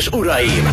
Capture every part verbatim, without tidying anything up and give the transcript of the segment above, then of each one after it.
uraim!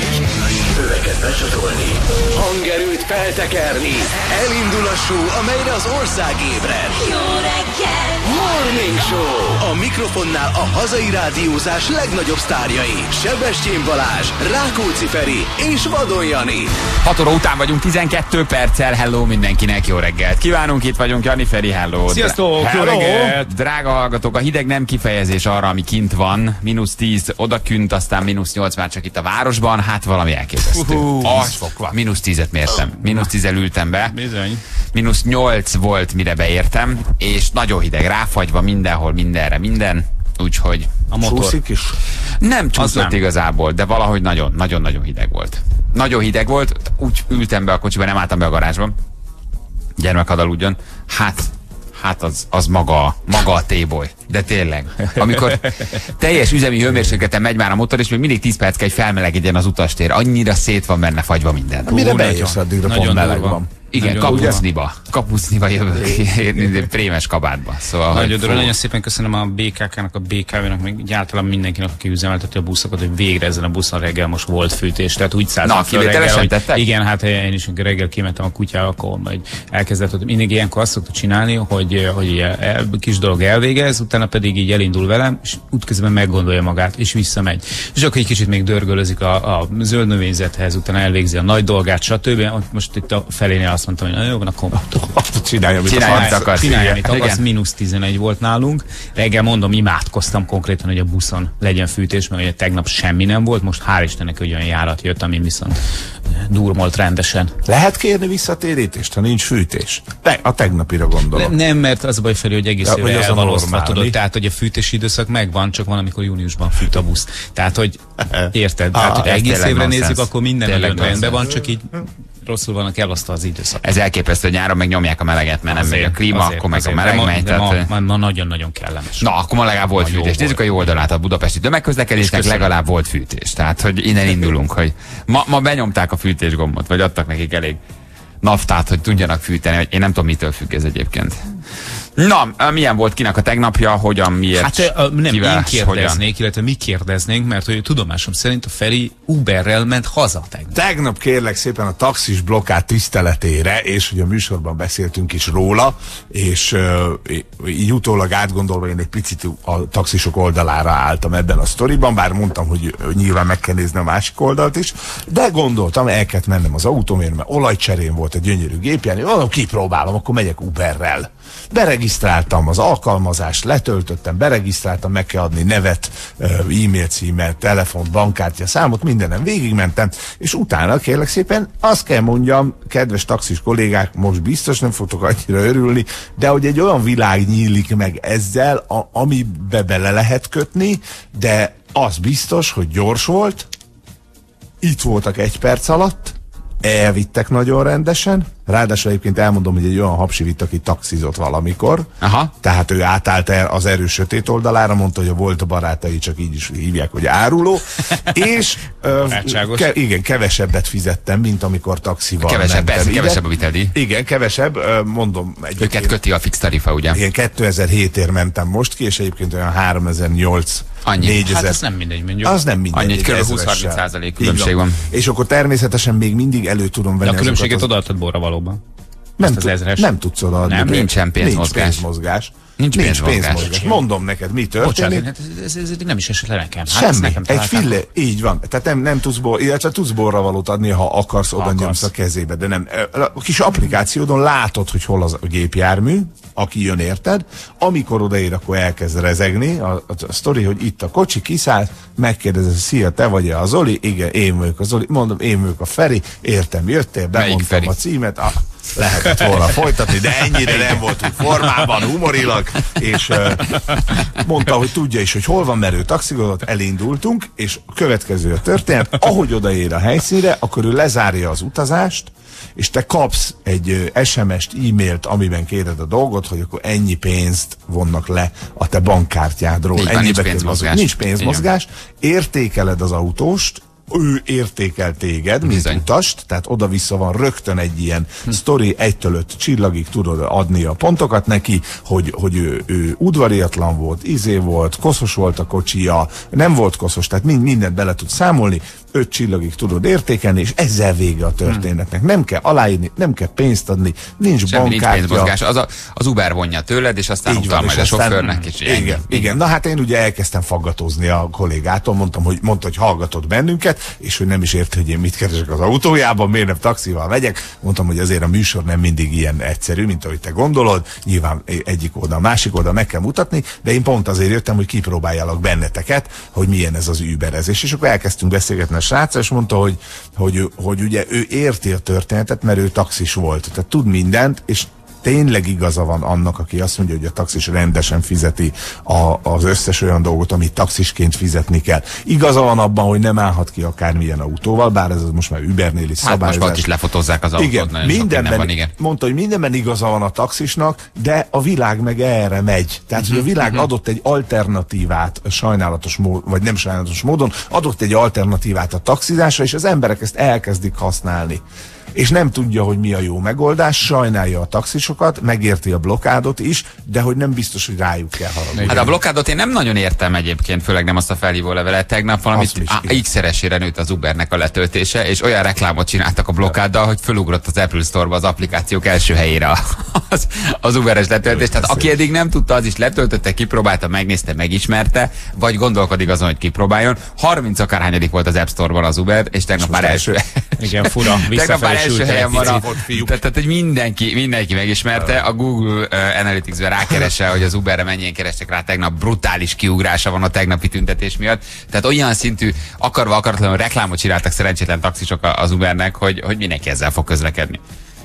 Öveket becsatolni, hangerőt feltekerni. Elindul a show, amelyre az ország ébred. Jó reggel! Morning Show! A mikrofonnál a hazai rádiózás legnagyobb sztárjai. Sebestyén Balázs, Rákóczi Feri és Vadon Jani. hat óra után vagyunk, tizenkét perccel. Hello mindenkinek, jó reggelt kívánunk, itt vagyunk, Jani, Feri, hello. Sziasztok, hello. jó reggelt! Drága hallgatók, a hideg nem kifejezés arra, ami kint van. mínusz tíz odakünt, aztán mínusz nyolc már csak itt a városban, hát valami elképesztő. tíz fok van. mínusz tízet mértem, mínusz tízzel ültem be. Bizony. mínusz nyolc volt, mire beértem, és nagyon hideg, ráfagyva mindenhol, mindenre, minden. Úgyhogy a motor csúszik is? nem csúszott nem. igazából, de valahogy nagyon, nagyon-nagyon hideg volt. Nagyon hideg volt, úgy ültem be a kocsiba, nem álltam be a garázsban. Gyermek hadd aludjon. Hát, hát az, az maga, maga a téboly. De tényleg. Amikor teljes üzemi hőmérsékleten megy már a motor, és még mindig tíz perc kell, hogy felmelegedjen az utastér. Annyira szét van benne fagyva minden. Mire beérsz, addigra pont meleg van. Igen, kapucniba. Kapucniba jövök. Prémes kabátba. Szóval, nagyon durva, nagyon szépen köszönöm a bé ká ká-nak, a bé ká vé-nak, meg egyáltalán mindenkinek, aki üzemelteti a buszokat, hogy végre ezen a buszon reggel most volt fűtés. Tehát úgy szálltam Na, fel reggel, kivételesen hogy tettek? igen, hát én is reggel kimentem a kutyával, akkor majd elkezdett, hogy mindig ilyenkor azt szokta csinálni, hogy, hogy el, kis dolog elvégez, utána pedig így elindul velem, és útközben meggondolja magát, és visszamegy. És akkor egy kicsit még dörgölözik a, a zöld növényzethez, utána elvégzi a nagy dolgát, stb. Most itt a felénél azt mondtam, hogy jó, van, akkor csinálja, amit Csinálja, akarsz. akarsz. csinálja, amit Igen. akarsz. mínusz tizenegy volt nálunk. Reggel mondom, imádkoztam konkrétan, hogy a buszon legyen fűtés, mert ugye tegnap semmi nem volt, most hál' Istennek, hogy olyan járat jött, ami viszont durmolt rendesen. Lehet kérni visszatérítést, ha nincs fűtés? De a tegnapira gondolom. Nem, nem, mert az a baj, Feri, hogy egész Ja, ja, hogy az a elvalózva, normál, tudod, mi? tehát, hogy a fűtési időszak megvan, csak van, amikor júniusban fűt a busz. Tehát, hogy érted? Ah, Tehát, hogy ez egész tényleg évre nonsens. nézzük, akkor minden Tényleg nagyon rendben van, nonsens. csak így rosszul vannak elosztva az időszak. Ez elképesztő, hogy nyáron meg nyomják a meleget, mert nem megy a klíma, azért, akkor meg azért. a meleg De ma- megy. de Tehát, ma- ma nagyon-nagyon kellemes. na, akkor ma legalább volt Ma jó fűtés. Nézzük a jó oldalát, a budapesti tömegközlekedésnek És köszönöm. legalább volt fűtés. Tehát, hogy innen indulunk, hogy ma, ma benyomták a fűtésgombot, vagy adtak nekik elég naftát, hogy tudjanak fűteni, hogy én nem tudom, mitől függ ez egyébként. Na, milyen volt kinek a tegnapja, hogyan, miért, Hát ö, nem, kivel, én kérdeznék, hogyan? illetve mi kérdeznénk, mert hogy tudomásom szerint a Feri Uberrel ment haza tegnap. Tegnap kérlek szépen a taxis blokkát tiszteletére, és ugye a műsorban beszéltünk is róla, és uh, így utólag átgondolva én egy picit a taxisok oldalára álltam ebben a sztoriban, bár mondtam, hogy nyilván meg kell nézni a másik oldalt is, de gondoltam, el kellett mennem az autómért, mert olajcserén volt egy gyönyörű gépjármű, mondom, kipróbálom, akkor megyek Uberrel. Beregisztráltam az alkalmazást, letöltöttem, beregisztráltam, meg kell adni nevet, e-mail címet, telefont, bankkártya számot, mindenem végigmentem, és utána kérlek szépen azt kell mondjam, kedves taxis kollégák, most biztos nem fogtok annyira örülni, de hogy egy olyan világ nyílik meg ezzel, a, amibe bele lehet kötni, de az biztos, hogy gyors volt, itt voltak egy perc alatt, elvittek nagyon rendesen, ráadásul egyébként elmondom, hogy egy olyan hapsivit, aki taxizott valamikor, Aha. tehát ő átállt el az erő sötét oldalára, mondta, hogy a volt a barátai, csak így is hívják, hogy áruló, és ö, ke, igen, kevesebbet fizettem, mint amikor taxival Kevesebb, mentem persze, ide. kevesebb a viteli. Igen, kevesebb, ö, mondom. Őket köti a fix tarifa, ugye? Igen, kétezer-hétért mentem most ki, és egyébként olyan háromezer-nyolc. Annyi. négyezer. Hát ez nem mindegy, mondjuk. Az nem mindegy. Annyi, egy kb. ezressel. húsz-harminc százalék Így különbség van. És akkor természetesen még mindig elő tudom venni De a különbséget azokat az- odaadtad borra valóban. nem, Azt az tud, ezres. nem tudsz odaadni. Nem? Pénz- Nincsen pénzmozgás. Nincs pénzmozgás. Nincs Nincs pénzmozgás. pénzmozgás. Mondom neked, mi történik. Bocsánat, hát ez, ez, ez nem is esett le nekem. Hát ezt Semmi. nekem Egy találták. fille, így van. Tehát nem, nem tudsz, bor, illetve tudsz borra valót adni, ha akarsz, oda akarsz. nyomsz a kezébe, de nem. A kis applikációdon látod, hogy hol az a gépjármű, aki jön érted. Amikor odaér, akkor elkezd rezegni a, a, a sztori, hogy itt a kocsi, kiszáll, megkérdezed, szia, te vagy-e a Zoli? Igen, én vagyok a Zoli. Mondom, én vagyok a Feri, értem, jöttél, bemondtam Feri? a címet. Ah, lehetett volna folytatni, de ennyire nem volt úgy formában, humorilag, és uh, mondta, hogy tudja is, hogy hol van, mert ő taxigodott, elindultunk, és a következő a történet, ahogy odaér a helyszínre, akkor ő lezárja az utazást, és te kapsz egy uh, es em est, e-mailt, amiben kéred a dolgot, hogy akkor ennyi pénzt vonnak le a te bankkártyádról. Így van, Ennyibe nincs kerül az- pénzmozgás. Nincs pénzmozgás, értékeled az autóst, ő értékel téged, mint Bizony. utast, tehát oda-vissza van rögtön egy ilyen hm. sztori, egytől öt csillagig tudod adni a pontokat neki, hogy, hogy ő, ő udvariatlan volt, izé volt, koszos volt a kocsija, nem volt koszos, tehát mind, mindent bele tud számolni, öt csillagig tudod értékelni, és ezzel vége a történetnek. Hmm. Nem kell aláírni, nem kell pénzt adni, nincs semmi, nincs bankkártya. pénzmozgás. Az, a, az Uber vonja tőled, és aztán Így utal van, majd és a aztán- sofőrnek, és igen, igen, igen. Na hát én ugye elkezdtem faggatozni a kollégától, mondtam, hogy mondta, hogy hallgatott bennünket, és hogy nem is érte, hogy én mit keresek az autójában, miért nem taxival megyek. Mondtam, hogy azért a műsor nem mindig ilyen egyszerű, mint ahogy te gondolod. Nyilván egyik oldal, másik oldal meg kell mutatni, de én pont azért jöttem, hogy kipróbáljalak benneteket, hogy milyen ez az überezés. És akkor elkezdtünk beszélgetni a sráccal, és mondta, hogy, hogy, hogy ugye ő érti a történetet, mert ő taxis volt. Tehát tud mindent, és tényleg igaza van annak, aki azt mondja, hogy a taxis rendesen fizeti a, az összes olyan dolgot, amit taxisként fizetni kell. Igaza van abban, hogy nem állhat ki akármilyen autóval, bár ez most már Ubernél is Hát szabályozás. most is lefotózzák az autót, Igen, nagyon sok minden mindenben, van, igen. mondta, hogy mindenben igaza van a taxisnak, de a világ meg erre megy. Tehát, hogy a világ adott egy alternatívát, sajnálatos módon, vagy nem sajnálatos módon, adott egy alternatívát a taxizásra, és az emberek ezt elkezdik használni. És nem tudja, hogy mi a jó megoldás, sajnálja a taxisokat, megérti a blokádot is, de hogy nem biztos, hogy rájuk kell haragudni. Hát a blokkádot én nem nagyon értem egyébként, főleg nem azt a felhívó levelet. Tegnap valamit x-szeresére nőtt az Ubernek a letöltése, és olyan reklámot csináltak a blokkáddal, hogy fölugrott az Apple Store-ba az applikációk első helyére az, az Uberes letöltés. Tehát aki eddig nem tudta, az is letöltötte, kipróbálta, megnézte, megismerte, vagy gondolkodik azon, hogy kipróbáljon. harminc akárhányadik volt az App Store-ban az Uber, és tegnap már első. Igen, fura, Tegnap már első helyen van a, fiúk. tehát, tehát hogy mindenki, mindenki megismerte, a Google uh, Analytics-ben rákeresse, hogy az Uberre mennyien kerestek rá, tegnap brutális kiugrása van a tegnapi tüntetés miatt. Tehát olyan szintű, akarva akaratlanul reklámot csináltak szerencsétlen taxisok az Ubernek, hogy, hogy mindenki ezzel fog közlekedni.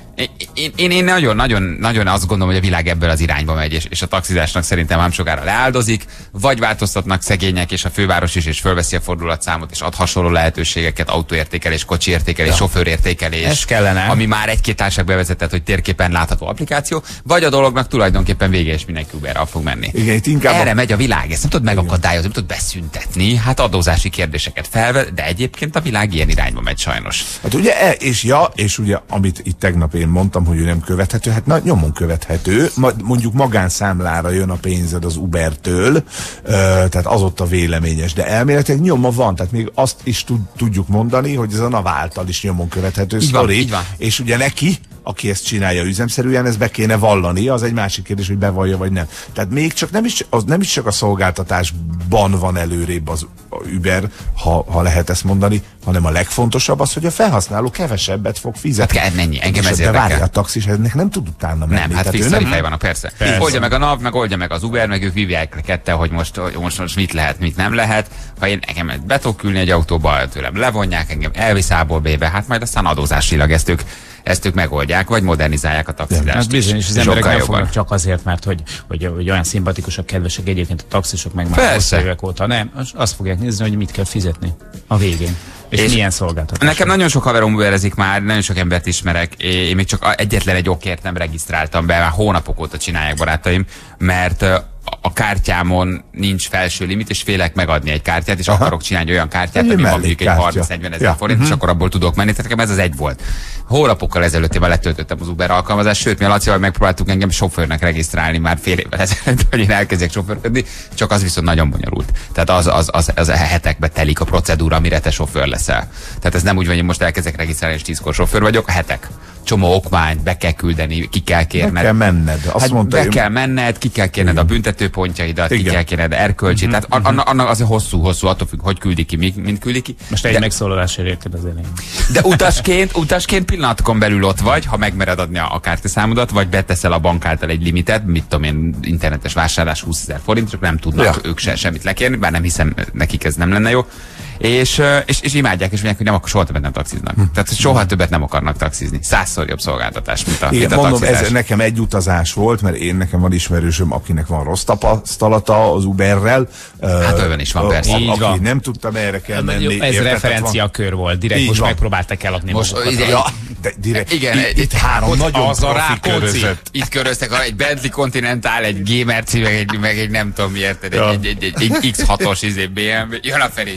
Én, én, én nagyon, nagyon, nagyon azt gondolom, hogy a világ ebből az irányba megy, és, és a taxizásnak szerintem ám sokára leáldozik, vagy változtatnak szegények, és a főváros is, és fölveszi a fordulatszámot, és ad hasonló lehetőségeket, autóértékelés, kocsiértékelés, ja. sofőrértékelés, ez kellene. Ami már egy-két társaság bevezetett, hogy térképen látható applikáció, vagy a dolognak tulajdonképpen vége, és mindenki Uberre fog menni. Igen, itt inkább Erre a... megy a világ, ezt nem tudod megakadályozni, nem tudod beszüntetni, hát adózási kérdéseket felvet, de egyébként a világ ilyen irányba megy sajnos. Hát ugye, e, és ja, és ugye, amit itt tegnap én mondtam, hogy ő nem követhető, hát na, nyomon követhető, ma, mondjuk magánszámlára jön a pénzed az Ubertől, ö, tehát az ott a véleményes, de elméletileg nyoma van, tehát még azt is tud, tudjuk mondani, hogy ez a NAV által is nyomon követhető sztori, és ugye neki, aki ezt csinálja üzemszerűen, ezt be kéne vallani, az egy másik kérdés, hogy bevallja vagy nem. Tehát még csak nem is, az nem is csak a szolgáltatásban van előrébb az Uber, ha, ha lehet ezt mondani, hanem a legfontosabb az, hogy a felhasználó kevesebbet fog fizetni. Hát kell mennyi, engem ez de érdekel. várja, a taxis ennek nem tud utána menni. Nem, hát fix ő tarifái vannak, persze. Persze. Oldja meg a NAV, meg oldja meg az Uber, meg ők vívják le kette, hogy most, hogy most, most mit lehet, mit nem lehet. Ha én nekem be tudok ülni egy autóba, tőlem levonják, engem elvisz A-ból B-be, hát majd aztán adózásilag ezt ők, ezt ők megoldják, vagy modernizálják a taxizást. Hát bizony, és az Sokkal emberek nem jobban. fognak csak azért, mert hogy, hogy, hogy olyan szimpatikusak, kedvesek egyébként a taxisok, meg már Persze. hosszú évek óta. Nem, azt fogják nézni, hogy mit kell fizetni a végén. És, és milyen szolgáltatás. Nekem nagyon sok haverom uberezik már, nagyon sok embert ismerek. Én még csak egyetlen egy okért nem regisztráltam be, már hónapok óta csinálják barátaim, mert a kártyámon nincs felső limit, és félek megadni egy kártyát, és Aha. akarok csinálni egy olyan kártyát, Egy ami van mondjuk egy mellékkártya. harminc-negyven ezer Ja. forint, és akkor abból tudok menni. Tehát nekem ez az egy volt. Hónapokkal ezelőtt én már letöltöttem az Uber alkalmazást, sőt, mi a Lacival megpróbáltuk engem sofőrnek regisztrálni már fél évvel ezelőtt, hogy én elkezdjek sofőrködni, csak az viszont nagyon bonyolult. Tehát az, az, az, az hetekbe telik a procedúra, amire te sofőr leszel. Tehát ez nem úgy van, hogy én most elkezdek regisztrálni, és tízkor sofőr vagyok, a hetek. Csomó okmányt be kell küldeni, ki kell kérned. Be kell menned. Azt hát mondta, be én... kell menned, ki kell kérned Igen. a büntetőpontjaidat, Igen. ki kell kérned erkölcsi. Mm-hmm. Tehát annak, annak azért hosszú-hosszú, attól függ, hogy küldik ki, mint küldik ki. Most egy de, megszólalásért érted az elején. de utasként, utasként pillanatokon belül ott vagy, ha megmered adni a kártyaszámodat, vagy beteszel a bank által egy limitet, mit tudom én, internetes vásárlás húszezer forint, csak nem tudnak ja. ők se, semmit lekérni, bár nem hiszem, nekik ez nem lenne jó. És, és, és imádják, és mondják, hogy nem akar, soha többet nem taxiznak. Hm. Tehát soha többet nem akarnak taxizni. Százszor jobb szolgáltatás, mint a, Igen, mint a mondom, taxizás. ez nekem egy utazás volt, mert én nekem van ismerősöm, akinek van rossz tapasztalata az Uberrel. Hát olyan is van, uh, persze. A, Így aki van. nem tudta, merre kell menni. Jó, ez érted? referenciakör volt, direkt Így most van. megpróbálták eladni Most magukat. ide- Ja, de direkt. Igen, itt, itt három ott nagyon az a profi Rákóczi. körözött. Itt köröztek egy Bentley Continental, egy G-Merci, meg egy, meg egy nem tudom mi érted, egy, Ja. egy, egy, egy, egy iksz hatos izé bé em vé. Jön a Feri, jön a, hopp,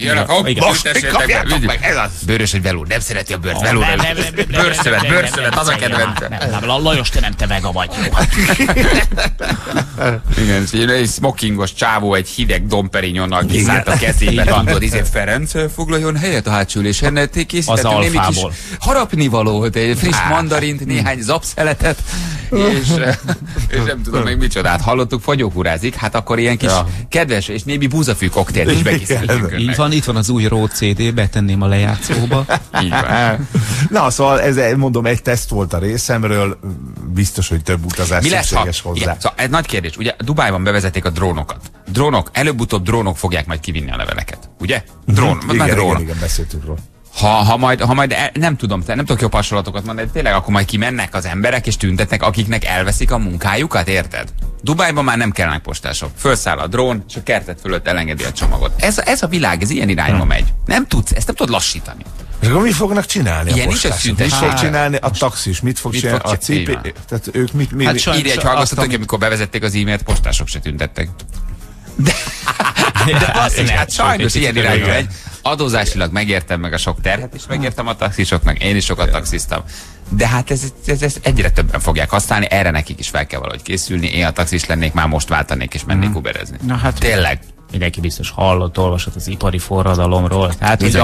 igen. Most kapjátok meg, ez az. Bőrös egy veló, nem szereti a bőrt, veló, veló. Bőrszövet, bőrszövet, az a kedvence. Lajos, te nem te vega vagy. Igen, egy smokingos csávó egy hideg domperinyonnal kiszállt a kezébe. Tudod, izé Ferenc foglaljon helyet a hátsó ülésen, készítettünk némi kis harapnivalót, egy friss mandarint, néhány zapszeletet, és, és nem tudom még micsodát. Hallottuk, fagyókurázik, hát akkor ilyen kis ja. kedves és némi búzafű koktélt is bekészítünk. Így van, itt van az új Rode cé dé, betenném a lejátszóba. Így van. Na, szóval ez, mondom, egy teszt volt a részemről, biztos, hogy több utazás szükséges hozzá. Igen, szóval ez nagy kérdés. Ugye Dubájban bevezették a drónokat. Drónok, előbb-utóbb drónok fogják majd kivinni a leveleket. Ugye? Drón, igen, igen, igen, igen, beszéltünk róla. Ha, ha majd, ha majd el, nem tudom, nem tudok jobb hasonlatokat mondani, de tényleg akkor majd kimennek az emberek és tüntetnek, akiknek elveszik a munkájukat, érted? Dubájban már nem kellenek postások. Fölszáll a drón, és a kertet fölött elengedi a csomagot. Ez, ez a világ, ez ilyen irányba hmm. megy. Nem tudsz, ezt nem tudod lassítani. És akkor mi fognak csinálni ilyen a postások? Mit fog csinálni a taxis? Mit fog mit csinálni fog a cé pé? Tehát ők mit... mit hát írj egy hallgatót, hogy amikor bevezették az e-mailt, postások se tüntettek. De, de azt hát sajnos ilyen irányba megy. Adózásilag megértem meg a sok terhet, és megértem a taxisoknak, én is sokat taxiztam. De hát ez, ez, ez egyre többen fogják használni, erre nekik is fel kell valahogy készülni. Én a taxis lennék, már most váltanék és mennék uberezni. Na hát tényleg. Mindenki biztos hallott, olvasott az ipari forradalomról. Hát így, a,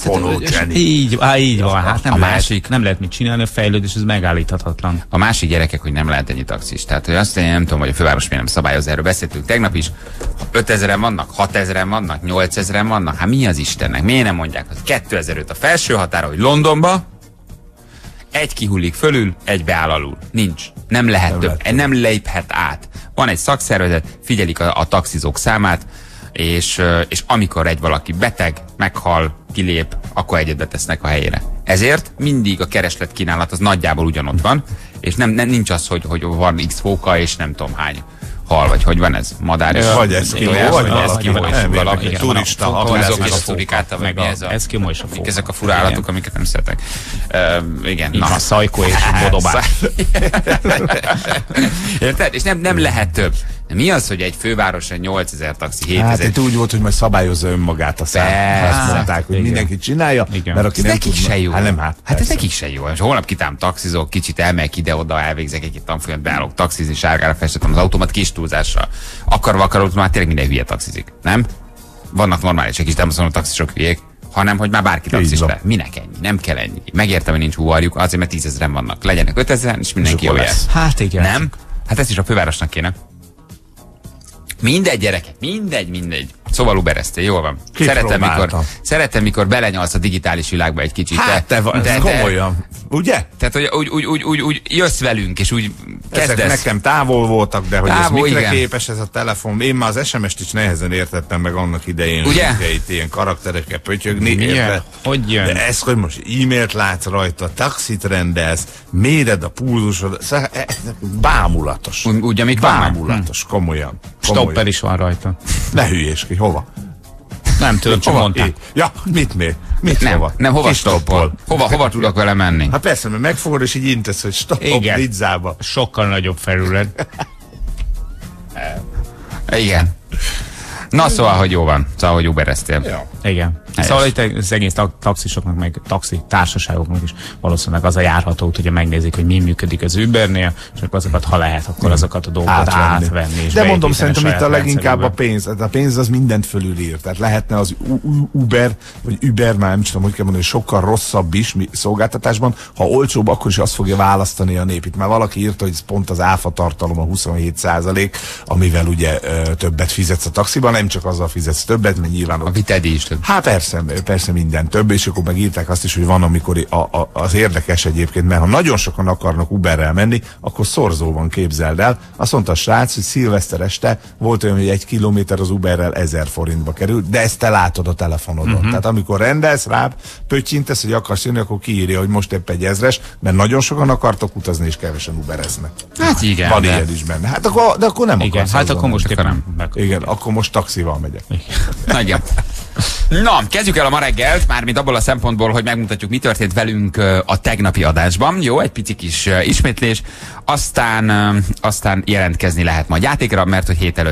így, á, így van, hát nem, a lehet, másik, nem lehet mit csinálni, a fejlődés ez megállíthatatlan. A másik gyerekek, hogy nem lehet ennyi taxis. Tehát, hogy azt én nem tudom, hogy a főváros miért nem szabályoz, erről beszéltünk tegnap is. ötezren vannak, hatezren vannak, nyolcezren vannak, hát mi az Istennek? Miért nem mondják, hogy kétezer-öt a felső határa, hogy Londonba egy kihullik fölül, egy beáll alul. Nincs. Nem lehet nem több. Lehet. Nem léphet át. Van egy szakszervezet, figyelik a, a taxizók számát, és, és amikor egy valaki beteg, meghal, kilép, akkor egyet betesznek a helyére. Ezért mindig a kereslet kínálat az nagyjából ugyanott van, és nem, nem nincs az, hogy, hogy van X fóka, és nem tudom hány hal, vagy hogy van ez? Madár is. Vagy eszkimó, vagy eszkimó, és valami. Turista. Azok és a szurikáta, vagy mi ez a... Eszkimó és a fóka. Ezek a fura állatok, amiket nem szeretek. Igen. Na, a szajkó és a bodobás. Érted? És nem, nem lehet több. De mi az, hogy egy fővároson nyolcezer taxi, hétezer? Hát itt úgy volt, hogy majd szabályozza önmagát a szám. Azt mondták, hogy mindenki csinálja, igen. Mert aki ez nem nekik se jó. Hát nem, hát, hát ez nekik se jó. És holnap kitám taxizok, kicsit elmegyek ide-oda, elvégzek egy tanfolyamot, beállok taxizni, sárgára festettem az autómat kis túlzásra. Akarva akarod, már tényleg minden hülye taxizik, nem? Vannak normálisak is, nem azt mondom, taxisok hülyék, hanem hogy már bárki taxis be. Minek ennyi? Nem kell ennyi. Megértem, hogy nincs húarjuk, azért mert tízezren vannak. Legyenek ötezren, és mindenki jó lesz. Hát igen. Nem? Hát ezt is a fővárosnak kéne. Mindegy, gyerekek, mindegy, mindegy. Szóval ubereztél, jól van. Szeretem mikor, szeretem, mikor belenyalsz a digitális világba egy kicsit. Hát te, te, te komolyan, ugye? Tehát, hogy úgy, úgy, úgy, úgy, úgy jössz velünk, és úgy kezdesz. Ezek nekem távol voltak, de hogy távol, ez mikre igen. képes ez a telefon. Én már az es em est is nehezen értettem meg annak idején, ugye? Hogy itt ilyen karakterekkel pötyögni. Milyen? Hogy jön? De ez, hogy most e-mailt látsz rajta, taxit rendelsz, méred a pulzusod, bámulatos. Úgy, amik bámulatos, hm. komolyan. Stopper is van rajta. Ne hülyéskedj, hova? Nem tudom, csak mondták. Ja, mit még? Mit nem, hova? nem, hova stoppol? Hova, hova tudok vele menni? Hát persze, mert megfogod és így intesz, hogy stopp pizzába. Sokkal nagyobb felület. Igen. Na szóval, hogy jó van. Szóval, hogy ubereztél. Ja. Igen. Helyes. Szóval itt az egész taxisoknak, meg taxi társaságoknak is valószínűleg az a járható út, hogy megnézik, hogy mi működik az Ubernél, és akkor azokat, ha lehet, akkor azokat a dolgokat átvenni. átvenni és de mondom, szerintem itt a leginkább a pénz. A pénz az mindent fölülír. Tehát lehetne az Uber, vagy Uber, már nem tudom, hogy kell mondani, sokkal rosszabb is szolgáltatásban. Ha olcsóbb, akkor is azt fogja választani a nép. Itt már valaki írta, hogy pont az áfa tartalom a huszonhét százalék, amivel ugye többet fizetsz a taxiban, nem csak azzal fizetsz többet, mert nyilván a vitedi is több. Hát persze, persze minden több, és akkor megírták azt is, hogy van, amikor a, a, az érdekes egyébként, mert ha nagyon sokan akarnak Uberrel menni, akkor szorzóban képzeld el. Azt mondta a srác, hogy szilveszter este volt olyan, hogy egy kilométer az Uberrel ezer forintba kerül, de ezt te látod a telefonodon. Uh-huh. Tehát amikor rendelsz rá, pöttyintesz, hogy akarsz jönni, akkor kiírja, hogy most épp egy ezres, mert nagyon sokan akartok utazni, és kevesen Ubereznek. Hát igen. Van ilyen is benne. Hát akkor, de akkor nem igen, akarsz. Hát akkor most éppen nem. Igen, akkor most taxival megyek. Nagyon. Na, kezdjük el a ma reggelt, mármint abból a szempontból, hogy megmutatjuk, mi történt velünk a tegnapi adásban. Jó, egy pici kis ismétlés. Aztán, aztán jelentkezni lehet majd játékra, mert hogy hét előtt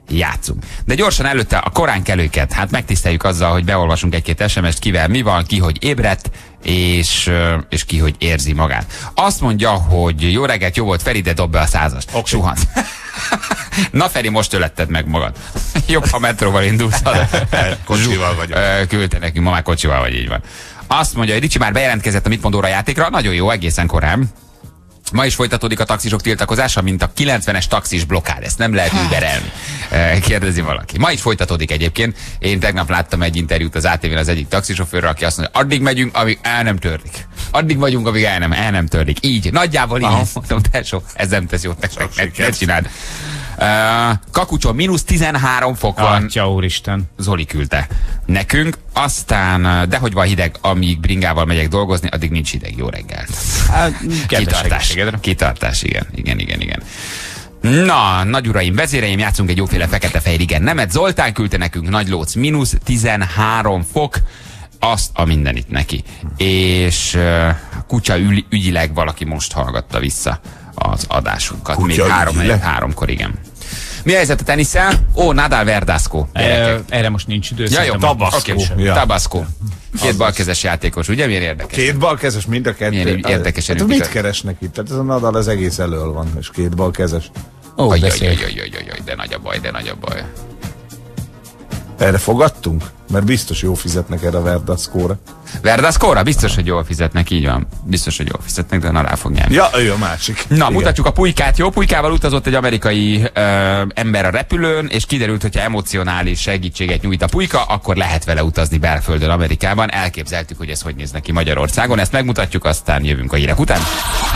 játszunk. De gyorsan előtte a koránkelőket, hát megtiszteljük azzal, hogy beolvasunk egy-két es em es-t, kivel mi van, ki hogy ébredt, és, és ki hogy érzi magát. Azt mondja, hogy jó reggelt, jó volt Feri, de dob be a százast. Okay. Suhansz. Na Feri, most öletted meg magad. Jobb, ha metróval indulsz. Kocsival vagyok. Küldte nekünk, ma már kocsival vagy, így van. Azt mondja, hogy Ricsi már bejelentkezett a Mit mond óra játékra, nagyon jó, egészen korán. Ma is folytatódik a taxisok tiltakozása, mint a kilencvenes taxis blokkád. Ezt nem lehet überelni. Kérdezi valaki. Ma is folytatódik egyébként. Én tegnap láttam egy interjút az á té vén az egyik taxisofőrrel, aki azt mondja, addig megyünk, amíg el nem törlik. Addig vagyunk, amíg el nem, el nem törlik. Így, nagyjából így. Mondom, tesó, ez nem tesz jót nektek, ne csináld. Uh, Kakucson mínusz tizenhárom fok van. Atya úristen. Zoli küldte nekünk. Aztán, de hogy van hideg, amíg bringával megyek dolgozni, addig nincs hideg. Jó reggelt. Kitartás. Kitartás, igen. Igen, igen, igen. Na, nagyuraim, vezéreim, játszunk egy jóféle fekete-fehér igen nemet. Zoltán küldte nekünk Nagy Lóc, mínusz tizenhárom fok. Azt a mindenit neki. És uh, kutya ügy, ügyileg valaki most hallgatta vissza az adásunkat. Kutya még három helyet, háromkor, igen. Mi a helyzet a tenisszel? Ó, Nadal Verdasco. E, erre most nincs idő. Ja, jó, Tabasco. Okay. Ja. Tabasco. Két balkezes játékos, ugye? Milyen érdekes? Két balkezes, mind a kettő. Milyen érdekesen. Hát mit keresnek itt? Tehát ez a Nadal az egész elől van, és két balkezes. Ó, oh, de nagy a baj, de nagy a baj. Erre fogadtunk? Mert biztos jó fizetnek erre a Verdasco-ra. Verdasco-ra? Biztos, hogy jól fizetnek, így van. Biztos, hogy jól fizetnek, de Nadal fog nyerni. Ja, ő a másik. Na, igen. Mutatjuk a pulykát. Jó, pulykával utazott egy amerikai ö, ember a repülőn, és kiderült, hogyha emocionális segítséget nyújt a pulyka, akkor lehet vele utazni belföldön Amerikában. Elképzeltük, hogy ez hogy néz neki Magyarországon. Ezt megmutatjuk, aztán jövünk a hírek után.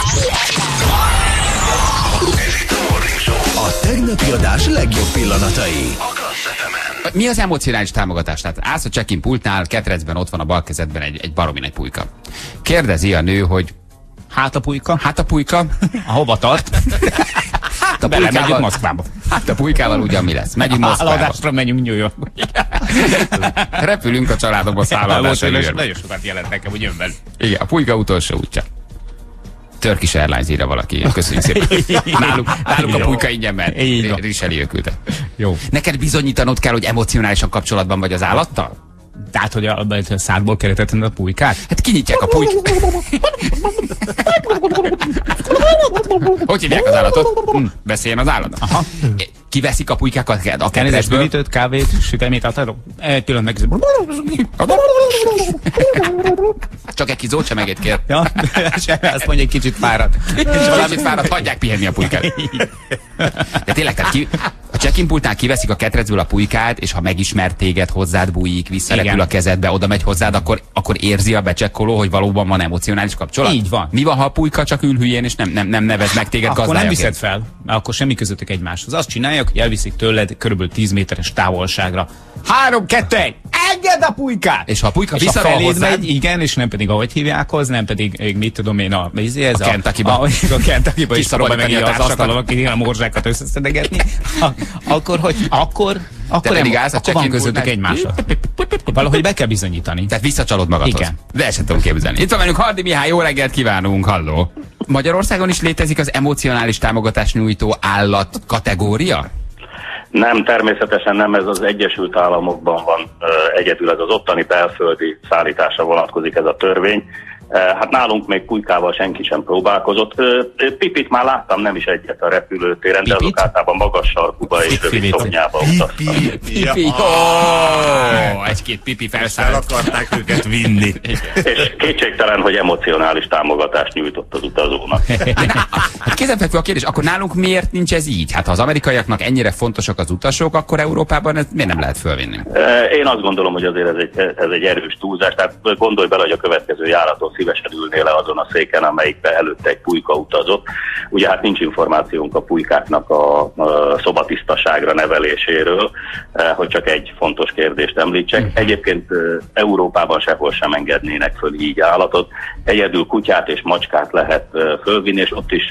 A tegnapi adás legjobb pillanatai. Mi az emocionális támogatás? Tehát állsz a check-in pultnál, ketrecben ott van a bal kezedben egy, egy baromi nagy pulyka. Kérdezi a nő, hogy hát a pulyka? Hát a pulyka? A hova tart? Hát a pulykával, Moszkvába. Hát a pulykával ugyan mi lesz? Megyünk Moszkvába. Szállodásra megyünk New Yorkba. Repülünk a családokba szállodásra. Nagyon sokat jelent nekem, hogy jön velük. Igen, a pulyka utolsó útja. Turkish Airlines írja valaki. Köszönjük szépen. Náluk, náluk a pulyka ingyen ment. Richelieu küldte. Jó. Neked bizonyítanod kell, hogy emocionálisan kapcsolatban vagy az állattal? Tehát, hogy a, a szádból keretetlen a pulykát? Hát kinyitják a pulykát. Hogy hívják az állatot? Hm, beszéljen az állat. Aha. Kiveszik a pulykákat a keretesből. Üdítőt, kávét, sütemét adhatok? Egy pillanat meg. Csak egy kis zócsemegét kér. Ja, azt mondja, egy kicsit fáradt. Kicsit fáradt, hagyják pihenni a pulykát. De tényleg, tehát ki, a check-in pultnál kiveszik a ketrecből a pulykát, és ha megismert téged, hozzád bújik, visszarepül a kezedbe, oda megy hozzád, akkor, akkor érzi a becsekkoló, hogy valóban van emocionális kapcsolat? Így van. Mi van, ha a pulyka csak ül hülyén, és nem, nem, nem nevez meg téged gazdájaként? gazdájaként? Akkor nem viszed fel, mert akkor semmi közöttük egymáshoz. Azt csinálják, hogy elviszik tőled körülbelül tíz méteres távolságra. Három, kettő, egy, engedd a pulykát! És ha a pulyka és vissza feléd megy, igen, és nem pedig ahogy hívják hoz, nem pedig, mit tudom én, a, ez a, a Kentucky-ba. A, a Kentucky-ba is próbál meg az asztalon, aki a morzsákat összeszedegetni. Akkor, hogy akkor, akkor nem, állsz, akkor van közöttük egymással. Valahogy be kell bizonyítani. Tehát visszacsalod magadhoz. Igen. De ezt sem tudom képzelni. Itt van velünk Hardi Mihály, jó reggelt kívánunk, halló! Magyarországon is létezik az emocionális támogatás nyújtó állat kategória? Nem, természetesen nem, ez az Egyesült Államokban van egyedül, ez az ottani belföldi szállításra vonatkozik ez a törvény. Hát nálunk még pulykával senki sem próbálkozott. Pipit már láttam, nem is egyet a repülőtéren, de azok általában magas sarkuba és rövid szoknyába utaztak. Pipi, egy-két pipi felszállt. El akarták őket vinni. És kétségtelen, hogy emocionális támogatást nyújtott az utazónak. Hát kézenfekvő a kérdés, akkor nálunk miért nincs ez így? Hát ha az amerikaiaknak ennyire fontosak az utasok, akkor Európában ez miért nem lehet fölvinni? Én azt gondolom, hogy azért ez egy, ez egy erős túlzás. Tehát gondolj bele, hogy a következő járaton szívesen ülnél le azon a széken, amelyikbe előtte egy pulyka utazott. Ugye hát nincs információnk a pulykáknak a, a szobatisztaságra neveléséről, hogy csak egy fontos kérdést említsek. Egyébként Európában sehol sem engednének föl így állatot. Egyedül kutyát és macskát lehet fölvinni, és ott is légitársaságok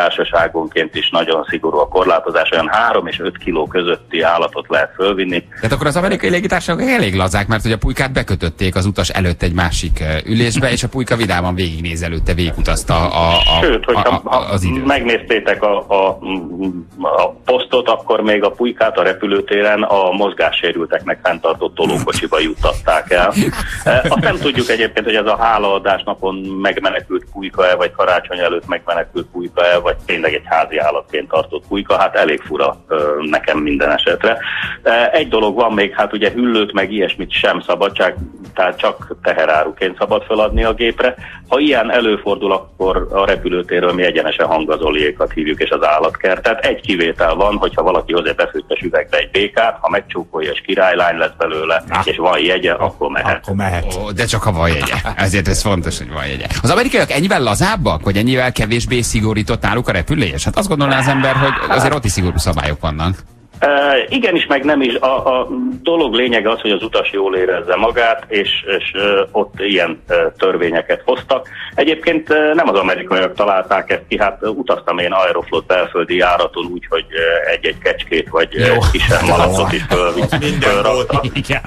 társaságonként is nagyon szigorú a korlátozás, olyan három és öt kiló közötti állatot lehet fölvinni. Tehát akkor az amerikai légitársaságok elég lazák, mert hogy a pulykát bekötötték az utas előtt egy másik ülésbe, és a pulyka vidáman végignéz előtte, végigutazta a, a, Sőt, hogyha a, a, az időt. megnéztétek a, a, a posztot, akkor még a pulykát a repülőtéren a mozgássérülteknek fenntartott tolókocsiba juttatták el. Azt nem tudjuk egyébként, hogy ez a hálaadás napon megmenekült pulyka-e, vagy karácsony előtt megmenekült pulyka-e, vagy tényleg egy házi állatként tartott pulyka, hát elég fura nekem minden esetre. Egy dolog van még, hát ugye hüllőt meg ilyesmit sem szabad, csak, tehát csak teheráruként szabad feladni a gépre. Ha ilyen előfordul, akkor a repülőtérről mi egyenesen hangazoliékat hívjuk, és az állatkertet. Egy kivétel van, hogyha valaki hoz egy befőttes üvegbe egy békát, ha megcsókolja és királylány lesz belőle, ah. és van jegye, akkor mehet. Akkor mehet. Ó, de csak ha van jegye. Ezért ez fontos, hogy van jegye. Az amerikaiak ennyivel lazábbak, vagy ennyivel kevésbé szigorított náluk a repülés? Hát azt gondolná az ember, hogy azért ott is szigorú szabályok vannak. Uh, igenis, meg nem is. A, a dolog lényege az, hogy az utas jól érezze magát, és, és uh, ott ilyen uh, törvényeket hoztak. Egyébként uh, nem az amerikaiak találták ezt ki, hát uh, utaztam én Aeroflot belföldi járaton úgy, hogy uh, egy-egy kecskét vagy uh, kisebb malacot is fölraktak.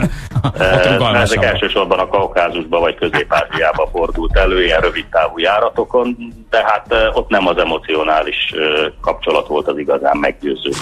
Uh, ezek elsősorban a Kaukázusba vagy Közép-Ázsiába fordult elő, ilyen rövid távú járatokon, de hát uh, ott nem az emocionális uh, kapcsolat volt az igazán meggyőző.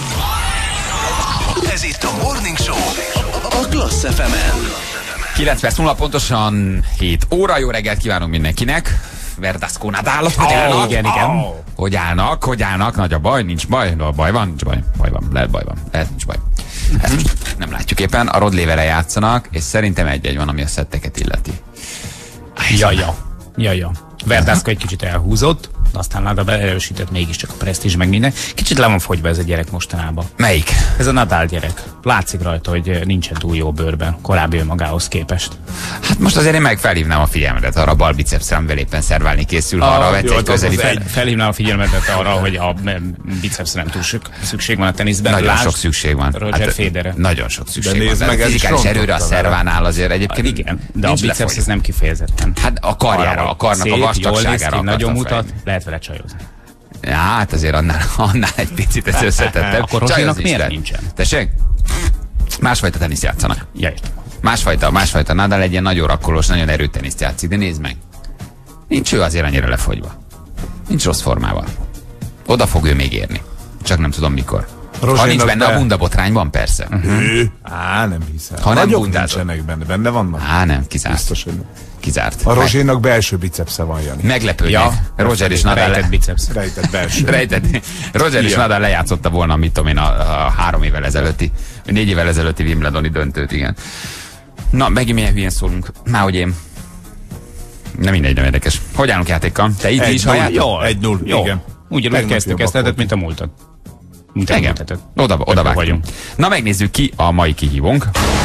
Ez itt a Morning Show a Klassz ef emen. kilenc perc múlva pontosan hét óra. Jó reggelt kívánunk mindenkinek. Verdasco Nadal, hogy állnak? Igen, igen. Hogy állnak, hogy állnak? Nagy a baj, nincs baj. No, baj van, nincs baj. Baj van, lehet baj van. Lehet, nincs baj. Ezt most nem látjuk éppen. A Rodlévere játszanak, és szerintem egy-egy van, ami a szetteket illeti. Jaja. Jaja. Verdasco egy kicsit elhúzott, aztán Nadal beerősített mégiscsak a presztízs meg minden. Kicsit le van fogyva ez a gyerek mostanában. Melyik? Ez a Nadal gyerek. Látszik rajta, hogy nincsen túl jó bőrben, korábbi önmagához képest. Hát most azért én meg felhívnám a figyelmedet arra a bal bicepszre, amivel éppen szerválni készül, ha arra vett egy közeli fel, felhívnám a figyelmedet arra, hogy a bicepszre nem túl szükség van a teniszben. Nagyon Lásd, sok szükség van. Roger hát, Federer. Nagyon sok szükség de van. Meg a fizikális erőre a szervánál azért egyébként. Igen, de a biceps ez nem kifejezetten. Hát a karjára, a karnak szép, a vastagságára. Jól nagyon mutat, lehet vele csajozni. Ja, hát azért annál, annál egy picit ez összetettem. Akkor Rozsinak miért nincsen? Tessék? Másfajta teniszt játszanak. Ja, értem. Másfajta, másfajta. Nadal egy ilyen nagyon rakkolós, nagyon erőteniszt játszik, de nézd meg. Nincs ő azért annyira lefogyva. Nincs rossz formával. Oda fog ő még érni. Csak nem tudom mikor. Rozsénak ha nincs benne be... a bundabotrány, persze. Uh-huh. Ő? Á, nem hiszem. Ha nem Nagyok bundázod. nincsenek benne. Benne vannak? Á, nem, kizárt. Biztos, hogy nem. Kizárt. A Rozsénak belső bicepsze van, Jani. Meglepődnék. Ja, Roger és Nadal rejtett le... biceps. Rejtett belső. Rejtett. Roger és Nadal lejátszotta volna, mit tudom én, a, a három évvel ezelőtti, négy évvel ezelőtti Wimbledoni döntőt, igen. Na, megint milyen hülyén szólunk. Már hogy én. Nem mindegy, nem érdekes. Hogy állunk játékkal? Te így is halljátok? Jól. Egy null, igen. Ugyanúgy kezdtük ezt, tehát, mint a múltat. Mint Igen, múltat. oda, oda vágtunk. vagyunk. Na, megnézzük ki a mai kihívónk.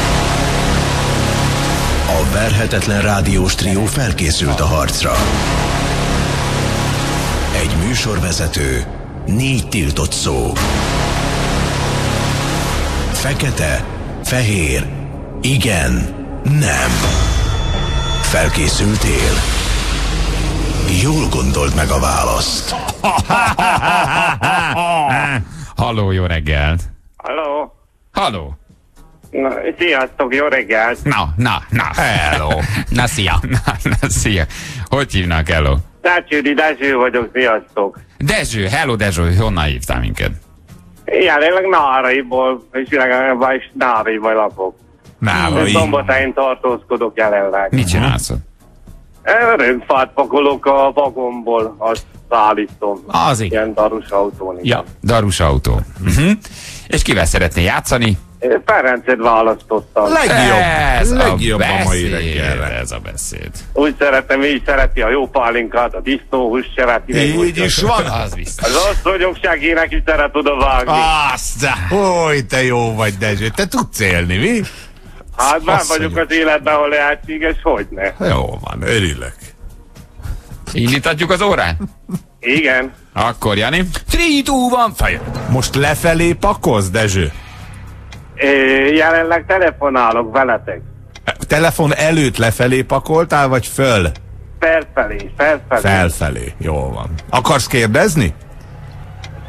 A verhetetlen rádiós trió felkészült a harcra. Egy műsorvezető, négy tiltott szó. Fekete, fehér, igen, nem. Felkészültél? Jól gondold meg a választ. Halló, jó reggelt. Halló. Halló. Na, sziasztok, jó reggelt. Na, na, na. Hello. Na, szia. Na, na, szia. Hogy hívnak, hello? Tácsődi Dezső vagyok, sziasztok. Dezső, hello Dezső, honnan hívtál minket? Jelenleg Náraiból, és jelenleg is Náraiból lakok. Nála, Szombatáján tartózkodok jelenleg. Mit csinálsz? Rögfát pakolok a vagomból, azt szállítom. Az igen. Ilyen darus autón. Ja. Darus autó. Uh-huh. És kivel szeretnél játszani? Ferencet választottam. Legjobb, Ez legjobb a, a mai beszéd, reggelre. ez a beszéd. Úgy szeretem, így szereti a jó pálinkát, a disznóhús szereti. Így is van. Az biztos. Az osztronyogságének is szeret oda vágni. Azt, hogy te jó vagy, Dezső. Te tudsz élni, mi? Hát már azt vagyok mondjuk. az életben, ahol lehetséges, hogyne. Jó van, örülök. Indítatjuk az órát? Igen. Akkor, Jani. három, van feje. Most lefelé pakolsz, Dezső? É, jelenleg telefonálok veletek. Telefon előtt lefelé pakoltál, vagy föl? Felfelé, felfelé. Felfelé. Jó van. Akarsz kérdezni?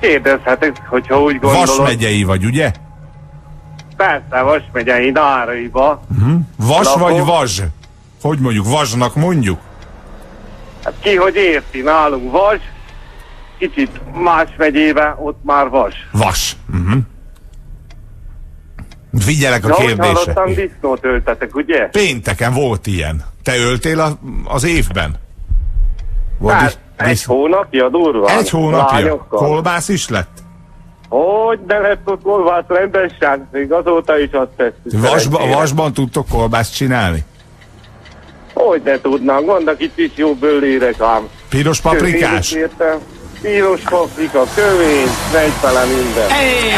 kérdezhetek, hogyha úgy gondolod. Vas megyei vagy, ugye? Persze, Vas megyei, Náraiba. Uh-huh. Vas Lakom. vagy Vas? Hogy mondjuk? Vasnak mondjuk? Hát ki, hogy érti, nálunk Vas, kicsit más megyébe, ott már Vas. Vas. Uh-huh. Figyelek a Na, úgy kérdésre. hallottam, disznót öltetek, ugye? Pénteken volt ilyen. Te öltél a, az évben? Volt Hát, is- egy disz- hónapja durván. Egy hónapja. Lányokkal. Kolbász is lett? Hogy de lett ott kolbász rendesen, még azóta is azt tesszük. Vasba, szerencsére. vasban tudtok kolbászt csinálni? Hogy ne tudnánk, vannak itt is jó bőlérek ám. Piros paprikás? Kövényt értem. Piros paprika, kövény, megy bele minden.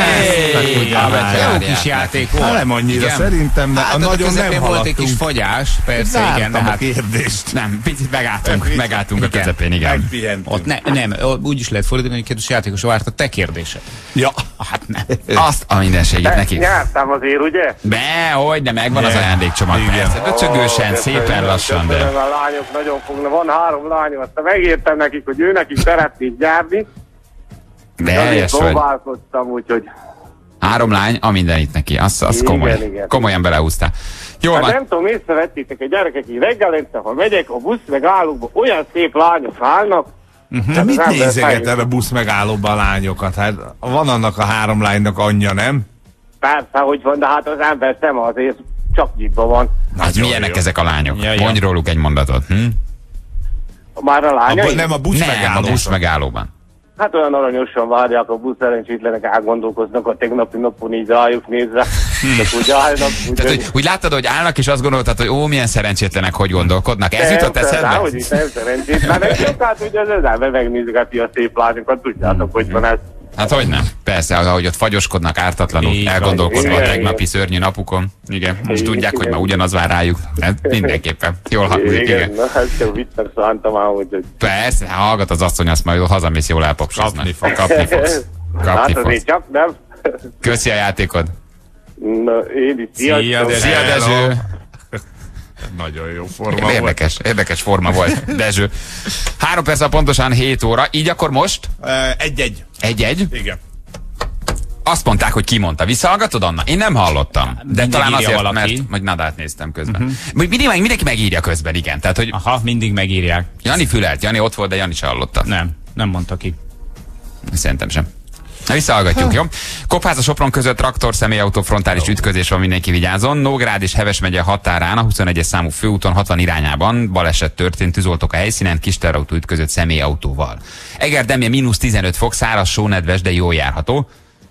Jó kis játék volt. Hát nem annyira Igen. szerintem, de Hát a ott a nagyon nem közepén volt egy kis haladtunk. fagyás, persze, igen, de Zártam a hát kérdést. Nem, picit megálltunk, megálltunk a közepén, igen. Megpihentünk. ott ne, nem, úgy is lehet fordítani, hogy kedves játékos várt a te kérdésed. Ja. Hát nem. Azt a mindenségét neki. Nyertem azért, ugye? De, hogy de megvan az Igen. ajándékcsomag, Igen. persze. Döcögősen, Ó, szépen köszönöm, lassan, de... köszönöm, a lányok nagyon fognak. Van három lányom, aztán megértem nekik, hogy ő nekik szeretnék gyárni. De Azért helyes vagy. próbálkoztam, úgyhogy... Három lány, a mindenit neki. Az, az Igen, komoly. igen. Komolyan belehúztál. Jól Hát van. nem tudom, észrevettétek a gyerekek, így reggelente, ha megyek a busz megállóba, olyan szép lányok állnak. De mit az ember nézeget fejlődik. el a busz megállóban a lányokat? Hát van annak a három lánynak anyja, nem? Persze, hogy van, de hát az ember szem azért csak nyitva van. Hát Nagyon milyenek jó. ezek a lányok? Ja, ja. Mondj róluk egy mondatot. Hm? Már a lányai? Abba, nem a busz Nem, a megállóban. busz megállóban. Hát olyan aranyosan várják a busz, szerencsétlenek elgondolkoznak a tegnapi napon így rájuk nézve. Csak úgy állnak. Úgy Tehát, hogy úgy láttad, hogy állnak, és azt gondoltad, hogy ó, milyen szerencsétlenek, hogy gondolkodnak. Ez jutott eszedbe? hogy is nem szerencsétlenek. Csak hát ugye az ember megnézgeti a szép lányokat, tudjátok, hogy van ez. Hát hogy nem? Persze, ahogy ott fagyoskodnak ártatlanul, Így van. elgondolkodva a Igen, tegnapi igen. szörnyű napukon. Igen, most Igen, tudják, hogy igen. már ugyanaz vár rájuk. Hát mindenképpen. Jól hangzik, Igen, igen. na hát csak viccnek szántam már, hogy... Persze, hallgat az asszony, azt majd hazamész, jól elpapsoznak. Kapni fog. Kapni fogsz. Kapni Hát fogsz. azért csak nem. Köszi a játékod. Na, én is Szia, sziasztok. Dezső. Szia, Dezső. Nagyon jó forma volt. Érdekes, érdekes forma volt, Dezső. Három perc pontosan hét óra, így akkor most Ö, Egy-egy. egy-egy. Igen. Azt mondták, hogy ki mondta. Visszahallgatod, Anna? Én nem hallottam. De Mindig talán írja azért, valaki. mert majd Nadát néztem közben. Uh-huh. Mindig, mindenki megírja közben, igen. Tehát, hogy Aha, mindig megírják. Jani fülelt, Jani ott volt, de Jani se hallotta. Nem, nem mondta ki. Szerintem sem. Na, visszahallgatjuk, jó? Kopház a Sopron között traktor személyautó frontális ütközés van, mindenki vigyázzon. Nógrád és Heves megye határán, a huszonegyes számú főúton hatvan irányában baleset történt, tűzoltók a helyszínen, kis terautó ütközött személyautóval. Egerdemje mínusz tizenöt fok, száraz, sónedves, de jól járható.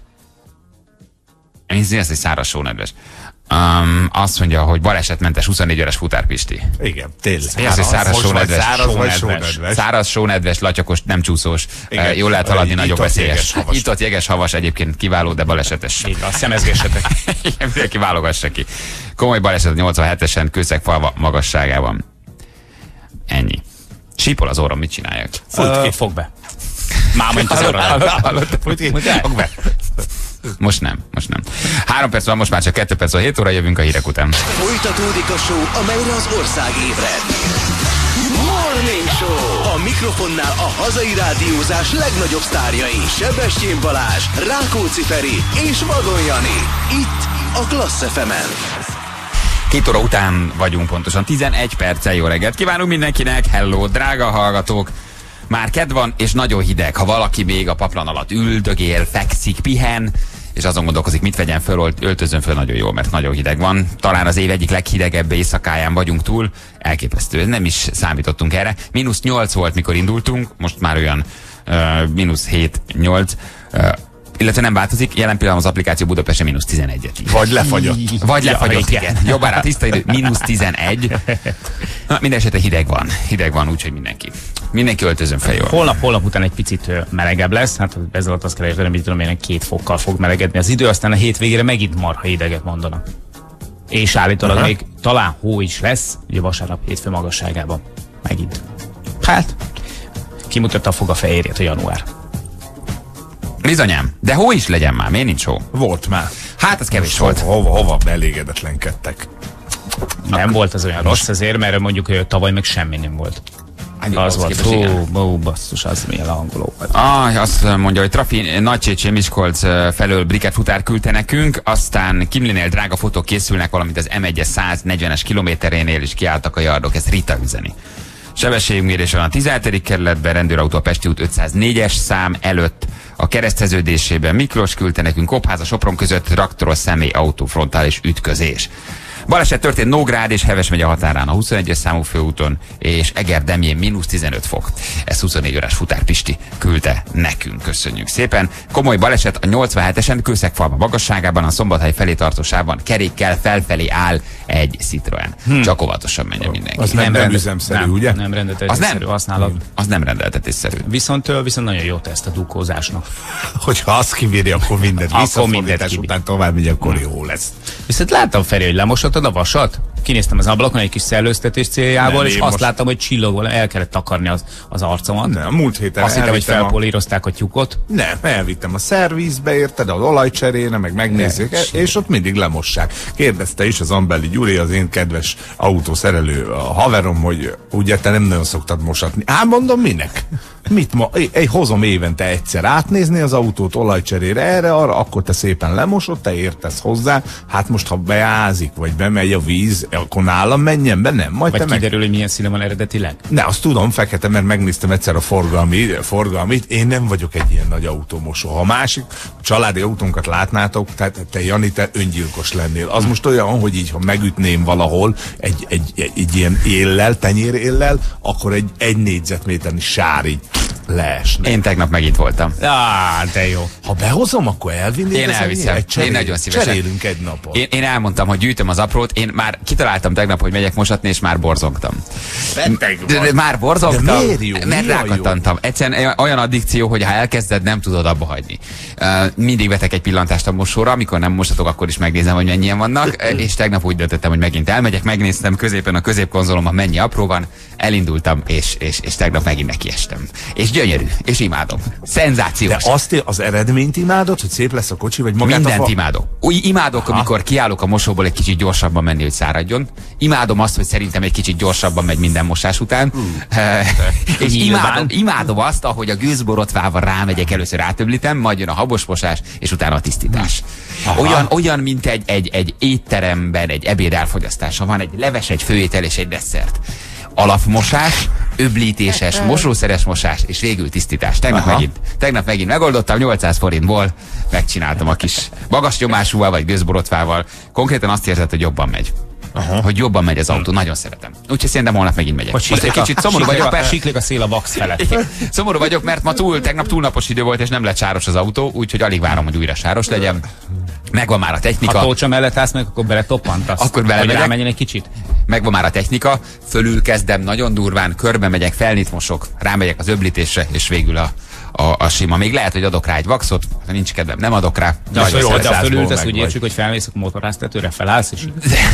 Én azt, hogy száraz, sónedves. Um, azt mondja, hogy balesetmentes huszonnégy órás futárpisti. Igen, tényleg. Mi az, hogy száraz, Most vagy sónedves? száraz, vagy Sónedves. sónedves. Száraz, sónedves, latyakos, nem csúszós. Igen. Uh, jól lehet haladni, Itt nagyobb ott veszélyes. jeges, havas. Itt ott jeges, havas, egyébként kiváló, de balesetes. Így van, szemezgessetek. Igen, mindenki válogassa ki. Komoly baleset a nyolcvanhetesen Kőszegfalva magasságában. Ennyi. Sípol az orrom, mit csináljak? Fújt ki, fog be. Már mondta az orra. Fújt ki. Fog be. Most nem, most nem. Három perc van, most már csak kettő perc van, hét óra, jövünk a hírek után. Folytatódik a show, amelyre az ország ébred. Morning Show! A mikrofonnál a hazai rádiózás legnagyobb sztárjai. Sebestyén Balázs, Rákóczi Feri és Vadon Jani. Itt a Klassz ef emen. Két óra után vagyunk pontosan, tizenegy perccel. Jó reggelt kívánunk mindenkinek, hello, drága hallgatók! Már kedv van, és nagyon hideg. Ha valaki még a paplan alatt üldögél, fekszik, pihen, és azon gondolkozik, mit vegyen föl, öltözön föl, nagyon jó, mert nagyon hideg van. Talán az év egyik leghidegebb éjszakáján vagyunk túl. Elképesztő, nem is számítottunk erre. mínusz nyolc volt, mikor indultunk, most már olyan uh, mínusz hét nyolc. Uh, illetve nem változik, jelen pillanatban az applikáció Budapesten mínusz tizenegyet ír. Vagy lefagyott. Vagy lefagyott, Ja, igen. Jobbára a tiszta idő, mínusz tizenegy. Na, minden esetre hideg van. Hideg van, úgyhogy mindenki. Mindenki öltözön fel jól. Holnap, holnap után egy picit ö, melegebb lesz, hát ez alatt azt kell érteni, hogy tudom én, két fokkal fog melegedni az idő, aztán a hétvégére megint marha hideget mondanak. És állítólag Aha. még talán hó is lesz, ugye vasárnap hétfő magasságában. Megint. Hát, kimutatta a fog a fehérjét a január. Bizonyám, de hó is legyen már, miért nincs hó? Volt már. Hát az kevés Hova, volt. hova, hova elégedetlenkedtek. Nem volt az olyan rossz azért, mert mondjuk ö, tavaly meg semmi nem volt. Az volt, hú, hú, basszus, az milyen hangoló volt. Ah, azt mondja, hogy Trafi Nagycsécsé Miskolc felől briket futár küldte nekünk, aztán Kimlinél drága fotók készülnek, valamint az M egyes száznegyvenes kilométerénél is kiálltak a yardok, ezt Rita üzeni. Sebességmérés van a tizenhetedik kerületben, rendőrautó a Pesti út ötszáznégyes szám előtt, a kereszteződésében Miklós küldte nekünk, Kopháza Sopron között traktoros személyautó frontális ütközés. Baleset történt Nógrád és Heves megye határán a huszonegyes számú főúton, és Eger-Demjén mínusz tizenöt fok. Ezt huszonnégy órás futár Pisti küldte nekünk. Köszönjük szépen. Komoly baleset a nyolcvanhetesen Kőszegfalva magasságában, a Szombathely felé tartósában kerékkel felfelé áll egy Citroen. Hmm. Csak óvatosan menjen mindenki. Az nem, nem üzemszerű, nem, ugye? Nem rendeltetésszerű használat. Az nem rendeltetésszerű. Viszont, viszont nagyon jó teszt a dugózásnak. Hogyha azt kivéri, akkor mindent Akkor visszafordítás mindent után tovább megy, akkor jó lesz. Viszont láttam, Feri, hogy lemosottad a vasat? Kinéztem az ablakon egy kis szellőztetés céljából, Nem, és én azt most- láttam, hogy csillogol, el kellett takarni az, az arcomat. Nem, múlt héten Azt hittem, hogy elvittem a- felpolírozták a tyúkot. Nem, elvittem a szervizbe, érted, az olajcserére, meg megnézzük, Ne, és ott mindig lemossák. Kérdezte is az Ambeli Gyuri, az én kedves autószerelő a haverom, hogy ugye te nem nagyon szoktad mosatni. Á, mondom, minek? Mit ma? Egy hozom évente egyszer átnézni az autót olajcserére erre, arra, akkor te szépen lemosod, te értesz hozzá. Hát most, ha beázik, vagy bemegy a víz, akkor nálam menjen be, nem? Majd Vagy te meg... kiderül, hogy milyen színe van eredetileg. Ne, azt tudom, fekete, mert megnéztem egyszer a forgalmi, forgalmit. Én nem vagyok egy ilyen nagy autómosó. Ha másik családi autónkat látnátok, tehát te, Jani, te öngyilkos lennél. Az most olyan, hogy így, ha megütném valahol egy, egy, egy, egy ilyen éllel, tenyéréllel, akkor egy, egy négyzetméternyi sár így leesne. Én tegnap megint voltam. Á, de jó. Ha behozom, akkor elvinnél? Én ezen elviszem. ilyen? Egy Én cserél- nagyon szívesen. Cserélünk egy napot. Én, én elmondtam, hogy gyűjtöm az aprót, én már kitaláltam tegnap, hogy megyek mosatni, és már borzongtam. Beteg De, de vagy. már borzongtam, De miért jó? mert Mi a rákattantam. Egyszerűen olyan addikció, hogy ha elkezded, nem tudod abba hagyni. Uh, mindig vetek egy pillantást a mosóra, amikor nem mosatok, akkor is megnézem, hogy mennyien vannak, és tegnap úgy döntöttem, hogy megint elmegyek, megnéztem középen a középkonzolomban mennyi apró van, elindultam, és, és, és tegnap megint nekiestem. És gyönyörű, és imádom. Szenzációs. De azt az eredményt imádod, hogy szép lesz a kocsi, vagy magát Mindent a fa... imádok. Úgy imádok, Aha. amikor kiállok a mosóból egy kicsit gyorsabban menni, hogy száradjon. Imádom azt, hogy szerintem egy kicsit gyorsabban megy minden mosás után. Uh, és imádom, imádom azt, ahogy a gőzborotvával rámegyek, először átöblítem, majd jön a habosmosás, és utána a tisztítás. Olyan, olyan, mint egy, egy, egy étteremben egy ebéd elfogyasztása van, egy leves, egy főétel és egy desszert. Alapmosás, öblítéses, mosószeres mosás, és végül tisztítás. Tegnap megint, tegnap megint megoldottam, nyolcszáz forintból megcsináltam a kis magas nyomásúval, vagy gőzborotvával. Konkrétan azt érzed, hogy jobban megy. Aha. Hogy jobban megy az autó, nagyon szeretem. Úgyhogy szerintem holnap megint megyek. Hogy Most egy kicsit szomorú vagyok, mert... Siklik a szél a vax felett. Szomorú vagyok, mert ma túl, tegnap túl napos idő volt, és nem lett sáros az autó, úgyhogy alig várom, hogy újra sáros legyen. Megvan már a technika. Ha tócsa mellett állsz meg, akkor bele toppantasz. Akkor belemegyek. Hogy rámenjen egy kicsit. Megvan már a technika, fölül kezdem nagyon durván, körbe megyek, felnyit mosok, rámegyek az öblítésre, és végül a, a, a sima. Még lehet, hogy adok rá egy vaxot, ha nincs kedvem, nem adok rá. De azt, Nagyon hogy szeretem. oda fölültesz, meg úgy vagy. értsük, hogy felmész a motorháztetőre, felállsz, és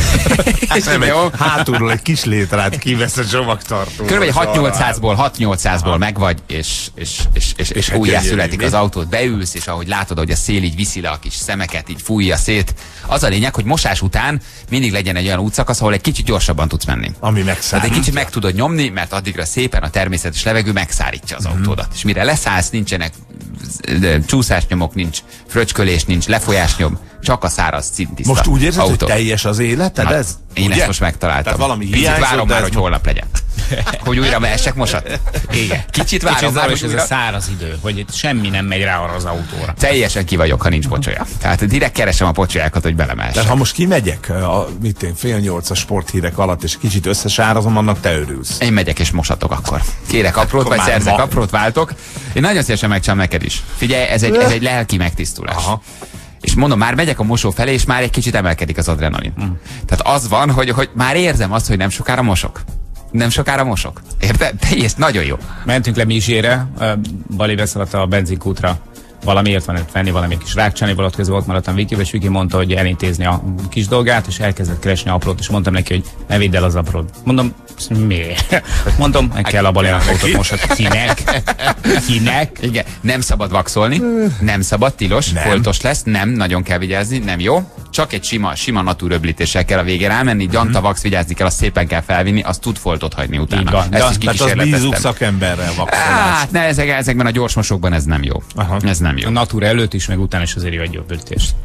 És Nem, jó. egy, hátulról egy kis létrát kivesz a csomagtartóról. Körülbelül és arra hat-nyolcszázból, hat-nyolcszázból megvagy, és, és, és, és, és hát újjá gyönyörű, születik mi? az autót, beülsz, és ahogy látod, hogy a szél így viszi le a kis szemeket, így fújja szét. Az a lényeg, hogy mosás után mindig legyen egy olyan útszakasz, ahol egy kicsit gyorsabban tudsz menni. Ami Tehát megszállítja. egy kicsit meg tudod nyomni, mert addigra szépen a természetes levegő megszárítja az autódat. És mire leszállsz, nincsenek de csúszásnyomok, nincs fröcskölés, nincs lefolyásnyom, csak a száraz szintiszta Most úgy érzed, autó. hogy teljes az életed Hát, ez? én Ugye? ezt most megtaláltam. Tehát valami Picit hiányzott, várom de már, ez hogy mo- holnap legyen. Hogy újra mehessek mosat. Igen. Kicsit várom Kicsit már, zaros hogy ez a újra... száraz idő, hogy itt semmi nem megy rá arra az autóra. Teljesen ki vagyok, ha nincs pocsolya. Tehát direkt keresem a pocsolyákat, hogy De belemehessek. ha most kimegyek a mit én, fél nyolc a sporthírek alatt, és kicsit összesárazom, annak te örülsz. Én megyek és mosatok akkor. Kérek aprót, Akkor vagy már szerzek ma. aprót, váltok. Én nagyon szívesen megcsinálom neked is. Figyelj, ez egy, ez egy lelki megtisztulás. Aha. És mondom, már megyek a mosó felé, és már egy kicsit emelkedik az adrenalin. Mm. Tehát az van, hogy, hogy már érzem azt, hogy nem sokára mosok. Nem sokára mosok. Érted? Te ezt nagyon jó. Mentünk le Mizsére, Bali beszaladt a benzinkútra. Valamiért van ott venni, valami kis rákcsálni, valahogy közben ott maradtam Vikivel, és Viki mondta, hogy elintézni a kis dolgát, és elkezdett keresni aprót, és mondtam neki, hogy ne vidd el az aprót. Mondom, miért? Mondom, meg kell a Balinak autót mosat. Kinek? Kinek? Igen, nem szabad vaxolni, nem szabad, tilos, Nem. foltos lesz, nem, nagyon kell vigyázni, nem jó. csak egy sima, sima natúröblítéssel kell a végén elmenni, gyantavax, vigyázni kell, azt szépen kell felvinni, azt tud foltot hagyni utána. Így van. Ezt Ja, is Tehát az bízunk szakemberrel vaxolás. Hát ne, ezek, ezekben a gyorsmosokban ez nem jó. Aha. Ez nem jó. A Natura előtt is, meg utána is azért jó egy öblítést.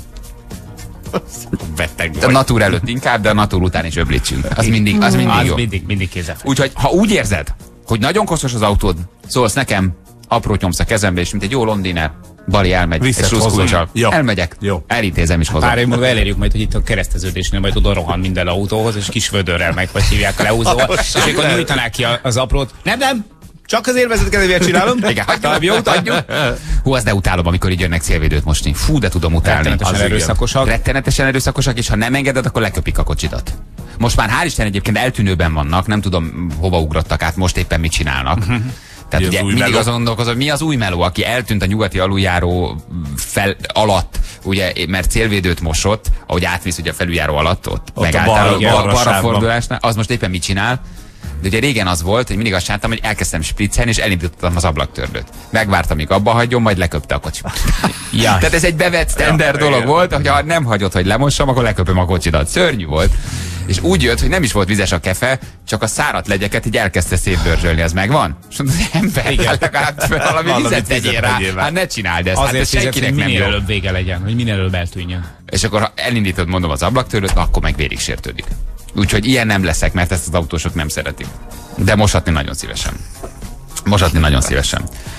Beteg A Natur előtt inkább, de a Natur után is öblítsünk. Az mindig, az mindig Az jó. mindig, mindig kézzelfekvő. Úgyhogy, ha úgy érzed, hogy nagyon koszos az autód, szólsz nekem, aprót nyomsz a kezembe, és mint egy jó londiner, Bali elmegy, Viszed és hozzá. ruszkulcsal. Jó. Elmegyek, Jó. elintézem is hozzá. Pár év múlva elérjük majd, hogy itt a kereszteződésnél majd oda rohan minden autóhoz, és kis vödörrel meg, vagy hívják a leúzóval, és akkor nyújtanák ki a- az aprót. Nem, nem, csak az élvezet kedvéért csinálom. Igen, hagyjuk, Talán jó, hagyjuk. Hú, azt de utálom, amikor így jönnek célvédőt mosni. Fú, de tudom utálni. Rettenetesen Az erőszakosak. igen. Rettenetesen erőszakosak, és ha nem engeded, akkor leköpik a kocsidat. Most már hál' Isten egyébként eltűnőben vannak, nem tudom hova ugrottak át, most éppen mit csinálnak. Tehát Mi az ugye új mindig meló? azon gondolkozom, mi az új meló, aki eltűnt a nyugati aluljáró fel, alatt, ugye, mert célvédőt mosott, ahogy átvisz ugye a felüljáró alatt, ott, Ott megálltál a a bal- bal- balra balra sávban. fordulásnál, az most éppen mit csinál? De ugye régen az volt, hogy mindig azt csináltam, hogy elkezdtem spriccelni, és elindítottam az ablaktörlőt. Megvártam, míg abba hagyjon, majd leköpte a kocsimat. Ja. Tehát ez egy bevett standard Ja, dolog igen. volt, hogy ha nem hagyod, hogy lemossam, akkor leköpöm a kocsidat. Szörnyű volt. És úgy jött, hogy nem is volt vizes a kefe, csak a száradt legyeket így elkezdte szétdörzsölni, az megvan? És mondta, az ember, Igen. hát legalább valami Valamit vizet tegyél vizet rá. tegyél rá. Hát ne csináld ezt, hát Azért ez fizetsz, senkinek hogy nem minél jó. előbb vége legyen, hogy minél előbb eltűnjön. És akkor ha elindítod, mondom, az ablaktörlőt, akkor meg vérig sértődik. Úgyhogy ilyen nem leszek, mert ezt az autósok nem szeretik. De mosatni nagyon szívesen. Mosatni nagyon szívesen.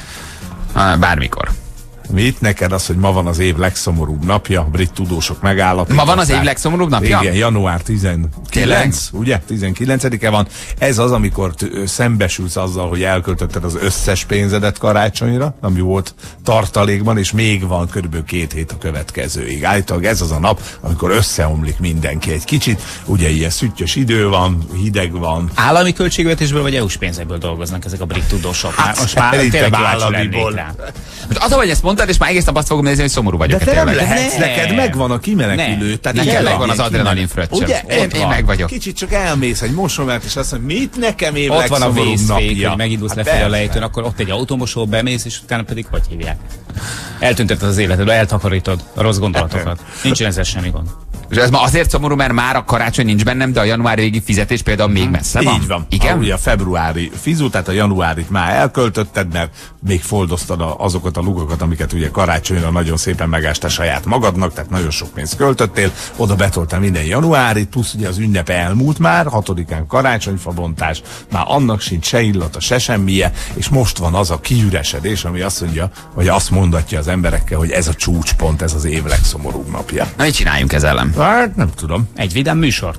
Ah, Bármikor. Mit neked az, hogy ma van az év legszomorúbb napja, a brit tudósok megállapították. Ma van az év legszomorúbb napja? Igen, január tizenkilenc, Tényleg? ugye? tizenkilencedike van. Ez az, amikor t- ö, szembesülsz azzal, hogy elköltötted az összes pénzedet karácsonyra, ami volt tartalékban, és még van körülbelül két hét a következőig. Állítólag ez az a nap, amikor összeomlik mindenki egy kicsit. Ugye ilyen szüttyös idő van, hideg van. Állami költségvetésből vagy é u-s pénzekből dolgoznak ezek a brit tudósok? Hát, Most már szerintem tényleg kíváncsi államiból. lennék rá. Most az, ahogy ezt mondtad, és már egész nap azt fogom nézni, hogy szomorú vagyok. De te nem tényleg. lehetsz, Ne. neked megvan a kimenekülő. Ne. Tehát Nekem kell megvan egy az ilyen adrenalin kimenek- fröccsöm. Ugye? Én- Ott én van. meg vagyok. Kicsit csak elmész egy mosómert, és azt mondod, mit nekem év Ott van a legszomorúbb vészfék, napja? hogy megindulsz Hát lefelé a persze. lejtőn, akkor ott egy automosó bemész, és utána pedig hogy hívják? Eltünteted az életedből, eltakarítod a rossz gondolatokat. Nincsen ezzel semmi gond. És ez ma azért szomorú, mert már a karácsony nincs bennem, de a január végi fizetés például még messze van. Így van. Igen? A, ugye a februári fizu, tehát a januárit már elköltötted, mert még foldoztad a, azokat a lugokat, amiket ugye karácsonyra nagyon szépen megástál saját magadnak, tehát nagyon sok pénzt költöttél, oda betoltál minden januárit, plusz ugye az ünnep elmúlt már, hatodikán karácsonyfabontás, már annak sincs se illata, se semmije, és most van az a kiüresedés, ami azt mondja, vagy azt mondatja az emberekkel, hogy ez a csúcspont, ez az év legszomorúbb napja. Na, mit csináljunk ez ellen? Hát nem tudom. Egy vidám műsor.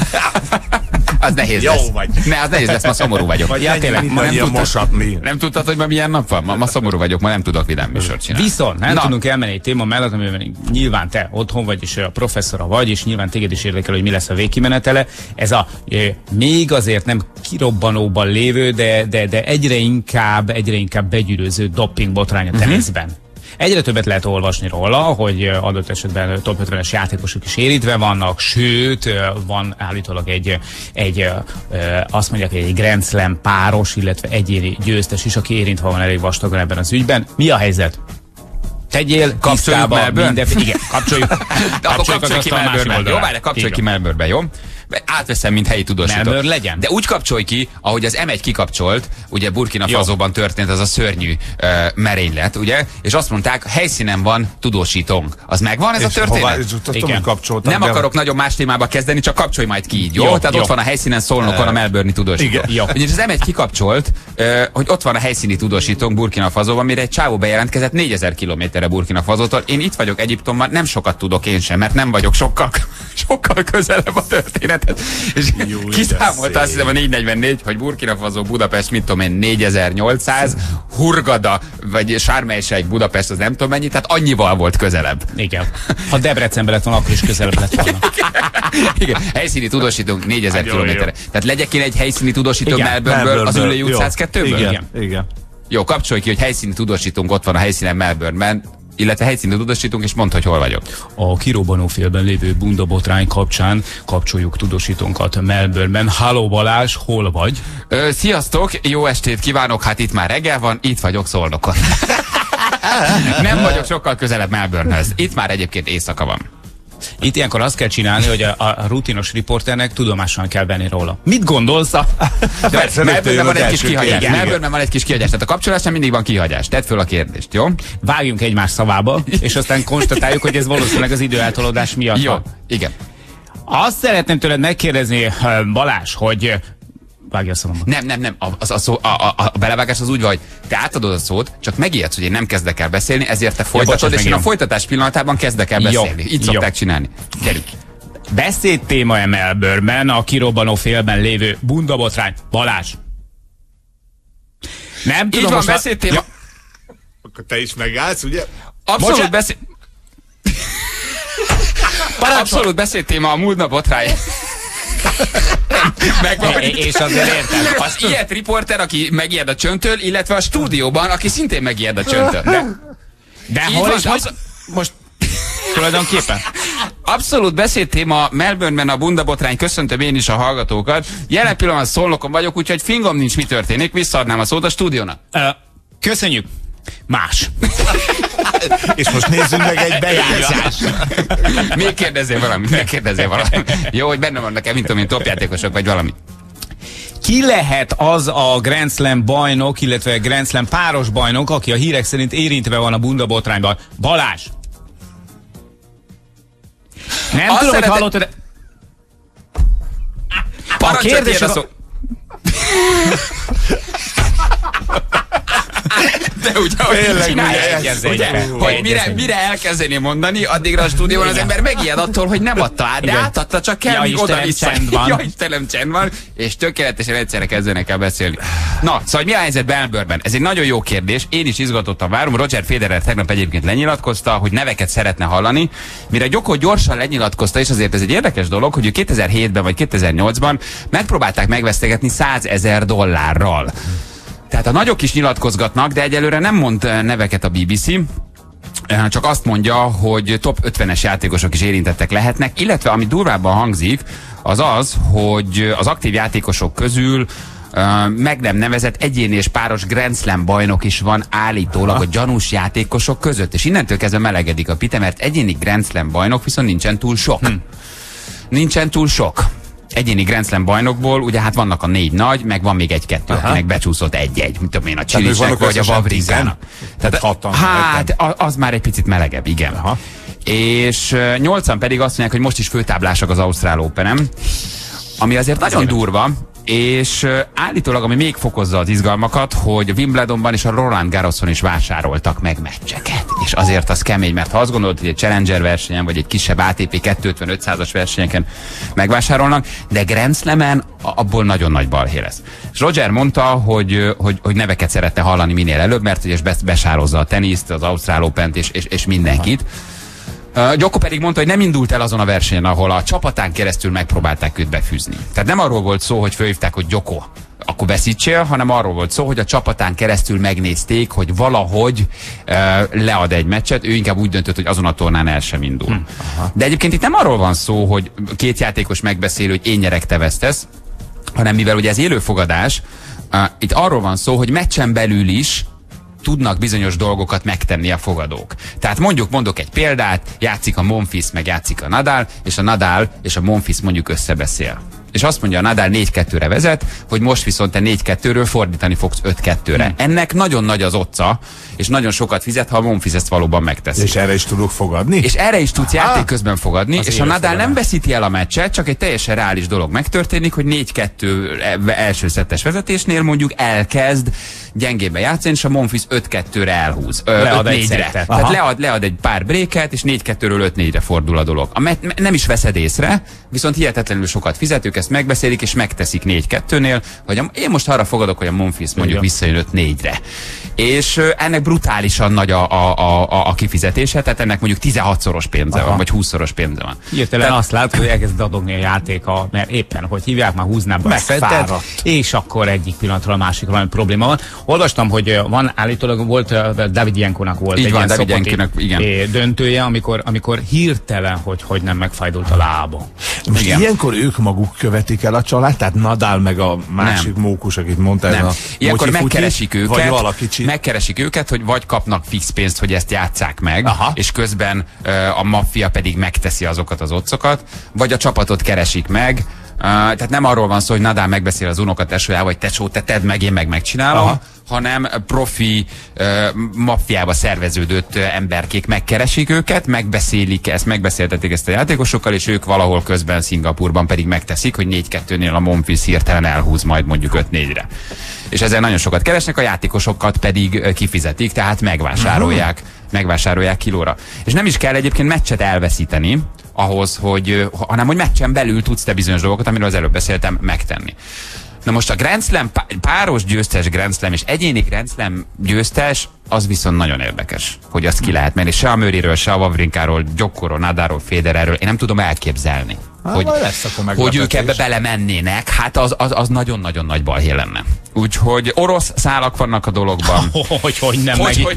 Az nehéz Jó lesz. vagy. Ne, az nehéz lesz, ma szomorú vagyok. Vagy ja, tényleg, ma nem, Mindannyian tudtad, mosatni. nem tudtad, hogy ma milyen nap van? Ma, ma szomorú vagyok, ma nem tudok vidám műsort csinálni. Viszont nem Na. tudunk elmenni egy téma mellett, amiben nyilván te otthon vagy, és a professzora vagy, és nyilván téged is érdekel, hogy mi lesz a végkimenetele. Ez a e, még azért nem kirobbanóban lévő, de, de, de egyre inkább, egyre inkább begyűröző doping botrány a teniszben. Egyre többet lehet olvasni róla, hogy adott esetben top ötvenes játékosok is érintve vannak, sőt, van állítólag egy, egy azt mondják, hogy egy Grand Slam páros, illetve egyéni győztes is, aki érintve van elég vastagon ebben az ügyben. Mi a helyzet? Tegyél tisztába Melbourne? minden... Igen, kapcsoljuk. De akkor kapcsolj ki aztán a másik Melbourne-be. Jó, oldalra. várj, kapcsolj Így ki van. Melbourne-be, jó? Átveszem, mint helyi tudósító. Melbourne legyen. De úgy kapcsolj ki, ahogy az em egy kikapcsolt, ugye Burkina Jó. Fasóban történt ez a szörnyű uh, merénylet, ugye? És azt mondták, helyszínen van tudósítónk. Az megvan ez a És történet? hová- és azt Igen. tudom, kapcsoltam, Nem de- akarok nagyon más témába kezdeni, csak kapcsolj majd ki így, jó? Jó, Tehát jó. ott van a helyszínen Szolnokon a Melbourne-i tudósító. Igen. Jó. Ugyanis az em egy kikapcsolt, ö, hogy ott van a helyszíni tudósítónk Burkina Fasóban, mire egy csávó bejelentkezett négyezer kilométerre Burkina Fasótól. Én itt vagyok Egyiptomban, nem sokat tudok én sem, mert nem vagyok sokkal, sokkal közelebb a történetet. És Jó, de kiszámolta azt szép. hiszem a négy negyvennégy, hogy Burkina Fasó, Budapest, mit tudom én, négyezer-nyolcszáz, Hurgada, vagy Sármely-Sheikh, Budapest, az nem tudom mennyi, tehát annyival volt közelebb. Igen. Ha Debrecenben lett volna, akkor is közelebb lett volna. Igen, helyszíni tudósítónk négyezer Nagyon jó. kilométerre. Tehát legyek én egy helyszíni tudósító Igen, Melbourne-ből az Üllői út Jó. száz kettőből? Igen, Igen. igen. Jó, kapcsolj ki, hogy helyszíni tudósítónk ott van a helyszínen Melbourne-ben, illetve helyszíni tudósítunk, és mondd, hogy hol vagyok. A kirobbanófélben lévő bundabotrány kapcsán kapcsoljuk tudósítónkat Melbourne-ben. Halló Balázs, hol vagy? Ö, sziasztok, jó estét kívánok, hát itt már reggel van, itt vagyok Szolnokon. Nem vagyok sokkal közelebb Melbourne-höz. Itt már egyébként éjszaka van. Itt ilyenkor azt kell csinálni, hogy a, a rutinos riporternek tudomásan kell venni róla. Mit gondolsz? A... Melbourne-ben van egy kis kihagyás. Melbourne-ben van egy kis kihagyás. Tehát a kapcsolásnál mindig van kihagyás. Tedd föl a kérdést, jó? Vágjunk egymás szavába, és aztán konstatáljuk, hogy ez valószínűleg az időeltolódás miatt jó, van. igen. Azt szeretném tőled megkérdezni, Balázs, hogy... Vágj a szavamba. Nem, nem, nem. A, az, a, szó, a, a, a belevágás az úgy van, hogy te átadod a szót, csak megijedsz, hogy én nem kezdek el beszélni, ezért te folytatod, ja, és én a folytatás pillanatában kezdek el beszélni. Jó, Így szokták jó. csinálni. Gyerünk. Beszéd téma Melbourne-ben a kirobbanó félben lévő bundabotrány. Balázs. Nem tudom, Így van, beszéd téma. Ja. Akkor te is megállsz, ugye? Abszolút beszéd... Abszolút beszéd téma a múlt nap botrány. És azért értem. Az ilyet riporter, aki megijed a csöntől, illetve a stúdióban, aki szintén megijed a csöntől. De, de hol is, hogy most tulajdonképpen? Abszolút beszédtéma Melbourne-ben a bundabotrány, köszöntöm én is a hallgatókat. Jelen pillanatban Szolnokon vagyok, úgyhogy fingom nincs, mi történik, visszaadnám a szót a stúdiónak. Uh, köszönjük. Más. És most nézzünk meg egy bejátszást. Még kérdezzél valamit, még kérdezzél valamit. Jó, hogy benne vannak-e, mint tudom én, topjátékosok, vagy valami. Ki lehet az a Grand Slam bajnok, illetve Grand Slam páros bajnok, aki a hírek szerint érintve van a bundabotrányban? Balázs! Nem Azt tudom, szeretet... hogy hallottad... A kérdés a szó... De ugye, hogy csinálják ezt, ugye? Hogy mire, mire elkezdeni mondani, addigra a stúdióban az ember megijed attól, hogy nem adta át, de átadta, csak kell, míg oda-vissza. Ja, Istenem, csend van, és tökéletesen egyszerre kezdenek el beszélni. Na, szóval mi a helyzet Melbourne-ben? Ez egy nagyon jó kérdés, én is izgatottan várom. Roger Federer tegnap egyébként lenyilatkozta, hogy neveket szeretne hallani, mire Djoko gyorsan lenyilatkozta, és azért ez egy érdekes dolog, hogy ő kétezer-hétben vagy kétezer-nyolcban megpróbálták megvesztegetni százezer dollárral. Tehát a nagyok is nyilatkozgatnak, de egyelőre nem mond neveket a bé bé cé, csak azt mondja, hogy top ötvenes játékosok is érintettek lehetnek, illetve ami durvábban hangzik, az az, hogy az aktív játékosok közül Uh, meg nem nevezett egyéni és páros Grand Slam bajnok is van állítólag a gyanús játékosok között, és innentől kezdve melegedik a pite, mert egyéni Grand Slam bajnok viszont nincsen túl sok. Hm. Nincsen túl sok. Egyéni Grand Slam bajnokból, ugye hát vannak a négy nagy, meg van még egy-kettő, akinek becsúszott egy-egy, mint tudom én, a Csilisek vagy a Wawrinkának. Tehát hatan, hát az már egy picit melegebb, igen. Aha. És nyolcan pedig azt mondják, hogy most is főtáblások az Ausztrál Openem, ami azért nagyon azért durva, és állítólag, ami még fokozza az izgalmakat, hogy a Wimbledonban és a Roland Garroson is vásároltak meg meccseket. És azért az kemény, mert ha azt gondolod, hogy egy Challenger versenyen, vagy egy kisebb á té pé kétszázötven-ötszázas versenyeken megvásárolnak, de Grand Slamen abból nagyon nagy balhé lesz. És Roger mondta, hogy, hogy, hogy neveket szeretne hallani minél előbb, mert ugye besározza a teniszt, az Ausztrál Opent és, és, és mindenkit. Aha. Uh, Djoko pedig mondta, hogy nem indult el azon a versenyen, ahol a csapatán keresztül megpróbálták őt befűzni. Tehát nem arról volt szó, hogy fölhívták, hogy Djoko, akkor veszítsél, hanem arról volt szó, hogy a csapatán keresztül megnézték, hogy valahogy uh, lead egy meccset, ő inkább úgy döntött, hogy azon a tornán el sem indul. Hm. De egyébként itt nem arról van szó, hogy két játékos megbeszél, hogy én nyerek, te vesztesz, hanem mivel ugye ez élőfogadás, uh, itt arról van szó, hogy meccsen belül is tudnak bizonyos dolgokat megtenni a fogadók. Tehát mondjuk, mondok egy példát, játszik a Monfils, meg játszik a Nadal, és a Nadal és a Monfils mondjuk összebeszél. És azt mondja, a Nadal négy kettőre vezet, hogy most viszont te négy kettőről fordítani fogsz öt kettőre. Hmm. Ennek nagyon nagy az otca, és nagyon sokat fizet, ha a Monfils ezt valóban megteszi. És erre is tudok fogadni? És erre is tudsz Aha. játék közben fogadni, az és a Nadal fogadás. Nem veszíti el a meccset, csak egy teljesen reális dolog megtörténik, hogy négy kettő első szettes vezetésnél mondjuk elkezd gyengébben játszani, és a Monfils öt kettőre elhúz. öt négyre. Tehát lead, lead egy pár bréket, és négy kettőről öt négyre fordul a dolog. A met, nem is veszed észre, viszont hihetetlenül sokat fizetők, ezt megbeszélik, és megteszik négy kettőnél, hogy a, én most arra fogadok, hogy a Monfils mondjuk igen. visszajön öt négyre. És uh, ennek brutálisan nagy a, a, a, a kifizetése, tehát ennek mondjuk tizenhatszoros pénze Aha. van, vagy húszszoros pénze van. Hirtelen azt látod, hogy elkezd adogni a játéka, mert éppen, hogy hívják, már húzná be a szettet, és akkor egyik pillanatról a másikra valami probléma van. Olvastam, hogy van állítólag, volt David Jankónak volt így egy van, ilyen David Jankinak, igen. döntője, amikor, amikor hirtelen, hogy, hogy nem megfájdult a lába. Most igen. ilyenkor ők maguk követ követik el a család? Tehát Nadal meg a másik nem. mókus, akit mondtál, nem. a Ilyenkor megkeresik őket, vagy valakicsi... megkeresik őket, hogy vagy kapnak fix pénzt, hogy ezt játsszák meg, Aha. és közben uh, a maffia pedig megteszi azokat az occokat, vagy a csapatot keresik meg. Uh, tehát nem arról van szó, hogy Nadal megbeszél az unokatesójával, hogy tesó, te tedd meg, én meg megcsinálom, Aha. hanem profi uh, maffiába szerveződött uh, emberkék megkeresik őket, megbeszélik ezt, megbeszéltetik ezt a játékosokkal, és ők valahol közben Szingapurban pedig megteszik, hogy négy kettőnél a Monfils hirtelen elhúz majd mondjuk öt négyre. És ezzel nagyon sokat keresnek, a játékosokat pedig uh, kifizetik, tehát megvásárolják, uh-huh. megvásárolják kilóra. És nem is kell egyébként meccset elveszíteni, ahhoz, hogy, hanem hogy meccsen belül tudsz te bizonyos dolgokat, amiről az előbb beszéltem, megtenni. Na most a Grand Slam, páros győztes Grand Slam és egyéni Grand Slam győztes, az viszont nagyon érdekes, hogy azt ki lehet menni. Se a Murrayről, se a Wawrinkáról, Djokoról, Nadalról, Federerről, én nem tudom elképzelni, hát, hogy, lesz, hogy ők ebbe belemennének. Hát az, az, az nagyon-nagyon nagy balhé lenne. Úgyhogy orosz szálak vannak a dologban. Hogy, hogy nem hogy, meg... hogy...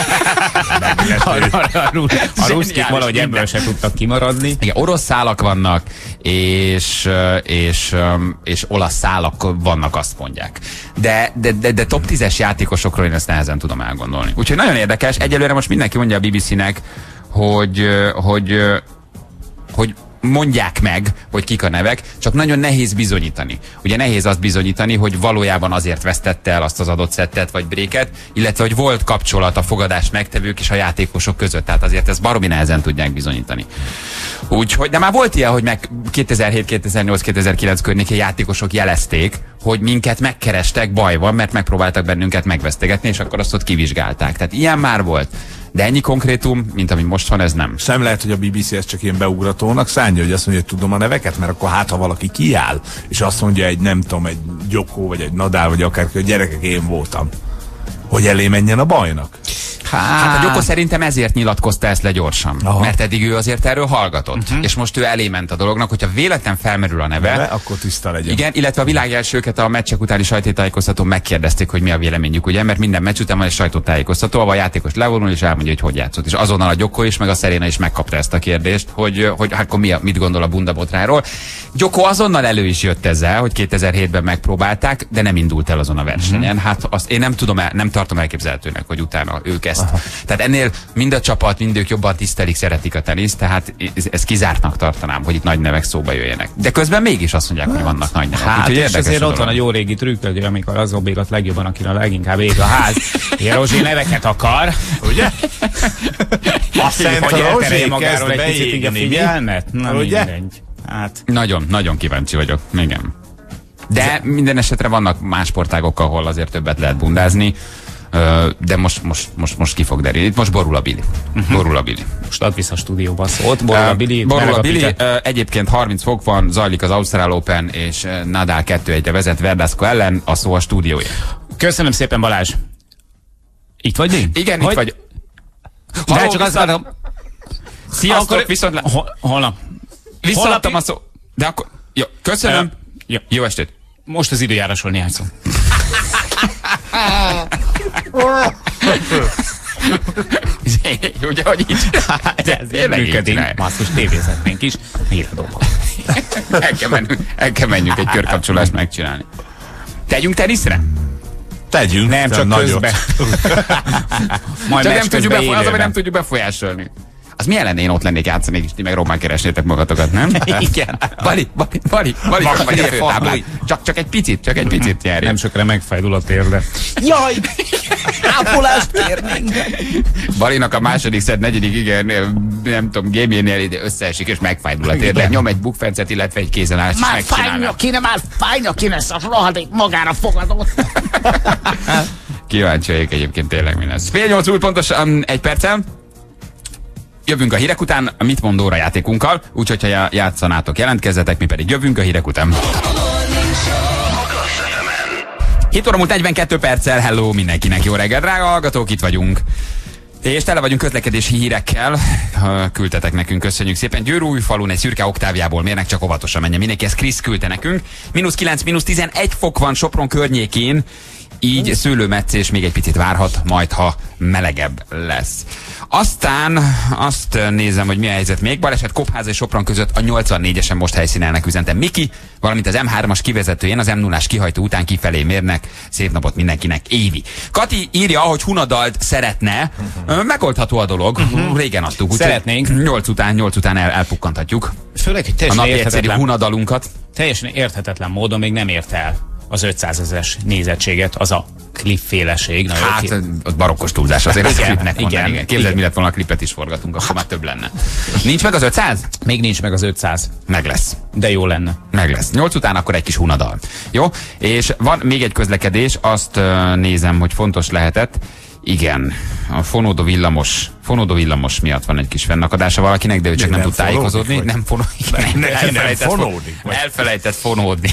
A ruszkik valahogy ebből se tudtak kimaradni. Igen, orosz szálak vannak, és, és, és olasz szálak vannak, azt mondják. De, de, de, de top tízes játékosokról én ezt nehezen tudom elgondolni. Úgyhogy nagyon érdekes. Egyelőre most mindenki mondja a bé bé cé-nek, hogy, hogy, hogy mondják meg, hogy kik a nevek, csak nagyon nehéz bizonyítani. Ugye nehéz azt bizonyítani, hogy valójában azért vesztette el azt az adott szettet vagy bréket, illetve hogy volt kapcsolat a fogadást megtevők és a játékosok között. Tehát azért ezt baromi nehezen tudják bizonyítani. Úgyhogy, de már volt ilyen, hogy meg kétezer-hét, kétezer-nyolc, kétezer-kilenc környékén játékosok jelezték, hogy minket megkerestek, baj van, mert megpróbáltak bennünket megvesztegetni, és akkor azt ott kivizsgálták. Tehát ilyen már volt. De ennyi konkrétum, mint ami most van, ez nem. Sem lehet, hogy a bé bé cé ezt csak ilyen beugratónak szánja, hogy azt mondja, hogy tudom a neveket, mert akkor hát, ha valaki kiáll, és azt mondja egy, nem tudom, egy Djoko, vagy egy Nadal, vagy akárki, hogy gyerekek, én voltam. Hogy elé menjen a bajnak? Hát a Djoko szerintem ezért nyilatkozta ezt le gyorsan. Aha. Mert eddig ő azért erről hallgatott. Uh-huh. És most ő elé ment a dolognak, hogyha véletlen felmerül a neve, neve akkor tiszta legyen. Igen, illetve a világ elsőket a meccsek utáni sajtótájékoztatón megkérdezték, hogy mi a véleményük, ugye, mert minden meccs után van egy sajtótájékoztató, ahol a játékos levonul és elmondja, hogy hogy játszott. És azonnal a Djoko is, meg a Serena is megkapta ezt a kérdést, hogy, hogy hát akkor mi a, mit gondol a bundabotráról. Djoko azonnal elő is jött ezzel, hogy kétezer-hétben megpróbálták, de nem indult el azon a versenyen. Uh-huh. Hát azt én nem tudom, el, nem tartom elképzelhetőnek, hogy utána ők ezt. Aha. Tehát ennél mind a csapat, mind ők jobban tisztelik, szeretik a teniszt, tehát ezt kizártnak tartanám, hogy itt nagy nevek szóba jöjjenek. De közben mégis azt mondják, hogy vannak nagy nevek. Hát és azért ott van a jó régi trükk, amikor az obégat legjobban, akire a leginkább ég a ház. Rózsi neveket akar, ugye? Azt hiszem, hogy elterelje magáról egy picit a figyelmet? Na mindegy. Hát. Nagyon, nagyon kíváncsi vagyok. Igen. De minden esetre vannak más sportágok, ahol azért többet lehet bundázni. De most, most, most, most ki fog derülni. Itt most borul a Bili. Uh-huh. Borul a Bili. Most add vissza a stúdióba szót. Borul a Bili. Borul a Bili. Uh, egyébként harminc fok van, zajlik az Ausztrál Open, és Nadal kettő egyre vezet Verdasco ellen, a szó a stúdiója. Köszönöm szépen, Balázs. Itt vagy mi? Igen, hogy? Itt vagy. De Halló, csak azt mondom. Sziasztok, akkor... viszont... Hol, holnap. Visszaadtam a szó. De akkor... Jó, köszönöm. Uh, jó. Jó estét. Most az időjárásról néhány szó. Ugye, hogy így ez működik. Azt most tévézetnénk is. Híradóban. el, kell mennünk, el kell menjünk egy körkapcsolást megcsinálni. Tegyünk teniszre? Tegyünk. Nem, csak közben. Majd csak nem tudjuk, befo- az, nem tudjuk befolyásolni. Az milyen lenne, én ott lennék játszani, és ti meg rommán keresnétek magatokat, nem? Igen. Bali, Bali, Bali, Bali, Bali, Bali csak, csak egy picit, csak egy picit járj. Nem sokra megfájdul a térde. Jaj! Ápolást kérnénk! Balinak a második szed, negyedik, igen, nem tudom, gémjénél ide összeesik, és megfájdul a térde. Nyom egy bukfencet, illetve egy kézenállást, és megcsinálná. Már fájnia kéne, már fájnia kéne, ezt a rohadék magára fogadott. Kíváncsi vagyok egyébként tényleg mi lesz. Fél nyolc úr pontosan egy perccel. Jövünk a hírek után, a Mit mond Dóra játékunkkal, úgyhogy ha játszanátok, jelentkezzetek, mi pedig jövünk a hírek után. hét óra múlt negyvenkettő perccel, hello mindenkinek, jó reggel, drága hallgatók, itt vagyunk. És tele vagyunk közlekedési hírekkel, küldtetek nekünk, köszönjük szépen. Győrújfalun egy szürke oktáviából mérnek, csak óvatosan menjen mindenki, ezt Krisz küldte nekünk. mínusz kilenc, mínusz tizenegy fok van Sopron környékén, így szőlőmetszés még egy picit várhat, majd ha melegebb lesz. Aztán azt nézem, hogy mi a helyzet még. Baleset Kopháza és Sopron között a nyolcvannégyesen most helyszínelnek, üzentem Miki, valamint az em hármas kivezetőjén az em nullás kihajtó után kifelé mérnek. Szép napot mindenkinek, Évi. Kati írja, hogy Hunadalt szeretne. Uh-huh. Megoldható a dolog. Uh-huh. Régen adtuk. Úgy szeretnénk. nyolc után, nyolc után el, elpukkanthatjuk. Főleg, hogy a napi egyszerű Hunadalunkat. Teljesen érthetetlen módon még nem ért el az ötszázezres nézettséget, az a klipféleség. Hát, ki... az barokkos túlzás azért. Igen, klipnek igen, mondani, igen. Képzeld, mi lett volna a klipet is forgatunk, akkor már több lenne. Nincs meg az ötszáz? Még nincs meg az ötszáz. Meg lesz. De jó lenne. Meg lesz. nyolc után akkor egy kis Hunadal. Jó? És van még egy közlekedés, azt uh, nézem, hogy fontos lehetett. Igen, a fonódó villamos, fonódó villamos miatt van egy kis fennakadása valakinek, de ő csak nem, nem tud tájékozódni. Vagy? Nem fonódik. Nem, nem, elfelejtett, nem fonódik. Fon elfelejtett fonódni.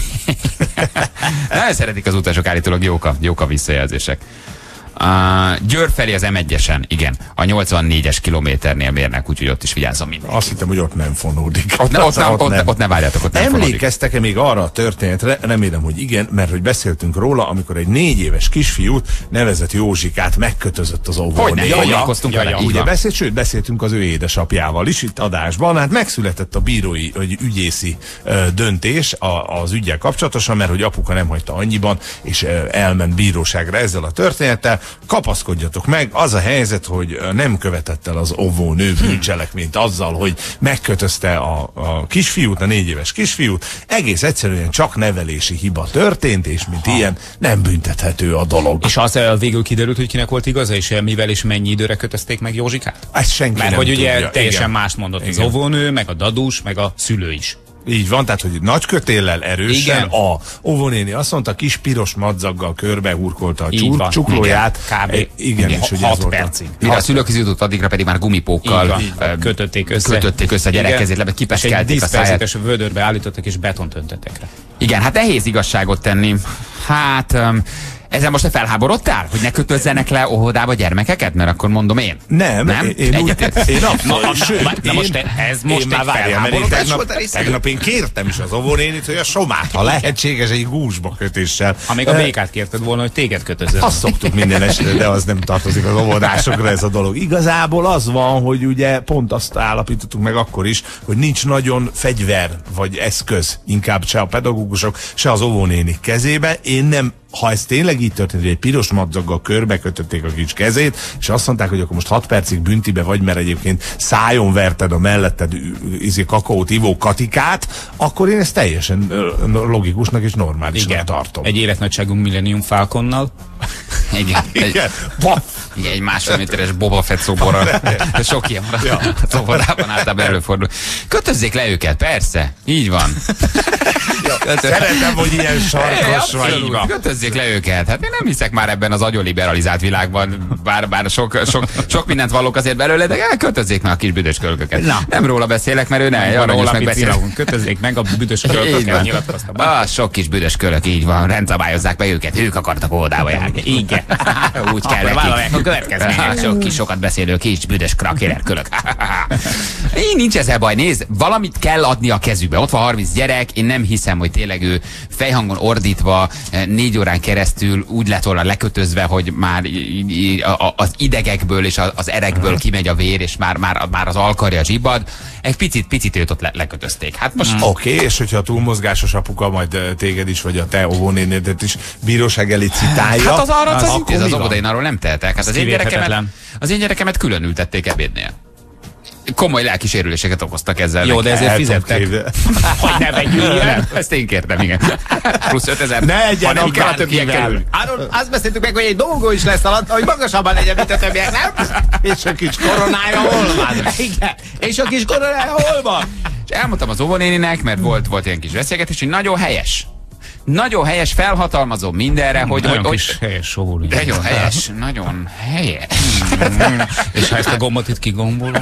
Nagyon szeretik az utasok, állítólag jók a, jók a visszajelzések. Uh, Győr felé az em egyesen, igen, a nyolcvannégyes kilométernél mérnek, úgyhogy ott is vigyázzon mindenki. Azt hittem, hogy ott nem fonódik. Ott, ne, ott, nem, ott, nem. ott ne várjátok, ott nem Emlékeztek-e még arra a történetre, remélem, hogy igen, mert hogy beszéltünk róla, amikor egy négy éves kisfiút nevezett Józsikát megkötözött az óvónél. Hogyne, foglalkoztunk vele. Ugye beszélt, sőt, beszéltünk az ő édesapjával is itt adásban, hát megszületett a bírói, vagy ügyészi ö, döntés a, az üggyel kapcsolatosan, mert hogy apuka nem hagyta annyiban, és ö, elment bíróságra ezzel a történettel. Kapaszkodjatok meg, az a helyzet, hogy nem követett el az óvónő bűncselekményt azzal, hogy megkötözte a, a kisfiút, a négy éves kisfiút, egész egyszerűen csak nevelési hiba történt, és mint ha. ilyen nem büntethető a dolog. És az végül kiderült, hogy kinek volt igaza, és mivel és mennyi időre kötözték meg Józsikát? Ezt senki Mert nem hogy tudja. ugye teljesen igen. mást mondott igen. az óvónő, meg a dadus, meg a szülő is. Így van, tehát, hogy nagy kötéllel erősen igen. a óvónéni azt mondta, kis piros madzaggal körbe hurkolta a csúr, csuklóját. Kb. E, igen, és hogy hat percig. Mire a szülők jutott, addigra pedig már gumipókkal kötötték össze. Kötötték össze a gyerek kezét, kipeszkelték a száját. És egy vödörbe állítottak, és betont öntöttek rá. Igen, hát nehéz igazságot tenni. Hát... Um, ezzel most te felháborodtál? Hogy ne kötözzenek le óvodába gyermekeket? Mert akkor mondom én. Nem. Nem? Én, én, én abszolút. Sőt, na most ez most én egy felháborodás tegnap, tegnap én kértem is az óvónénit, hogy a somát, ha lehetséges, egy gúzsba kötéssel. Ha még a békát kérted volna, hogy téged kötözön. Azt szoktuk minden este, de az nem tartozik az óvodásokra ez a dolog. Igazából az van, hogy ugye pont azt állapítottuk meg akkor is, hogy nincs nagyon fegyver vagy eszköz, inkább se a pedagógusok, se az óvónénik kezébe. Én nem ha ez tényleg így történt, hogy egy piros madzaggal körbekötötték a kis kezét, és azt mondták, hogy akkor most hat percig büntibe vagy, mert egyébként szájon verted a melletted izé kakaót ivó Katikát, akkor én ezt teljesen logikusnak és normálisnak tartom. Egy életnagyságú Millennium Falconnal. Igen. Egy, igen. Igen, egy másfél méteres Boba Fett szoborral. Sok ilyen van. Ja. A szobodában általában előfordul. Kötözzék le őket, persze. Így van. Ja, szeretem, hogy ilyen sarkos vagy. Kötözzék le őket. Hát én nem hiszek már ebben az agyoliberalizált világban, bár, bár sok, sok, sok mindent vallok azért belőle, de kötözzék meg a kis büdös kölköket. Na. Nem róla beszélek, mert ő ne, arra meg beszélünk. Kötözzék meg a büdös kölköket, nyilatkoztam. Ah, sok kis büdös kölök, így van, rendszabályozzák be őket, ők akartak óvodába járni. Igen. Úgy kell nekik. A következmény. Sok kis sokat beszélő kis büdös krakéler kölök. Én nincs ezzel baj, nézd, valamit kell adni a kezükbe. Ott van harminc gyerek, én nem hiszem, hogy tényleg ő fejhangon ordítva négy órán keresztül úgy lett volna lekötözve, hogy már az idegekből és az erekből kimegy a vér, és már, már, már az alkarja zsibbad. Egy picit, picit őt ott le, lekötözték. Hát most... Mm. Oké, okay, és hogyha a túlmozgásos apuka majd téged is, vagy a te óvónénédet is bíróság elé citálja. Hát az arra az, az, az, az óvodain arról nem tehetek. Hát az én, gyerekemet, az én gyerekemet külön ültették ebédnél. Komoly lelki sérüléseket okoztak ezzel. Jó, de ezért fizettek. Hogy ne vegyünk ilyen. Ezt én kértem, igen. Plusz ötezer. Ne egyen a kell, többiek kerül. Azt beszéltük meg, hogy egy dolgó is lesz alatt, hogy magasabban legyen, mint a többiek, nem? És a kis koronája hol van? Igen. És a kis koronája hol van? És elmondtam az óvónéninek, mert volt, volt ilyen kis beszélgetés, hogy nagyon helyes. Nagyon helyes, felhatalmazom mindenre, hogy... Nagyon hogy, kis helyes sóvó. Nagyon helyes, nagyon helyes. És ha ezt a gombot itt kigombolom...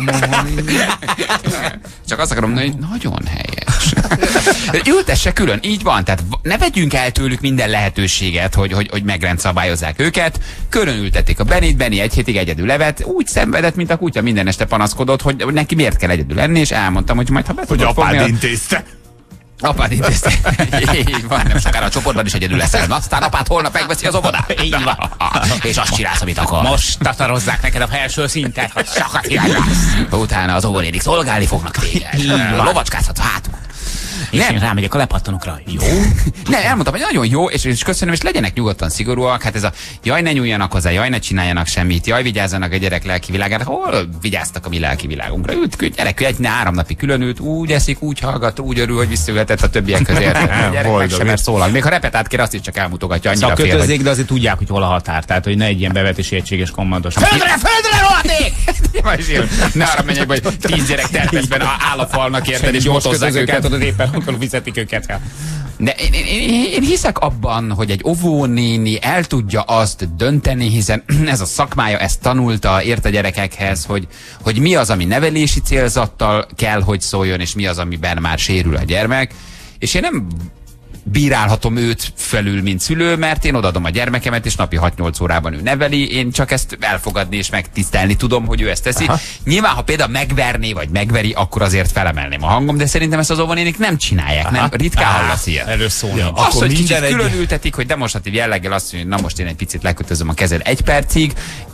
Csak azt akarom mondani, hogy nagyon helyes. Ültesse külön, így van. Tehát ne vegyünk el tőlük minden lehetőséget, hogy, hogy, hogy megrendszabályozzák őket. Külön ültették a Benit, Beni egy hétig egyedül levet. Úgy szenvedett, mint a kutya, minden este panaszkodott, hogy neki miért kell egyedül lenni, és elmondtam, hogy majd ha be hogy apád fogni, intézte. Apád intézte. Így van, nem sokára a csoportban is egyedül leszel. Aztán apád holnap megveszi az óvodát. Így van. És azt csinálsz, amit akar. Most tatarozzák neked a felső szintet, hogy sokat hiányolsz. Utána az óvonénik szolgálni fognak téged. Lovacskázhatsz hátul. És Nem. én rámegyek a lepattanokra. Jó? Nem, elmondtam, hogy nagyon jó, és, és köszönöm, és legyenek nyugodtan szigorúak. Hát ez a jaj, ne nyúljanak hozzá, jaj, ne csináljanak semmit, jaj, vigyázzanak a gyerek lelki világára. Hol vigyáztak a mi lelki világunkra? Ült, gyerek, egy három napig külön ült, úgy eszik, úgy hallgat, úgy örül, hogy visszaülhetett a többiek közé. A gyerek meg sem mer szólal. Még ha repetát kér, azt is csak elmutogatja, annyira fél, Szakkötözzék, hogy... de azért tudják, hogy hol a határ. Tehát, hogy ne egy ilyen bevetési egységes kommandos. Földre, földre rohadék! Ne arra menjek, hogy tíz gyerek terpeszben áll a falnak, érted, és mostozzák őket. tudod, éppen akkor fizetik őket el. De én, én, én, én hiszek abban, hogy egy óvónéni el tudja azt dönteni, hiszen ez a szakmája, ezt tanulta, ért a gyerekekhez, hogy, hogy mi az, ami nevelési célzattal kell, hogy szóljon, és mi az, amiben már sérül a gyermek. És én nem bírálhatom őt felül, mint szülő, mert én odaadom a gyermekemet, és napi hat-nyolc órában ő neveli, én csak ezt elfogadni és megtisztelni tudom, hogy ő ezt teszi. Aha. Nyilván, ha például megverné, vagy megveri, akkor azért felemelném a hangom, de szerintem ezt az óvonénik nem csinálják, aha, nem? Ritkán hallasz ilyet. Erről szólni. Ja, azt, hogy kicsit egy... külön ültetik, hogy demonstratív jelleggel azt mondja, hogy na most én egy picit lekötözöm a kezed egy percig,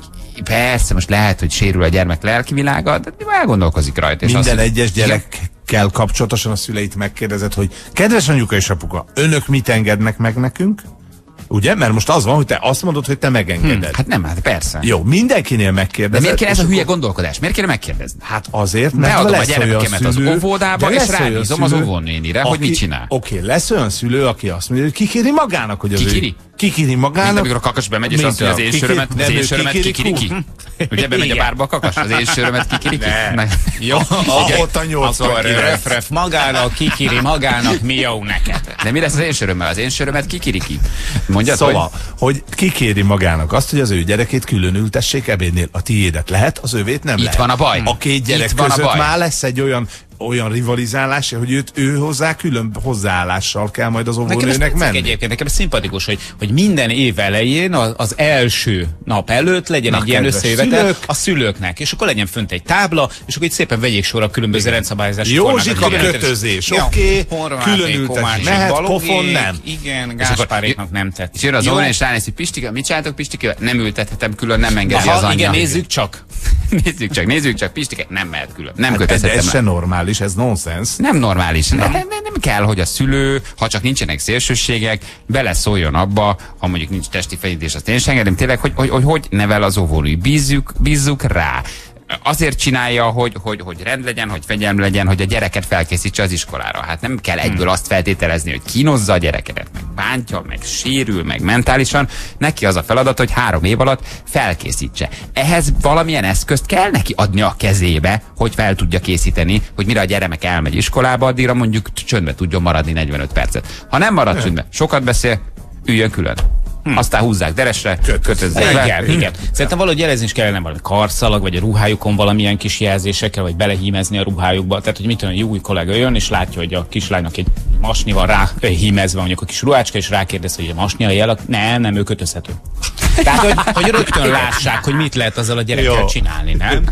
persze, most lehet, hogy sérül a gyermek lelki világa, de elgondolkozik rajta. És Minden azt, egyes gyerekkel kapcsolatosan a szüleit megkérdezed, hogy kedves anyuka és apuka, önök mit engednek meg nekünk? Ugye? Mert most az van, hogy te azt mondod, hogy te megengeded. Hmm, hát nem, hát persze. Jó, mindenkinél megkérdezed. De miért kéne ez a hülye akkor... gondolkodás? Miért kéne megkérdezni? Hát azért, mert beadom lesz a gyermekemet az szülő, óvodába, és rábízom az óvónénire, hogy mit csinál. Oké, okay, lesz olyan szülő, aki azt mondja, hogy kikéri magának, hogy az Kikiri? ő... Kikéri magának. Mint amikor a kakas bemegy, és azt mondja, az én sörömet, az én sörömet kikiri ki. Ugye bemegy a bárba a kakas, az én sörömet kikiri ki. Jó, ott a nyolcvankilenc. Ref, ref, magának, kikiri, magának, mi jó neked. De mi lesz az én sörömmel? Az én sörömet kikiri ki. Mondjad, szóval, hogy kikéri magának azt, hogy az ő gyerekét külön ültessék ebédnél. A tiédet lehet, az övét nem Itt lehet. van a baj. A két gyerek Itt van a között baj. már lesz egy olyan olyan rivalizálás, hogy őt, ő hozzá külön hozzáállással kell majd az óvónőnek menni. Egyébként nekem ez szimpatikus, hogy, hogy minden év elején az, az első nap előtt legyen Na, egy ilyen összejövetel szülők. a szülőknek, és akkor legyen fönt egy tábla, és akkor itt szépen vegyék sorra a különböző rendszabályozási Józsika formákat. kötözés, Ja, oké, Horváték, különültes Komácsik, mehet, Balogék, pofon nem. Igen, Gáspáréknak nem tett. És jön az Jó. óvónéni, és ránéz, hogy Pistike, mit csináltok Pistike? Nem ültethetem külön, nem engedi Aha, az anyja. igen, nézzük csak. Nézzük csak, nézzük csak, Pistike, nem mehet külön. Nem Hát ez, kötözhetem ez el. se normális, ez nonsens. Nem normális. Nem, nem, nem kell, hogy a szülő, ha csak nincsenek szélsőségek, beleszóljon abba, ha mondjuk nincs testi fenyítés, azt én sem engedem, tényleg, hogy hogy, hogy, hogy nevel az óvónő. Bízzuk, bízzuk rá. Azért csinálja, hogy, hogy, hogy rend legyen, hogy fegyelm legyen, hogy a gyereket felkészítse az iskolára. Hát nem kell egyből azt feltételezni, hogy kínozza a gyerekedet, meg bántja, meg sérül, meg mentálisan. Neki az a feladat, hogy három év alatt felkészítse. Ehhez valamilyen eszközt kell neki adni a kezébe, hogy fel tudja készíteni, hogy mire a gyermek elmegy iskolába, addigra mondjuk csöndbe tudjon maradni negyvenöt percet. Ha nem marad csöndbe, sokat beszél, üljön külön. Hm. Aztán húzzák deresre, kötözzék le. Igen, igen. Szerintem valahogy jelezni is kellene valami karszalag, vagy a ruhájukon valamilyen kis jelzésekkel, vagy belehímezni a ruhájukba. Tehát, hogy mit tudom, egy új kollega jön, és látja, hogy a kislánynak egy masni van rá hímezve, mondjuk a kis ruhácska, és rákérdez, hogy a masni a jel, nem, nem, ő kötözhető. Tehát, hogy, hogy rögtön lássák, hogy mit lehet azzal a gyerekkel Jó. csinálni, nem?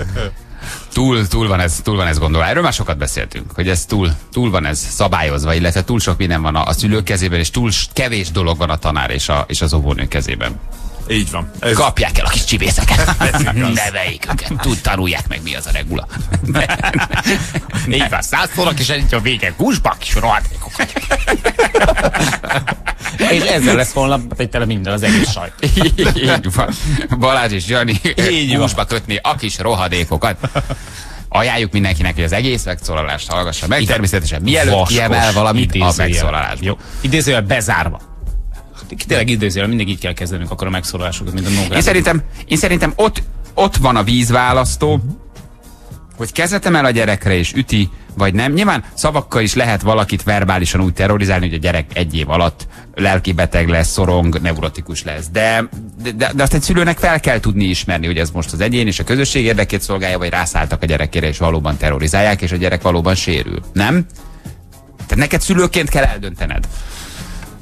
Túl, túl, van ez, túl van ez gondolva. Erről már sokat beszéltünk, hogy ez túl, túl van ez szabályozva, illetve túl sok minden van a, a szülők kezében, és túl kevés dolog van a tanár és, a, és az óvónő kezében. Így van. Ez... Kapják el a kis csibészeket, neveljék őket, tud, tanulják meg, mi az a regula. Így van, százszónak, és egy a vége gúzsba, kis rohadékokat. És ezzel lesz holnap egy tele minden az egész sajt. Így van. Balázs és Jani húsba kötni a kis rohadékokat. Ajánljuk mindenkinek, hogy az egész megszólalást hallgassa meg. Természetesen mielőtt Vaskos, kiemel valamit a idézőjel. megszólalásból. Jó. Idézőjel bezárva. Tényleg idézőjel, mindig így kell kezdenünk akkor a megszólalásokat, mint a Nógrád. Én szerintem, én szerintem ott, ott van a vízválasztó, hogy kezet emel a gyerekre és üti, vagy nem. Nyilván szavakkal is lehet valakit verbálisan úgy terrorizálni, hogy a gyerek egy év alatt lelkibeteg lesz, szorong, neurotikus lesz. De, de, de azt egy szülőnek fel kell tudni ismerni, hogy ez most az egyén és a közösség érdekét szolgálja, vagy rászálltak a gyerekére és valóban terrorizálják, és a gyerek valóban sérül. Nem? Tehát neked szülőként kell eldöntened,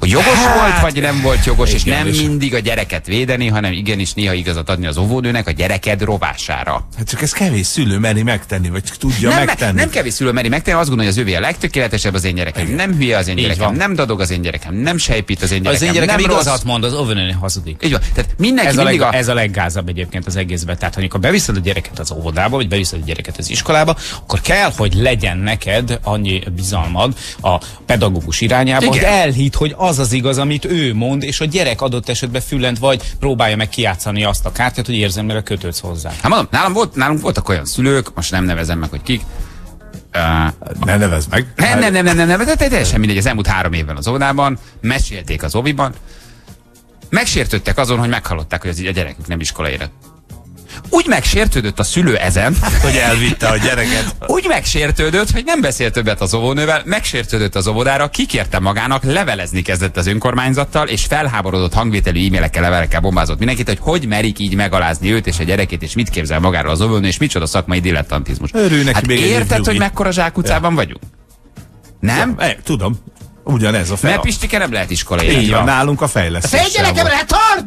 Hogy jogos Hát, volt, vagy nem volt jogos, és igen, nem és- mindig a gyereket védeni, hanem igenis néha igazat adni az óvónőnek a gyereked rovására. Hát csak ez kevés szülő meri megtenni, vagy tudja Nem, megtenni. nem kevés szülő meri megtenni, azt gondolja, hogy az övé a legtökéletesebb, az én gyerekem nem hülye, az én Így gyerekem van. nem dadog, az én gyerekem nem sejpít, az én gyerekem, Az én gyerekem nem igazat rossz. mond, az óvónő hazudik. Így van. Tehát mindenki Ez a, mindig leg, a... ez a leggázabb egyébként az egészben. Tehát, amikor beviszed a gyereket az óvodába, vagy beviszed a gyereket az iskolába, akkor kell, hogy legyen neked annyi bizalmad a pedagógus irányába, Igen. hogy elhidd, hogy az az igaz, amit ő mond, és a gyerek adott esetben fülent, vagy próbálja meg kijátszani azt a kártyát, hogy érzelmileg kötődsz hozzá. Hát mondom, nálam volt, nálunk voltak olyan szülők, most nem nevezem meg, hogy kik. Uh, Ne nevezd meg. nem, nem, nem, nem, nem, nem, de teljesen mindegy, az elmúlt három évben az óvodában, mesélték az oviban, megsértődtek azon, hogy meghallották, hogy az, a gyerekük nem iskola érett. Úgy megsértődött a szülő ezen, Hogy elvitte a gyereket. úgy megsértődött, hogy nem beszélt többet az óvónővel, megsértődött az óvodára, kikérte magának, levelezni kezdett az önkormányzattal, és felháborodott hangvételű e-mailekkel, levelekkel bombázott mindenkit, hogy hogy merik így megalázni őt és a gyerekét, és mit képzel magáról az óvónő, és micsoda szakmai dilettantizmus. Örül neki Hát még egy érted, nyugi. hogy mekkora zsákutcában vagyunk? Nem? E, tudom. Ugyanez a fel. Mert Pistike nem lehet iskola Így élet. van, nálunk a fejlesztés. Egy gyerekemre tart!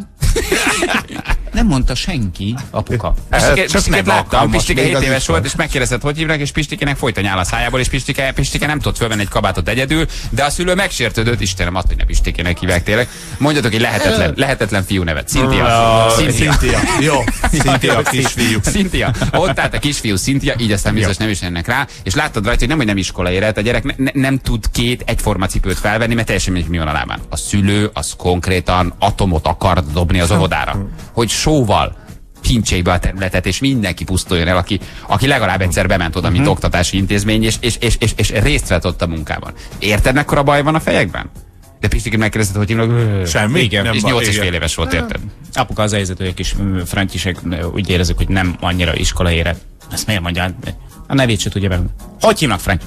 Nem mondta senki, apuka. Pistike, Csak Pistikét nem láttam, alkalmas Pistike még hét az éves iskola. volt, és megkérdezett, hogy hívnak, és Pistikének folyt a nyál a szájából, és Pistike, Pistike nem tudott fölvenni egy kabátot egyedül, de a szülő megsértődött, Istenem, azt, hogy ne Pistikének hívják tényleg. Mondjatok egy lehetetlen, lehetetlen fiú nevet. Cynthia. Cynthia. Cynthia. Jó. Cynthia, kisfiú. Cynthia. Ott állt a kisfiú Cynthia, így aztán biztos nem is ennek rá, és láttad rajta, hogy nem, hogy nem iskola érett, a gyerek ne, ne, nem tud két egyforma cipőt felvenni, mert teljesen mindegy, mi van a lábán. A szülő az konkrétan atomot akar dobni az óvodára. Hogy sóval pincsék be a területet, és mindenki pusztuljon el, aki, aki legalább egyszer bement oda, mint oktatási intézmény, és, és, és, és, és részt vett ott a munkában. Érted, mekkora baj van a fejekben? De Pistikét megkérdezted, hogy hívnak. Semmi? Igen. Nem És baj, nyolc és igen. fél éves volt, érted? Apuka az a helyzet, hogy a kis mm, František úgy érezzük, hogy nem annyira iskola érett. Ezt miért mondja? A nevét se tudja belőle. Hogy hívnak, Frank?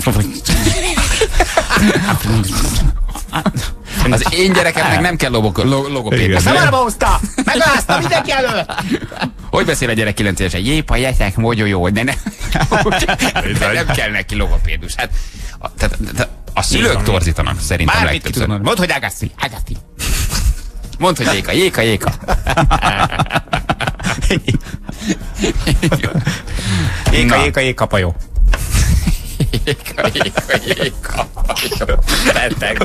Az én gyerekemnek nem kell logopéd. Igen. Szabadba hozta! Megalázta mindenki előtt! Hogy beszél a gyerek kilenc évesen? Jépa, jetek, mogyó, jó, de, ne, de nem kell neki logopédus. Hát, a, tehát, tehát a szülők torzítanak szerintem Bármit ki legtöbbször. tudod. Mondd, hogy Agassi. Agassi. Mondd, hogy jéka, jéka, jéka. Jéka, Na. jéka, jéka, pajó. Jéka, jéka, jéka. Beteg.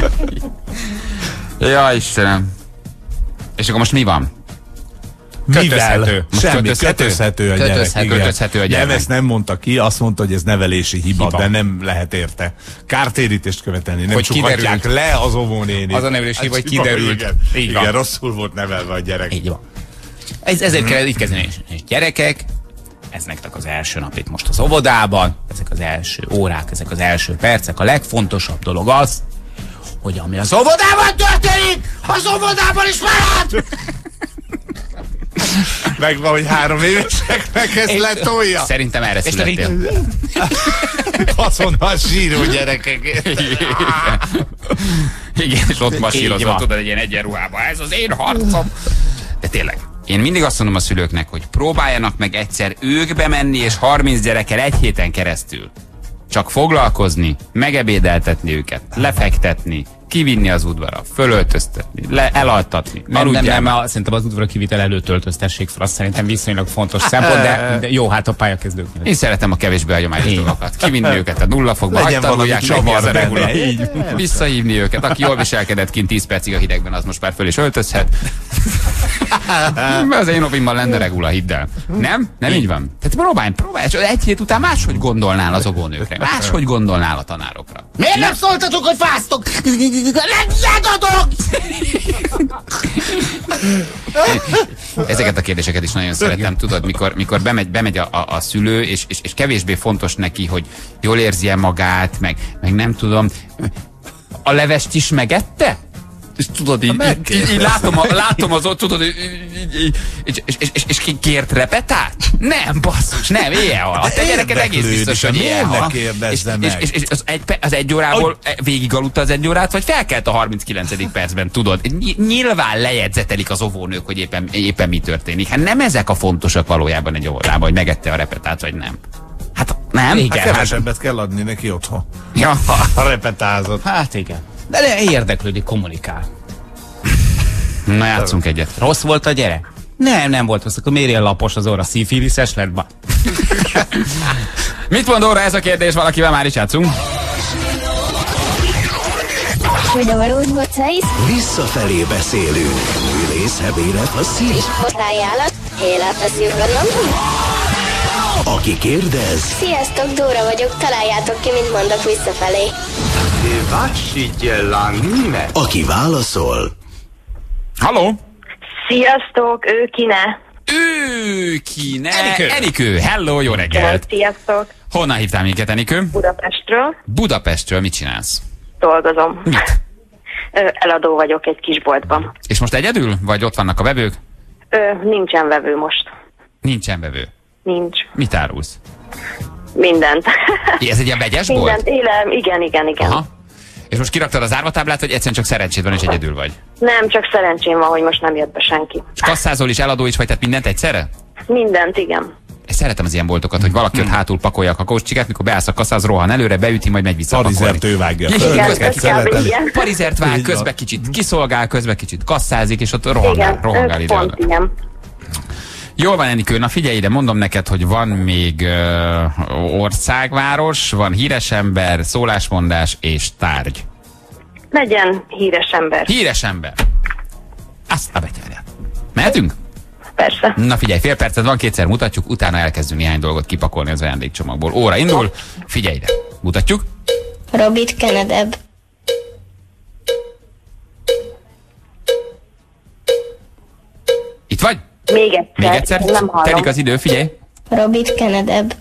Ja, Istenem. És akkor most mi van? Kötözhető. Most Semmi, kötözhető? kötözhető a gyerek. Kötözhető, igen. kötözhető a gyerek. Nem, ezt nem mondta ki, azt mondta, hogy ez nevelési hiba, Hiba. de nem lehet érte kártérítést követelni. Nem Hogy csukhatják kiderült. le az óvónénit. Az a nevelési hiba, hogy kiderült. Igen, Így igen van. rosszul volt nevelve a gyerek. Így van. Ez, ezért kell így kezdeni. És, és gyerekek, ez nektek az első nap itt most az óvodában, ezek az első órák, ezek az első percek. A legfontosabb dolog az, hogy ami az óvodában történik, az óvodában is marad! Megvan, hogy három éveseknek ezt letolja. Szerintem erre És te születtél. Azonnal síró gyerekek. Igen, és ott Így masírozott, van. tudod, egy ilyen egyenruhában. Ez az én harcom. De tényleg, én mindig azt mondom a szülőknek, hogy próbáljanak meg egyszer ők bemenni, és harminc gyerekkel egy héten keresztül csak foglalkozni, megebédeltetni őket, lefektetni, kivinni az udvarra, fölöltöztetni, le, elaltatni. Nem, nem, Aludjál nem, meg. a, szerintem az udvara kivitel előtt öltöztessék fel, azt szerintem viszonylag fontos szempont, de, de jó, hát a pályakezdőknél. Én szeretem a kevésbé hagyományos Így. dolgokat. Kivinni őket a nullafokba, Legyen hagytanulják, valami meg mi az a csavar regula. benne, így. Visszahívni őket. Aki jól viselkedett kint tíz percig a hidegben, az most már föl is öltözhet. Mert az én ovimmal lenne regula, hidd el. Nem? Nem így van? Tehát próbálj, próbálj. És egy hét után máshogy gondolnál az óvónőkre. Máshogy gondolnál a tanárokra. Miért nem szóltatok, hogy fáztok? Legyadodok! Ezeket a kérdéseket is nagyon szeretem, tudod, mikor, mikor bemegy, bemegy a, a, a szülő, és, és, és kevésbé fontos neki, hogy jól érzi-e magát, meg, meg nem tudom, a levest is megette? És tudod, így, így, így, így látom, a, látom az ott, tudod, így, így, így, és, és, és, és ki- kért repetát? Nem, basszus, nem, éjjel alatt. A te gyereked egész Érdeklődik, biztos, hogy miért éjjel ne alatt. kérdezze És, meg? és, és, és az, egy, pe- az egy órából végig aludta az egy órát, vagy felkelt a harminckilencedik percben, tudod? Ny- Nyilván lejegyzetelik az óvónők, hogy éppen, éppen mi történik. Hát nem ezek a fontosak valójában egy óvodában, hogy megette a repetát, vagy nem. Hát nem? Igen. Hát kevesebbet kell adni neki otthon. Ja, A repetázott. Hát igen. De le érdeklődik, kommunikál. Na, játszunk egyet. Rossz volt a gyerek? Nem, nem volt rossz, akkor miért ilyen lapos az orra? Szifiliszes lett? Ba. Mit mond óra ez a kérdés? Valakivel már is játszunk. Visszafelé beszélünk. Ülész, hebélet, a szív. Aki kérdez. Sziasztok, Dóra vagyok, találjátok ki, mint mondok visszafelé. Aki válaszol. Halló? Sziasztok, ő kine? Ő kine? Enikő. Enikő. Hello, jó reggelt. Sziasztok. Honnan hívtál minket, Enikő? Budapestről. Budapestről mit csinálsz? Dolgozom. Mit? Ö, eladó vagyok egy kisboltban. És most egyedül? Vagy ott vannak a vevők? Ö, nincsen vevő most. Nincsen vevő. Nincs. Mit árulsz? Mindent. Ez egy ilyen vegyes bolt? Mindent, élem, igen, igen, igen. Aha. És most kiraktad az árvatáblát, vagy egyszerűen csak szerencséd van és egyedül vagy? Nem, csak szerencsém van, hogy most nem jött be senki. És kasszázol is, eladó is vagy, tehát mindent egyszerre? Mindent, igen. Én szeretem az ilyen boltokat, hogy valaki ott hátul pakolja a kakaócsikát, mikor beállsz a kasszáz, rohan előre, beüti, majd megy vissza Parizert pakolni. ő vágja. Igen, Igen, közben ez kb. kicsit, ilyen. parizert vág, Így van. közben kicsit kiszolgál, közben kicsit kasszázik, és ott rohangál, Igen, rohangál ez ide. pont igen. Jól van, Enikő, na figyelj ide, mondom neked, hogy van még ö, országváros, van híres ember, szólásmondás és tárgy. Legyen híres ember. Híres ember. Azt a betyárját. Mehetünk? Persze. Na figyelj, fél percet van, kétszer mutatjuk, utána elkezdünk néhány dolgot kipakolni az ajándékcsomagból. Óra indul, figyelj ide. Mutatjuk. Robit Kenedebb. Itt vagy? Még egyszer. Még egyszer? Nem hallom. Telik az idő, figyelj. Robit Kenedebb.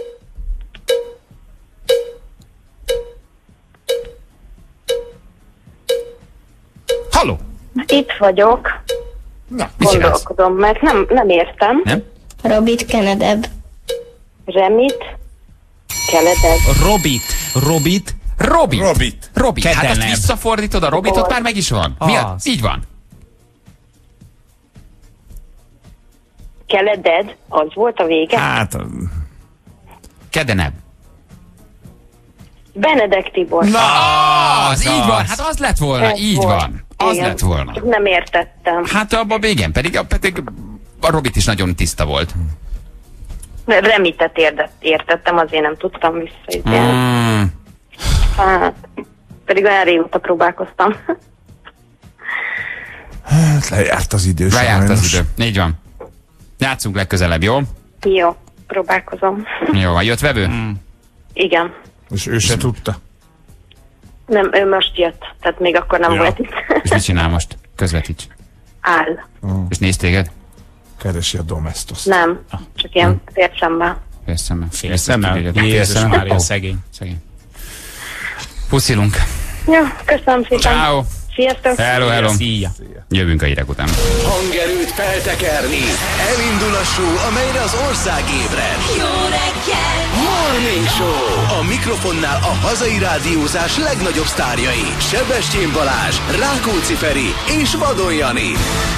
Halló! Itt vagyok. Na, mit csinálsz? Gondolkodom meg. Nem, nem értem. Nem? Robit Kenedebb. Remit. Keledeg. Robit. Robit. Robit. Robit. Robit. Hát azt Kedenebb. visszafordítod, a Robitot már meg is van. Mi a? Az. Így van. Keleded. Az volt a vége. Hát, Kedenebb. Benedek Tibor. Na, az, az, így az. van, hát az lett volna, Ez így volt. van. Az Igen. lett volna. Nem értettem. Hát abban igen, pedig, pedig a Robit is nagyon tiszta volt. Remitet érdet, értettem, azért nem tudtam visszaidélni. Mm. Hát, pedig olyan régóta próbálkoztam. hát lejárt az idő. Lejárt az sajnos. idő. Így van. Játszunk legközelebb, jó? Jó, próbálkozom. Jó, van, jött vevő? Igen. És ő se tudta. Nem, ő most jött, tehát még akkor nem Ja. volt itt. És mit csinál most? Közvetíts. Áll. És néz téged? Keresi a domestoszt. Nem, csak ilyen félszemben. Félszemmel. Fél szemmel. Jézus Mária, szegény. Szegény. Puszilunk. Jó, köszönöm szépen. Ciao. Sziasztok. Hello, hello. Szia. Jövünk a hírek után. Hangerőt feltekerni. Elindul a show, amelyre az ország ébred. Jó reggel! Morning Show. A mikrofonnál a hazai rádiózás legnagyobb sztárjai. Sebestyén Balázs, Rákóczi Feri és Vadon Jani.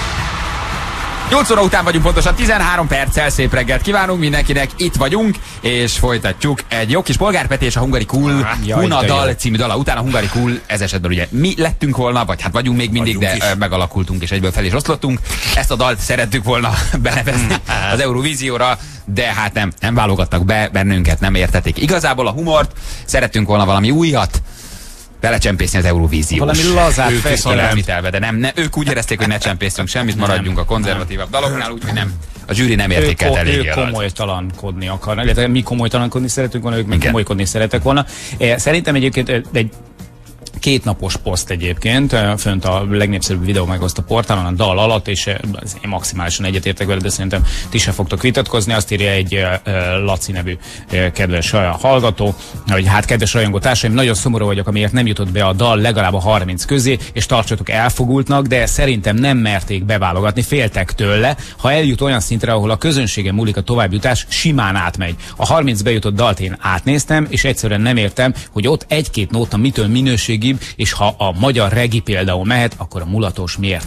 nyolc óra után vagyunk pontosan, tizenhárom perccel, szép reggelt kívánunk mindenkinek, itt vagyunk, és folytatjuk egy jó kis polgárpetés a Hungary Cool jaj, Huna de dal jó. című dala után. A Hungary Cool ez esetben ugye mi lettünk volna, vagy hát vagyunk még mindig, Vagyunk de is. ö, megalakultunk és egyből fel is oszlottunk. Ezt a dalt szerettük volna benevezni az Eurovízióra, de hát nem, nem válogattak be bennünket, nem értették igazából a humort, szerettünk volna valami újat belecsempészni az Eurovíziós. Valami lazát Ők fesztivált. kilemítelve, de nem, ne, ők úgy érezték, hogy ne csempészünk semmit, maradjunk a konzervatívabb daloknál, úgyhogy nem. A zsűri nem Ők, értékelt ko- eléggé ők alatt. komolytalankodni akarnak, illetve mi komolytalankodni szeretünk volna, ők meg Igen. komolykodni szeretek volna. Eh, Szerintem egyébként eh, egy kétnapos poszt egyébként, eh, fönt a legnépszerűbb videó megoszt a portálon a dal alatt, és eh, az én maximálisan egyetértek vele, de szerintem ti se fogtok vitatkozni. Azt írja egy eh, eh, Laci nevű eh, kedves eh, hallgató, hogy hát kedves rajongó társaim, nagyon szomorú vagyok, amiért nem jutott be a dal legalább a harminc közé, és tartsatok elfogultnak, de szerintem nem merték beválogatni, féltek tőle. Ha eljut olyan szintre, ahol a közönségen múlik a továbbjutás, simán átmegy. A harminc bejutott dalt én átnéztem, és egyszerűen nem értem, hogy ott egy-két nóta mitől minőségibb, és ha a magyar regi például mehet, akkor a mulatos miért nem?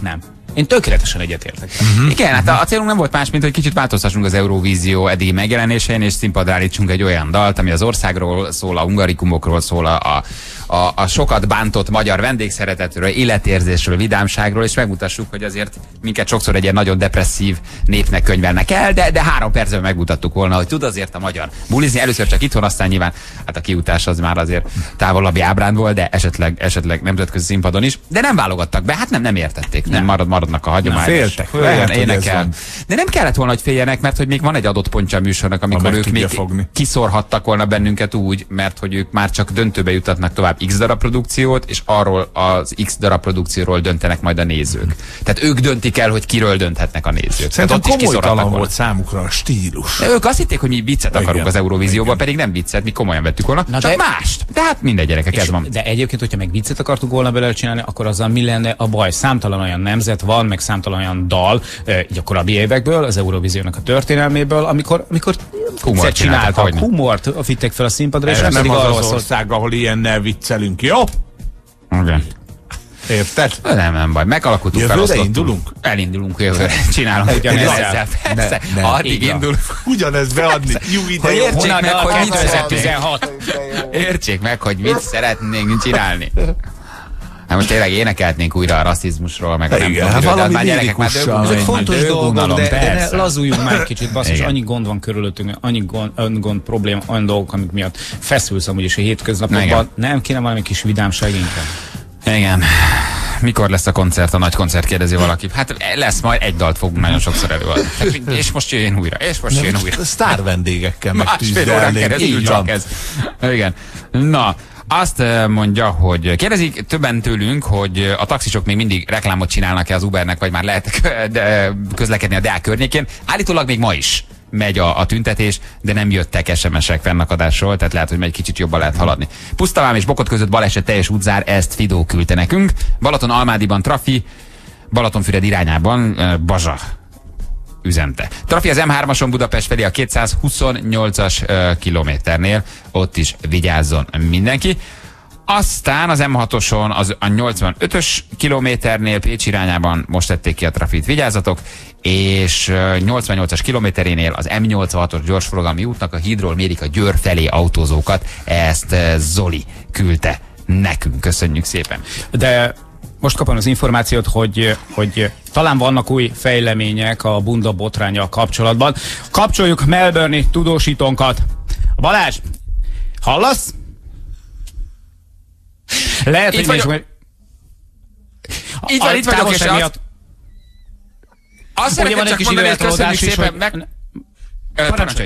Én tökéletesen egyetértek. Uh-huh. Igen, hát a, a célunk nem volt más, mint hogy kicsit változtassunk az Eurovízió eddigi megjelenésén, és színpadra állítsunk egy olyan dalt, ami az országról szól, a hungarikumokról szól, a, a, a sokat bántott magyar vendégszeretetről, életérzésről, vidámságról, és megmutassuk, hogy azért minket sokszor egy ilyen nagyon depresszív népnek könyvelnek el, de, de három percben megmutattuk volna, hogy tud azért a magyar bulizni. Először csak itthon, aztán nyilván hát a kiutás az már azért távolabbi ábránd volt, de esetleg, esetleg nemzetközi színpadon is. De nem válogattak be, hát nem, nem értették, nem, nem marad, maradnak a hagyományos. Féltek, olyan énekel. De nem kellett volna, hogy féljenek, mert hogy még van egy adott pontja a műsornak, amikor ők még fogni. Kiszorhattak volna bennünket úgy, mert hogy ők már csak döntőbe jutatnak tovább X darab produkciót, és arról az X darab produkcióról döntenek majd a nézők. Tehát ők döntik el, hogy kiről dönthetnek a nézők. Szerintem komolytalan volt számukra a stílus. De ők azt hitték, hogy mi viccet akarunk igen, az Eurovízióban, pedig nem viccet, mi komolyan vettük volna, na csak de... mást. De hát mindegy, gyerekek, ez van. De egyébként, hogyha meg viccet akartuk volna belőle csinálni, akkor azzal mi lenne a baj? Számtalan olyan nemzet van, meg számtalan olyan dal, így a korábbi évekből, az Eurovíziónak a történelméből, amikor, amikor humort csináltak, humort vittek fel a színpadra, és nem pedig az az ország, ahol ilyennel viccelünk, jó? Igen. Érted? Nem, nem baj. Megalakultunk, felosztottunk. Indulunk? Elindulunk jövőre. Csinálunk ugyanezzel. Persze. Ne, ne, addig indul. Ugyanezt beadni. Jó ide, jó. Értsék meg, hogy mit kétezer-tizenhat. Értsék meg, hogy mit szeretnénk csinálni. Hát most tényleg énekeltnénk újra a rasszizmusról, meg a nem tudom, hát valami már gyerekek már ezek fontos dolgok, de, de lazuljunk már egy kicsit, basszus, annyi gond van körülöttünk, annyi gond, annyi gond probléma, olyan dolgok, amik miatt feszülsz amúgy is a hétköznapokban. Nem kéne valami kis vidámság inkább? Igen. Mikor lesz a koncert, a nagy koncert, kérdezi valaki. Hát lesz, majd egy dalt fogunk nagyon sokszor előadni. És most jöjjön újra, és most jöjjön újra. Sztár vendégekkel megtűzdelnénk. Így van. Ez. Igen. Na, azt mondja, hogy kérdezik többen tőlünk, hogy a taxisok még mindig reklámot csinálnak-e az Ubernek, vagy már lehet közlekedni a Deák környékén. Állítólag még ma is megy a, a tüntetés, de nem jöttek es em esek fennakadásról, tehát lehet, hogy egy kicsit jobban lehet haladni. Pusztavám és Bokot között baleset, teljes útzár, ezt Fidó küldte nekünk. Balaton-Almádiban trafi, Balatonfüred irányában Bazsa üzente. Trafi az em hármason Budapest felé a kétszázhuszonnyolcas uh, kilométernél, ott is vigyázzon mindenki. Aztán az em hatoson az a nyolcvanötös kilométernél Pécs irányában most tették ki a trafit, vigyázzatok, és uh, nyolcvannyolcas kilométerénél az em nyolcvanhatos gyorsforgalmi útnak a hídról mérik a Győr felé autózókat, ezt uh, Zoli küldte nekünk. Köszönjük szépen. De most kapom az információt, hogy, hogy talán vannak új fejlemények a bunda botránnyal kapcsolatban. Kapcsoljuk Melbourne-i tudósítónkat. Balázs, hallasz? Lehet, itt hogy vagyok. Meg... Itt van, itt vagyok, és azt... Azt szeretném csak mondani, hogy köszönjük szépen, hogy... meg... Parancsolj!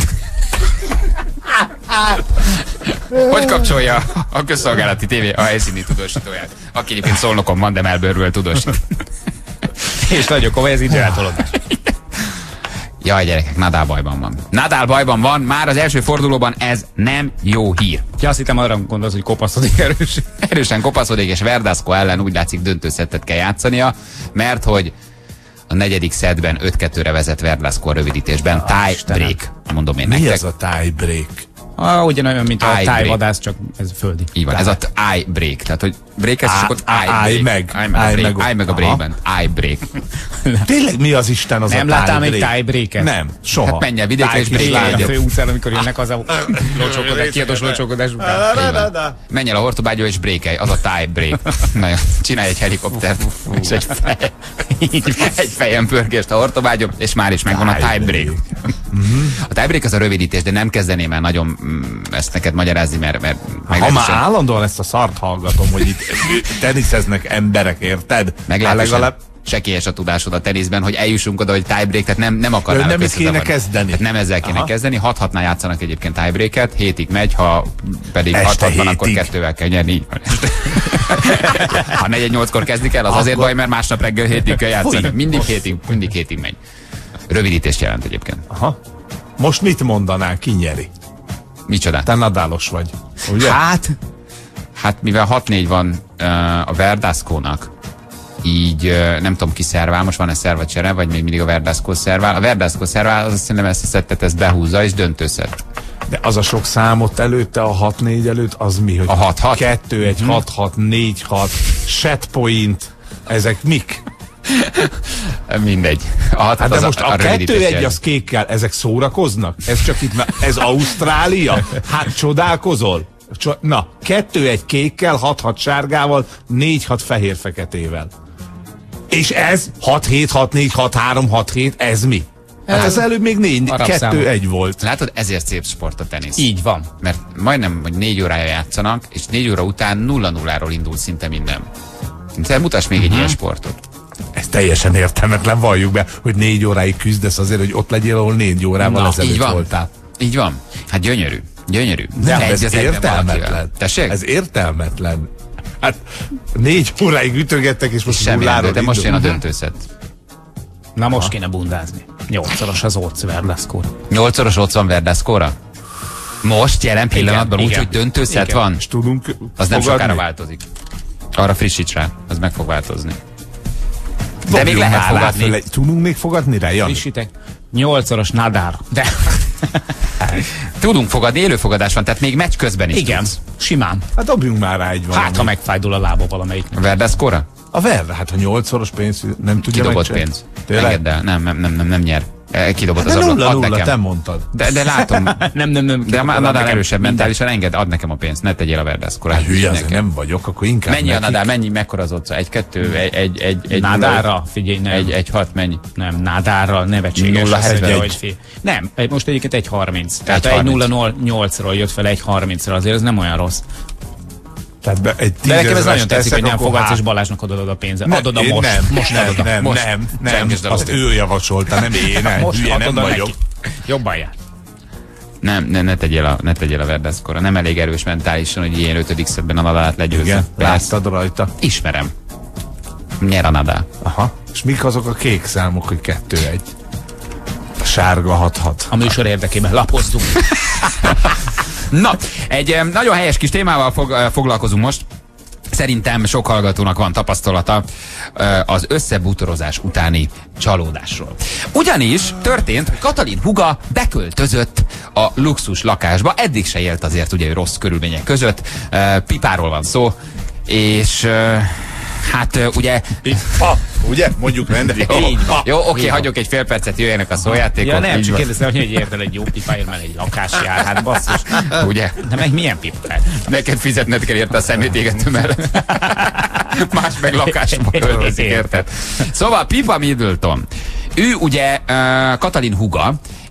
Hogy kapcsolja a közszolgálati tévé a helyszíni tudósítóját, aki egyébként Szolnokon van, de Melbourne-ből tudósít. És nagyon komoly, ez így eltolódás. Jaj, gyerekek, Nadal bajban van. Nadal bajban van, már az első fordulóban ez nem jó hír. Ja, azt hittem arra gondolsz, hogy kopaszodik erősen. Erősen kopaszodik, és Verdasco ellen úgy látszik döntőszettet kell játszania, mert hogy a negyedik szettben öt kettőre vezet Verdasco a rövidítésben. Tie break, mondom én nektek. Mi ez a tie break? Ah, ugyanolyan, mint a tájvadász, csak ez földi. Így van, ez a eye break. Tehát, hogy break ez, csak ott eye break. Eye meg. Eye meg a breakben. Eye break. Tényleg mi az Isten az a tie break? Nem láttam egy tie breaket? Nem, soha. Hát menj el vidékre és break a főutcán, amikor jönnek az a locsókodás, kiadós locsókodás után. Menj el a Hortobágyba és breakelj, az a tie break. Na jó, csinálj egy helikoptert, és egy, fej, egy fejen pörgést a Hortobágyon, és már is megvan a tie break. A tie break az a rövidítés, de nem kezdeném el nagyon ezt neked magyarázni, mert... mert ha már állandóan ezt a szart hallgatom, hogy itt teniszeznek emberek, érted? Meglehetősen sekélyes a tudásod a teniszben, hogy eljussunk oda, hogy tiebreak, tehát nem, nem akarnának nem is kéne kezdeni. Tehát nem ezzel kéne Aha. kezdeni, hat hatnál játszanak egyébként tiebreaket, hétig megy, ha pedig hat hatban, akkor kettővel kell nyerni. Ha negyven nyolckor kezdik el, az akkor... azért baj, mert másnap reggel hétig kell játszani. Mindig hétig, mindig hétig megy. Rövidítést jelent egyébként. Aha. Most mit mondanál, ki nyeri? Micsoda? Te Nadálos vagy, ugye? Hát, hát mivel hat négy van uh, a Verdasco-nak, így uh, nem tudom ki szervál, most van-e szervacsere, vagy még mindig a Verdasco szervál. A Verdasco szervál, az azt hiszem ezt a szettet ezt behúzza, és döntőszett. De az a sok számot előtte, a hat négy előtt, az mi? Hogy a hat hat? kettő egy, hat hat, négy hat, set point, ezek mik? Mindegy. A, hát Hát de az most a, a kettő egy az kékkel, ezek szórakoznak? Ez csak itt, ez Ausztrália? Hát csodálkozol? Cso- Na, kettő egy kékkel, hat hat sárgával, négy hat fehér-feketével. És ez hat hét, hat négy, hat három, hat hét, ez mi? Hát ez előbb még négy, kettő egy volt. Látod, ezért szép sport a tenisz. Így van. Mert majdnem, hogy négy órája játszanak, és négy óra után nulla nulláról indul szinte minden. Te mutass még uh-huh. egy ilyen sportot. Ez teljesen értelmetlen, valljuk be, hogy négy óráig küzdesz azért, hogy ott legyél, ahol négy órával Na, ezelőtt így van. voltál. Így van. Hát gyönyörű. Gyönyörű. Nem, Egy ez az egyben értelmetlen. valakivel. Tessék? Ez értelmetlen. Hát négy óráig ütögettek, és most Semmi nem, nulláról de most jön a indul. döntőszett. Na most kéne bundázni. Nyolcszoros az Orc Verdaszkór. Nyolcszoros ott van Verdaszkóra? Most, jelen pillanatban, úgy, igen. hogy döntőszett van? És tudunk Az nem fogadni? sokára változik. Arra frissíts rá, az meg fog változni. De Dobjunk még lehet már rá fogadni. föl. Tudunk még fogadni rá, Jani? Frissítek. Nyolcszoros Nadal. De Tudunk fogadni, élőfogadás van, tehát még meccs közben is igen, tudsz. simán. Hát dobjunk már rá egy valamit. Hát, ha megfájdul a lába valamelyiknek. Verdaszkóra? A Verve, hát ha nyolcszoros pénz nem tudja Kidobott megcsinálni. pénz. Tényleg? Engedd el. Nem, nem, nem, nem, nem nyer. Eh, Kidobott Hát az de ablak. nulla Add nulla, te nekem. mondtad. De, de látom. Nem, nem, nem. De már Nadal nekem erősebb minden. mentálisan, engedd, add nekem a pénzt, ne tegyél a Verdaszkóra. Hát hülye, azért nem vagyok, akkor inkább Mennyi a nekik. Nadal, mennyi, mekkora az otca? Egy, kettő, egy, egy, egy, egy Nadalra, figyelj, nem. Egy, egy hat, mennyi? Nem, Nadalra, nevetséges. nulla azt hetven mondja, egy. hogy fél. Nem, egy- most egyébként egy harminc. Tehát egy egy harminc. nulla nyolcról jött fel egy harmincra, azért ez nem olyan rossz. Tehát be, egy De nekem ez tízezeres nagyon tetszik, hogy teszek, nem akkor fogadsz, hát- és Balázsnak adod a pénzet. Ne, Adod a én most. Nem, most nem, adod a nem, most. nem, nem, Csengesd el azt oda. ő javasolta, nem én, nem, Most hülye nem adod a vagyok. neki. Jobban jár. Nem, ne, ne tegyél a, ne tegyél a Verdaszkóra. Nem elég erős mentálisan, hogy ilyen ötödik szedben a Nadalát legyőzze. Igen, Persze. láttad rajta. Ismerem. Nyer a Nadal. Aha. És mik azok a kék számok, hogy kettő egy? A sárga hat hat. A műsor érdekében lapozzunk. Na, egy em, nagyon helyes kis témával fog, eh, foglalkozunk most. Szerintem sok hallgatónak van tapasztalata eh, az összebútorozás utáni csalódásról. Ugyanis történt, hogy Katalin húga beköltözött a luxus lakásba, eddig se élt azért ugye rossz körülmények között, eh, Pipáról van szó, és eh, hát eh, ugye... Ha, ugye? Mondjuk rendet. Jó, jó, oké, hagyok egy fél percet, jöjjenek a szójátékok. Ja nem, így csak van. kérdeztem, hogy érted egy jó pipáért, mert egy lakás jár, hát basszus. Ugye? De meg milyen pipa? Neked fizetned kell érte a szemétégető mellett. Más meg lakásba költözik, érted? Szóval Pippa Middleton, ő ugye uh, Katalin húga,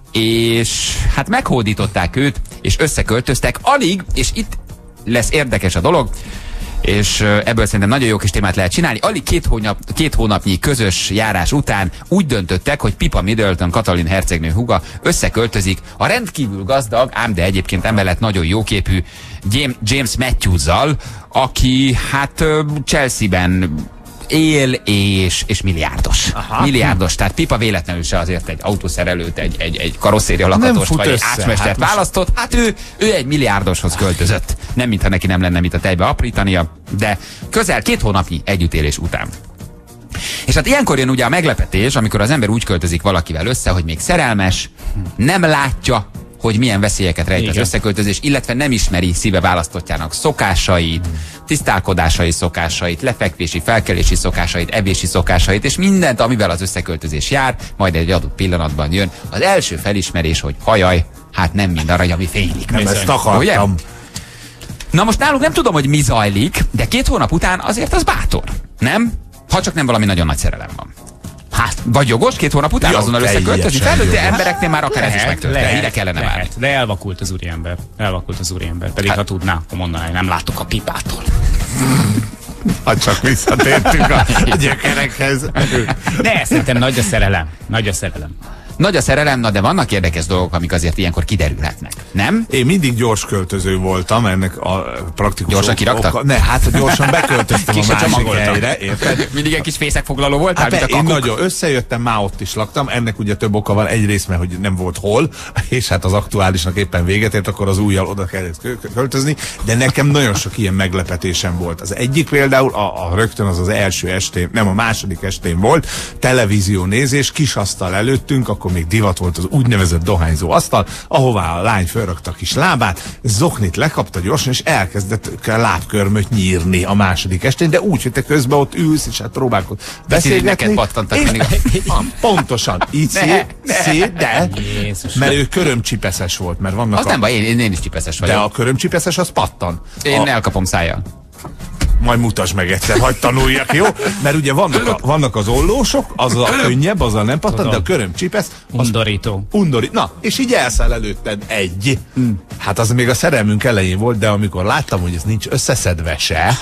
és hát meghódították őt, és összeköltöztek, alig, és itt lesz érdekes a dolog, és uh, ebből szerintem nagyon jó kis témát lehet csinálni. Alig két, hónap, két hónapnyi közös járás után úgy döntöttek, hogy Pippa Middleton, Katalin hercegnő húga összeköltözik a rendkívül gazdag, ám de egyébként emellett nagyon jóképű James Matthews-zal, aki hát uh, Chelsea-ben él és, és milliárdos. Aha. Milliárdos. Tehát Pippa véletlenül se azért egy autószerelőt, egy, egy, egy karosszéria lakatost, fut vagy össze. egy ácsmestert Hát most- választott. Hát ő, ő egy milliárdoshoz költözött. Nem, mintha neki nem lenne mit a tejbe aprítania, de közel két hónapnyi együttélés után. És hát ilyenkor jön ugye a meglepetés, amikor az ember úgy költözik valakivel össze, hogy még szerelmes, nem látja, hogy milyen veszélyeket rejt az Igen. összeköltözés, illetve nem ismeri szíve választottjának szokásait, tisztálkodásai szokásait, lefekvési, felkelési szokásait, evési szokásait, és mindent, amivel az összeköltözés jár, majd egy adott pillanatban jön az első felismerés, hogy hajaj, hát nem mind arany, ami fénylik. Nem Bizony. ezt akartam. Ugye? Na most náluk nem tudom, hogy mi zajlik, de két hónap után azért az bátor, nem? Ha csak nem valami nagyon nagy szerelem van. Hát, vagy jogos, két hónap után Jó, azonnal teljesen összeköltözni? Felnőtt jogos. embereknél már akár ez is megtörténik. Ide kellene várni. lehet, de elvakult az úriember. Elvakult az úriember. Pedig hát, ha tudná, akkor mondaná, hogy nem látok a pipától. Ha csak visszatértünk a gyökerekhez. De szerintem nagy a szerelem. Nagy a szerelem. Nagy a szerelem, na de vannak érdekes dolgok, amik azért ilyenkor kiderülhetnek. Nem? Én mindig gyors költöző voltam, ennek a praktikus Gyorsan ok- kiraktak? oka- Ne, hát gyorsan beköltöztem Ki a se másik csomagoltam. helyre, érted? Mindig egy kis fészekfoglaló voltál, Hát mint a be, én kakuk? nagyon összejöttem, már ott is laktam, ennek ugye több oka van, egyrészt, mert hogy nem volt hol, és hát az aktuálisnak éppen véget ért, akkor az újjal oda kellett kö- költözni, de nekem nagyon sok ilyen meglepetésem volt. Az egyik például, a, a rögtön az az első estén, nem a második estén volt, televízió nézés, kis asztal előttünk, akkor akkor még divat volt az úgynevezett dohányzó asztal, ahová a lány fölrakta a kis lábát, zoknit lekapta gyorsan, és elkezdett lábkörmöt nyírni a második estén, de úgy, hogy te közben ott ülsz, és hát próbálkod beszélgetni. Neked pattantak mindig. Pontosan. Így szét, szét, de, Jézus. mert ő körömcsipeszes volt, mert vannak Az a... nem baj, én, én is csipeszes vagyok. De a körömcsipeszes az pattan. Én a... elkapom szájjal. Majd mutasd meg egyszer, hagyd tanuljak, jó? Mert ugye vannak, a, vannak az ollósok, az a könnyebb, azzal nem pattan, de a körömcsipesz... Undorító. Undorít. Na, és így elszáll előtted egy. Hmm. Hát az még a szerelmünk elején volt, de amikor láttam, hogy ez nincs összeszedve se,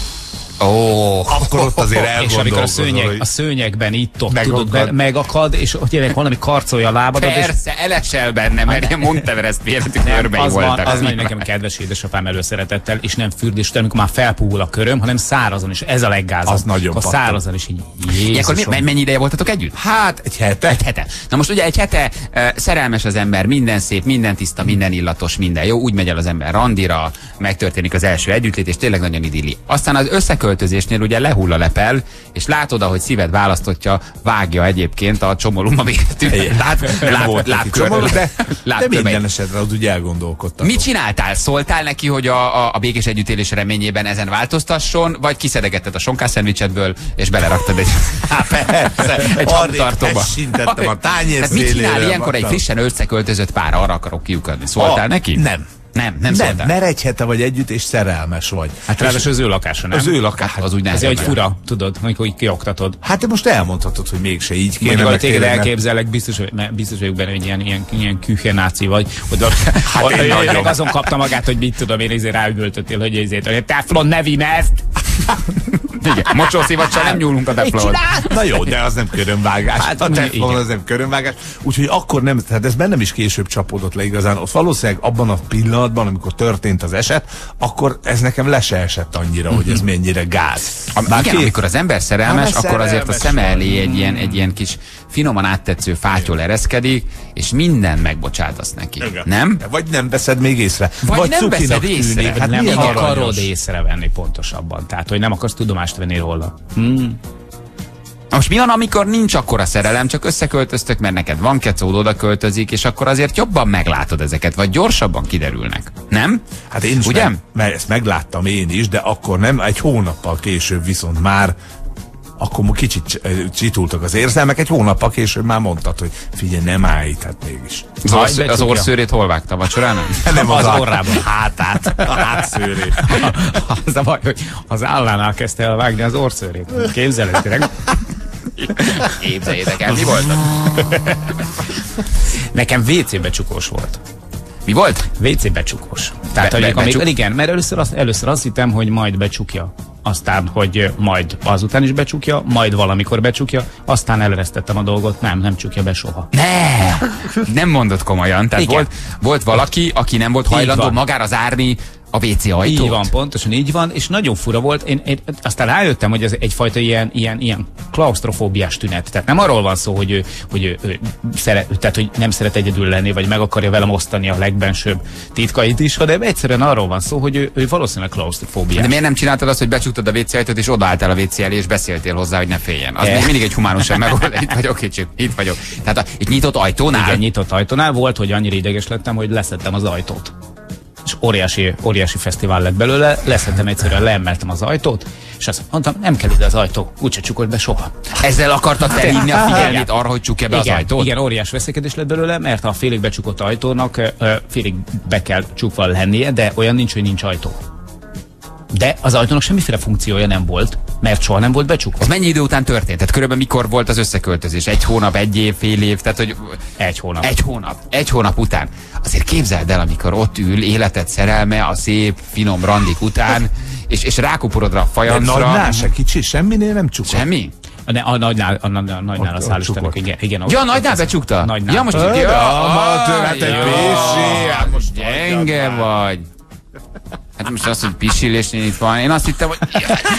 Oh. akkor ott azért És amikor a, szőnyeg, hogy... a szőnyegben itt ott Megakad. tudod, be, megakad, és ott jelenik valami karcolja a lábadat. Persze, és... elesel benne, mert ilyen Monteverest méretű körmei az voltak. Van, az van, nekem kedves édesapám előszeretettel, és nem fürdés, amikor már felpuhul a köröm, hanem szárazon, és ez a leggázabb. Az nagyon pattan. Szárazon is így. Ilyenkor mi, mennyi ideje voltatok együtt? Hát, egy hete. Egy hete. Na most ugye egy hete uh, szerelmes az ember, minden szép, minden tiszta, minden illatos, minden jó, úgy megy el az ember randira, megtörténik az első együttlét, és tényleg nagyon idilli. Aztán az összeköltözésnél ugye lehull a lepel, és látod, ahogy szíved választotja, vágja egyébként a csomoluma méretű. Lát, lát, lát, csomoló, de, lát, de minden esetre az ugye elgondolkodtak. Mit csináltál? Szóltál neki, hogy a, a, a békés együttélés reményében ezen változtasson, vagy kiszedegetted a sonkászendvicsedből, és beleraktad egy, egy hangtartóba? Tessintettem a tányér hát mit csinál ilyenkor egy frissen összeköltözött pár? Arra akarok kiukadni. Szóltál a, neki? Nem. Nem, nem, nem szóltál. mert egy hete vagy együtt, és szerelmes vagy. Hát ráadásul az ő lakása, nem? Az ő lakása. Hát, az úgy Ez nehéz. egy fura, tudod, amikor így kioktatod. Hát te most elmondhatod, hogy mégse így kéne. Mondjuk, hogy téged tényleg, elképzelek, biztos, hogy, mert biztos vagyok benne, hogy ilyen, ilyen, ilyen küchenáci vagy. Hogy Hát én nagyon. meg azon kapta magát, hogy mit tudom, én ezért ráüvöltöttél, hogy ezért, hogy teflon ne vin ezt! Igen, mocsószívacsal nem nyúlunk a teflon. Na jó, de az nem körömvágás. Hát, A teflon igen. az nem körömvágás. Úgyhogy akkor nem, tehát ez bennem is később csapódott le igazán. Ott valószínűleg abban a pillanatban, amikor történt az eset, akkor ez nekem le se esett annyira, hogy ez mennyire gáz. Am, Bár igen, két- amikor az ember szerelmes, Ha, akkor azért a szerelmes szeme vagy. elé egy ilyen, egy ilyen kis finoman áttetsző fátyol ereszkedik, és minden megbocsátasz neki. Igen. Nem? Vagy nem veszed még észre. Vagy nem cukinak veszed észre. tűnik. Hát Hát Nem milyen akarod aranyos. észrevenni pontosabban. Tehát, hogy nem akarsz tudomást venni róla. Hmm. Most mi van, amikor nincs akkora szerelem, csak összeköltöztök, mert neked van kecód, oda költözik, és akkor azért jobban meglátod ezeket, vagy gyorsabban kiderülnek. Nem? Hát én is Ugye? meg, mert ezt megláttam én is, de akkor nem, egy hónappal később viszont már akkor kicsit csitultak az érzelmek, egy hónappal később már mondtad, hogy figyelj, nem állj, hát mégis. Az, Haj, orsz, az becsukja. orszőrét hol vágta a vacsorán? Nem az, Az az orrában. A hátát, a hátszőrét. Az a baj, hogy az állánál kezdte el vágni az orszőrét. Képzeljétek. Képzeljétek el, mi volt? Nekem vé cé becsukós volt. Mi volt? vé cé becsukós. Tehát, Be- hogy be- amikor, becsuk- igen, mert először azt, először azt hittem, hogy majd becsukja. Aztán, hogy majd azután is becsukja, majd valamikor becsukja, aztán eleresztettem a dolgot, nem, nem csukja be soha. Ne! Nem mondott komolyan. Tehát Igen. volt, volt valaki, aki nem volt hajlandó van. magára zárni a vé cé ajtót. Így van, pontosan így van, és nagyon fura volt. Én, én aztán rájöttem, hogy ez egyfajta ilyen, ilyen, ilyen klaustrofóbiás tünet. Tehát nem arról van szó, hogy ő, hogy ő, ő szeret, tehát, hogy nem szeret egyedül lenni, vagy meg akarja velem osztani a legbensőbb titkait is, hanem egyszerűen arról van szó, hogy ő, ő valószínűleg klaustrofóbiás. De miért nem csináltad azt, hogy becsuktad a vé cé ajtót, és odaálltál a vé cé elé, és beszéltél hozzá, hogy ne féljen? Az E. még mindig egy humánusabb megoldás. Itt vagyok, kicsit, itt vagyok. Tehát a, itt nyitott ajtónál? Igen, nyitott ajtónál volt, hogy annyira ideges lettem, hogy leszettem az ajtót. És óriási, óriási fesztivál lett belőle, leszettem egyszerűen, leemeltem az ajtót, és azt mondtam, nem kell ide az ajtó, úgyse csukod be soha. Ezzel akartad felhívni a figyelmét Igen. arra, hogy csukja be az Igen, ajtót? igen, óriás veszekedés lett belőle, mert a félig becsukott ajtónak ö, félig be kell csukva lennie, de olyan nincs, hogy nincs ajtó. De az ajtónak semmiféle funkciója nem volt, mert soha nem volt becsukva. Az mennyi idő után történt? Tehát körülbelül mikor volt az összeköltözés? Egy hónap, egy év, fél év? Tehát, hogy Egy hónap. Egy hónap. Egy hónap után. Azért képzeld el, amikor ott ül, életed szerelme a szép, finom randik után, és, és rákuporodra a De fajancra. nagynál se kicsi, semminél nem csukott. Semmi? A, ne- a nagynál, a, a, a nagynál Ott- a ott hál' Istennek, csukott. igen, igen. Ja, ott- nagynál ott- becsukta? Nagynál. Ja, most Öde, ja, amat, hát egy jó. pisi, hát most Gyenge hagyjad már. vagy. Hát most azt, hogy pisilésnél itt van. Én azt hittem, hogy...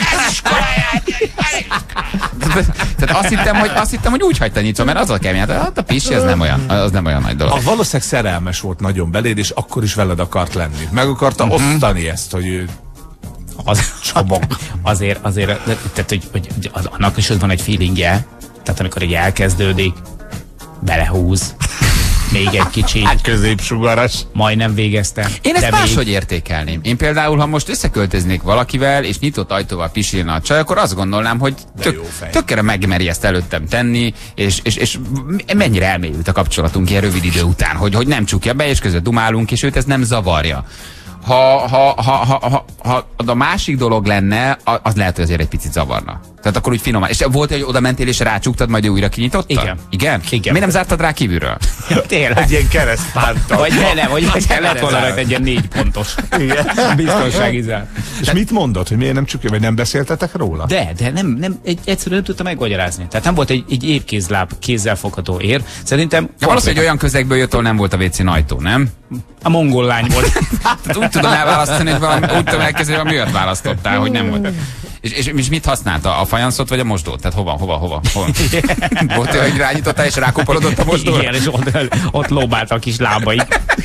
Tehát azt hittem, hogy, azt hittem, hogy úgy hagyta nyitva, mert az a kemény. Hát a pisi, az nem olyan, az nem olyan nagy dolog. A valószínűleg szerelmes volt nagyon beléd, és akkor is veled akart lenni. Meg akarta uh-huh. osztani ezt, hogy ő Az, azért, azért, tehát, hogy, hogy az, annak is van egy feelingje, tehát amikor így elkezdődik, belehúz. Még egy kicsit. Hát középsugaras. Majdnem végeztem. Én ezt de máshogy még... értékelném. Én például, ha most összeköltöznék valakivel, és nyitott ajtóval pisilna a csaj, akkor azt gondolnám, hogy tök, tökre megmeri ezt előttem tenni, és, és, és mennyire elmélyült a kapcsolatunk ilyen rövid idő után, hogy, hogy nem csukja be, és között dumálunk, és őt ez nem zavarja. Ha, ha, ha, ha, ha, ha a másik dolog lenne, az lehet, hogy azért egy picit zavarna. Tehát akkor úgy finoman. És volt, hogy oda mentél és rácsuktad, majd ő újra kinyitotta? Igen. Igen? Igen. Miért nem zártad rá kívülről? Tényleg. Egy ilyen keresztpártal. Vagy ne, nem, vagy lett volna rajta egy ilyen négy pontos biztonsági zár. És de... mit mondott, hogy miért nem csukja, vagy nem beszéltetek róla? De, de nem, nem egy, egyszerűen nem tudta megmagyarázni. Tehát nem volt egy, egy épkézláb, kézzel fogható ér. Szerintem... Ja, valószínűleg olyan közegből jött, ahol nem volt a vé cé ajtó, nem? A mongol lány volt. Tehát úgy tudom elválasztani, hogy valami, úgy tudom elkezdeni, hogy miért választottál, hogy nem volt. És, és, és mit használta? A fajanszot vagy a mosdót? Tehát hova, hova, hova? hova? Volt olyan, hogy rányitottál és rákoparodott a mosdóra? Igen, és ott, ott lóbált a kis lábai.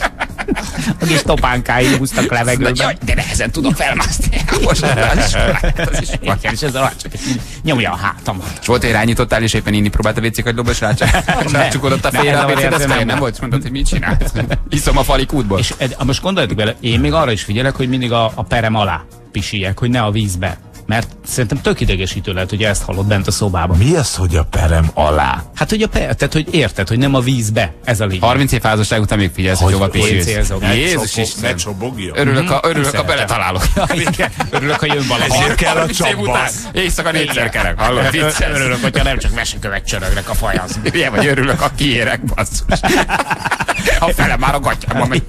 A kis topánkáig húztak levegőben. Jaj, de nehezen tudom felmászni. Most az is igen, és ez a csak nyomja a hátamat. És volt, hogy rányitottál, és éppen inni próbált a vécékagylóba, és rácsukodott a fejére a vécét, nem, nem volt, és mondtad, hogy mit csinált. Iszom a fali kútból. És most gondoljatok bele, én még arra is figyelek, hogy mindig a, a perem alá pisilyek, hogy ne a vízbe. Mert szerintem tök idegesítő lehet, hogy ezt hallod bent a szobában. Mi az, hogy a perem alá? Hát, hogy a per, tehát, hogy érted, hogy nem a vízbe, ez a lényeg. harminc év házasság után még figyelsz, hogy hova pisilsz. Jézus Isten. Ne csobogjon. Örülök, a, örülök, a beletalálok. Örülök, ha jön valami. Ezért kell a csapban. Éjszaka négyszer kerek, hallod? Vicces. Örülök, hogyha nem csak mesekövek csörögnek a fajazban. Ilyen vagy, örülök, ha kiérek, basszus. A fele már a gatyámban megy.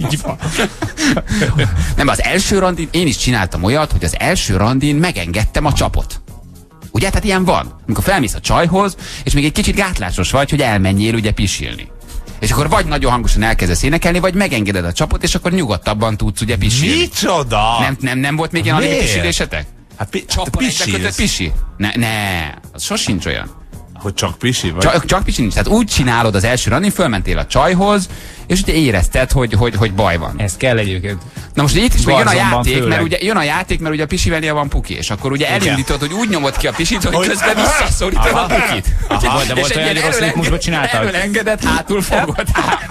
Nem, az első randin, én is csináltam olyat, hogy az első randin megengedtem a csapot. Ugye? Tehát ilyen van. Amikor felmész a csajhoz, és még egy kicsit gátlásos vagy, hogy elmenjél ugye pisilni. És akkor vagy nagyon hangosan elkezdesz énekelni, vagy megengeded a csapot, és akkor nyugodtabban tudsz ugye pisilni. Micsoda? Nem, nem, nem volt még ilyen a pisilésetek? Hát pi- Csappal egybekötött pisi? Ne, ne, az sosincs olyan. Hogy csak pisi vagy? Csak, csak pisi nincs. Tehát úgy csinálod az első randin, fölmentél a csajhoz, és ugye érezted, hogy, hogy, hogy baj van. Ez kell egyébként. Na most itt is még jön a játék, főleg. mert ugye jön a játék, mert ugye a pisivel van puki, és akkor ugye elindítod, hogy úgy nyomod ki a pisit, hogy közben visszaszorítod a pukit. Aha, de volt olyan, hogy rossz ritmusban csináltad? Elől engedett, hátul fogod.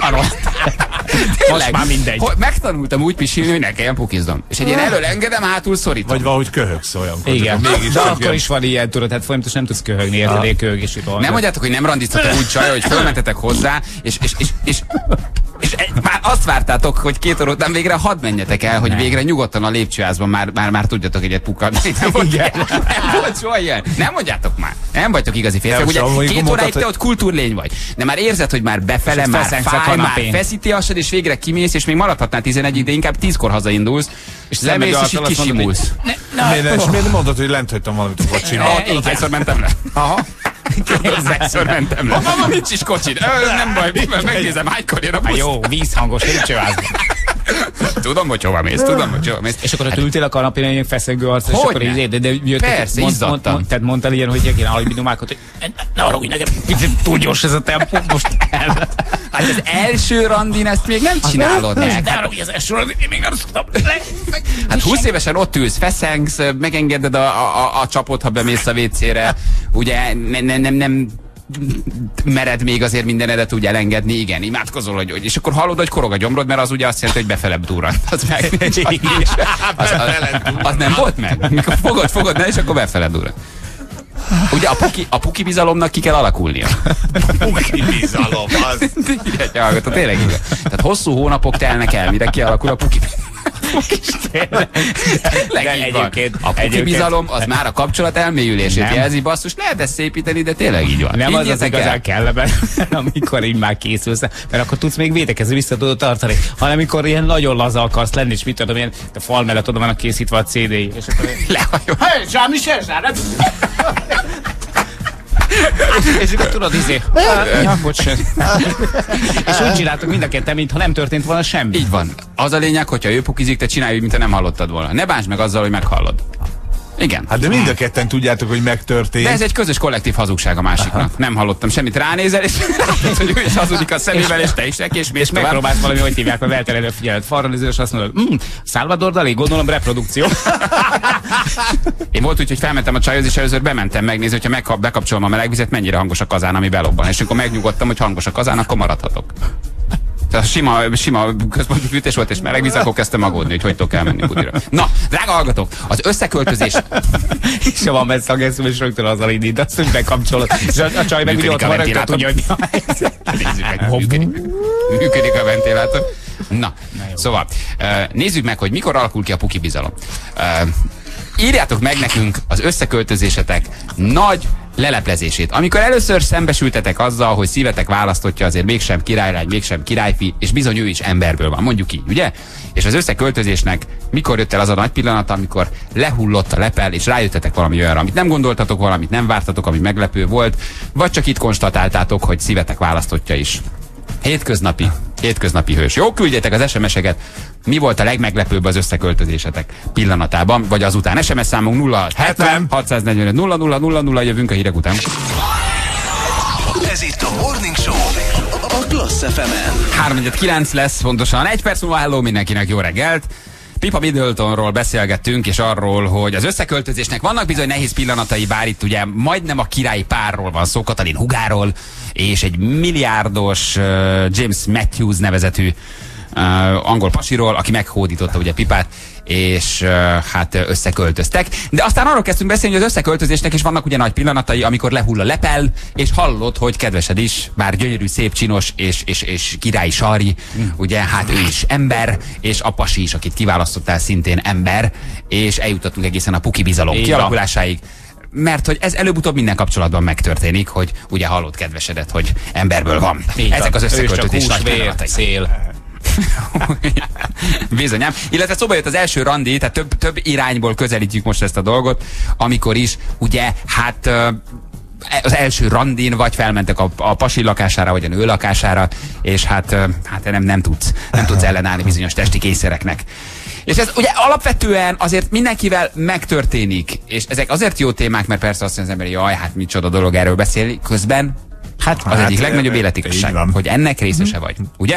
Most már mindegy. Megtanultam úgy pisilni, hogy ne kelljen pukiznom. És egy ilyen elől engedem, hátul szorítom. Vagy valahogy köhögsz olyankor. Igen, mégis de akkor is van ilyen, tudod, tehát folyamatosan nem tudsz köhögni, érted, egy köhögésítól. Nem mondjátok, hogy nem randiztatok úgy csaj, hogy fölmentetek hozzá, és, és, és, és És már azt vártátok, hogy két óra után végre hadd menjetek el, hogy nem. végre nyugodtan a lépcsőházban már, már, már tudjatok egyet pukadni. Nem volt, nem volt soha ilyen. Nem mondjátok már. Nem vagytok igazi férfiak. Ugye soha, két óráig te hogy... ott kultúrlény vagy. De már érzed, hogy már befele, már fáj, már feszíti asad, és végre kimész, és még maradhatnál tizenegyig, de inkább tízkor hazaindulsz, és lemész, és így kisimulsz. És miért nem mondod, hogy lent hagytam valamit a kocsiba? Hányszor mentem le? Aha. Kétszor mentem le. Mama, nincs is kocsid. Nem baj, megnézem, hánykor ér a busz. Jó, vízhangos lépcsőházban. Tudom, hogy hova mész, tudom, hogy hova mész. És akkor ott ültél a kanapén, egy feszegő arc, és akkor így, de, de jöttek, persze, mond, izzadtam. Mond, tehát mondtál ilyen, hogy kéne alibidumákat, hogy ne arra úgy nekem, picit túl gyors ez a tempó, most el. Hát az első randin ezt még nem csinálod meg. Ne arra úgy az első randin, én még arra szoktam. Hát húsz évesen ott ülsz, feszengsz, megengeded a, a, a csapot, ha bemész a vécére, ugye nem, nem, nem, nem mered még azért mindenedet úgy elengedni, igen, imádkozol, hogy, és akkor hallod, hogy korog a gyomrod, mert az ugye azt jelenti, hogy befelebb durrant. Az meg nincs. Az, az, az nem volt meg? Mikor fogod, fogod, ne, és akkor befelebb durrant. Ugye a puki, a puki bizalomnak ki kell alakulnia. Puki bizalom, az. Hallgató, tényleg igaz. Tehát hosszú hónapok telnek el, mire kialakul a puki Tényleg így van. A puki bizalom az már a kapcsolat elmélyülését jelzi, basszus, lehet ezt szépíteni, de tényleg így van. Nem az az igazán kellemes, amikor így már készülsz, mert akkor tudsz még védekezni, vissza tudod tartani, hanem amikor ilyen nagyon laza akarsz lenni, és mit tudom én, a fal mellett oda vannak készítve a cé dé-i, és akkor lehajol. Hey, Jean-Michel Jarre! És akkor tudod, izé, ja, bocsánat. És úgy csináltok mind a ketten, mintha nem történt volna semmi. Így van. Az a lényeg, hogyha ő pukizik, te csinálj úgy, mintha nem hallottad volna. Ne bántsd meg azzal, hogy meghallod. Igen. Hát de mind a ketten tudjátok, hogy megtörtént. De ez egy közös kollektív hazugság a másiknak. Aha. Nem hallottam semmit, ránézel, és látod, hogy ő is hazudik a szemével, és te is neki, és, és megpróbálsz valami, hogy hívják, hogy elterelő figyelmet falra nézel, és azt mondod, mm, Salvador Dalí, gondolom reprodukció. Én volt úgy, hogy felmentem a csajhoz, és először bementem megnézni, hogyha meg, bekapcsolom a melegvizet, mennyire hangos a kazán, ami belobban. És amikor megnyugodtam, hogy hangos a kazán, akkor maradhatok. Tehát sima, sima központi fűtés volt, és meleg víz, akkor kezdtem aggódni, hogy hogy tudok elmenni budira. Na, drága hallgatók, az összeköltözés... Se van messze a gesztum, és rögtön azzal indít, azt, hogy bekapcsolod. És a, a csaj meg ugye ott van rögtön, tudja, hogy mi a helyzet. Nézzük meg, működik, működik a ventilátor. Na, Na szóval, nézzük meg, hogy mikor alakul ki a puki bizalom. Írjátok meg nekünk az összeköltözésetek nagy leleplezését. Amikor először szembesültetek azzal, hogy szívetek választotja azért mégsem királylány, mégsem királyfi, és bizony ő is emberből van, mondjuk így, ugye? És az összeköltözésnek mikor jött el az a nagy pillanat, amikor lehullott a lepel, és rájöttetek valami olyanra, amit nem gondoltatok, valamit nem vártatok, ami meglepő volt, vagy csak itt konstatáltátok, hogy szívetek választotja is. Hétköznapi, hétköznapi hős. Jó, küldjétek az es em es-eket. Mi volt a legmeglepőbb az összeköltözésetek pillanatában, vagy azután? es em es számunk nulla hetven hatszáznegyvenöt nulla nulla nulla nulla, jövünk a hírek után. Ez itt a Morning Show a Klassz ef emen. három kilenc lesz, pontosan egy perc múlva. Hello mindenkinek, jó reggelt! Pippa Middletonról beszélgettünk, és arról, hogy az összeköltözésnek vannak bizony nehéz pillanatai, bár itt ugye majdnem a királyi párról van szó, Katalin húgáról, és egy milliárdos uh, James Matthews nevezetű uh, angol pasiról, aki meghódította ugye Pipát, és uh, hát összeköltöztek. De aztán arról kezdtünk beszélni, hogy az összeköltözésnek is vannak ugye nagy pillanatai, amikor lehull a lepel, és hallod, hogy kedvesed is, bár gyönyörű, szép, csinos, és, és, és királyi Sari, mm. ugye, hát ő is ember, és a pasi is, akit kiválasztottál, szintén ember, és eljutottunk egészen a puki bizalom Éva. kialakulásáig. Mert hogy ez előbb-utóbb minden kapcsolatban megtörténik, hogy ugye hallod kedvesedet, hogy emberből van. Így Ezek van. az összeköltözés nagy vér, pillanatai. szél. Bizonyám. Illetve szóba jött az első randi, tehát több, több irányból közelítjük most ezt a dolgot, amikor is ugye hát az első randin vagy felmentek a, a pasi lakására, vagy a nő lakására, és hát, hát nem, nem tudsz, nem tudsz ellenállni bizonyos testi kényszereknek. És ez ugye alapvetően azért mindenkivel megtörténik, és ezek azért jó témák, mert persze azt mondja az ember, jaj, hát micsoda dolog erről beszélni, közben hát az hát, egyik legnagyobb életigazság, hogy ennek részese vagy, ugye?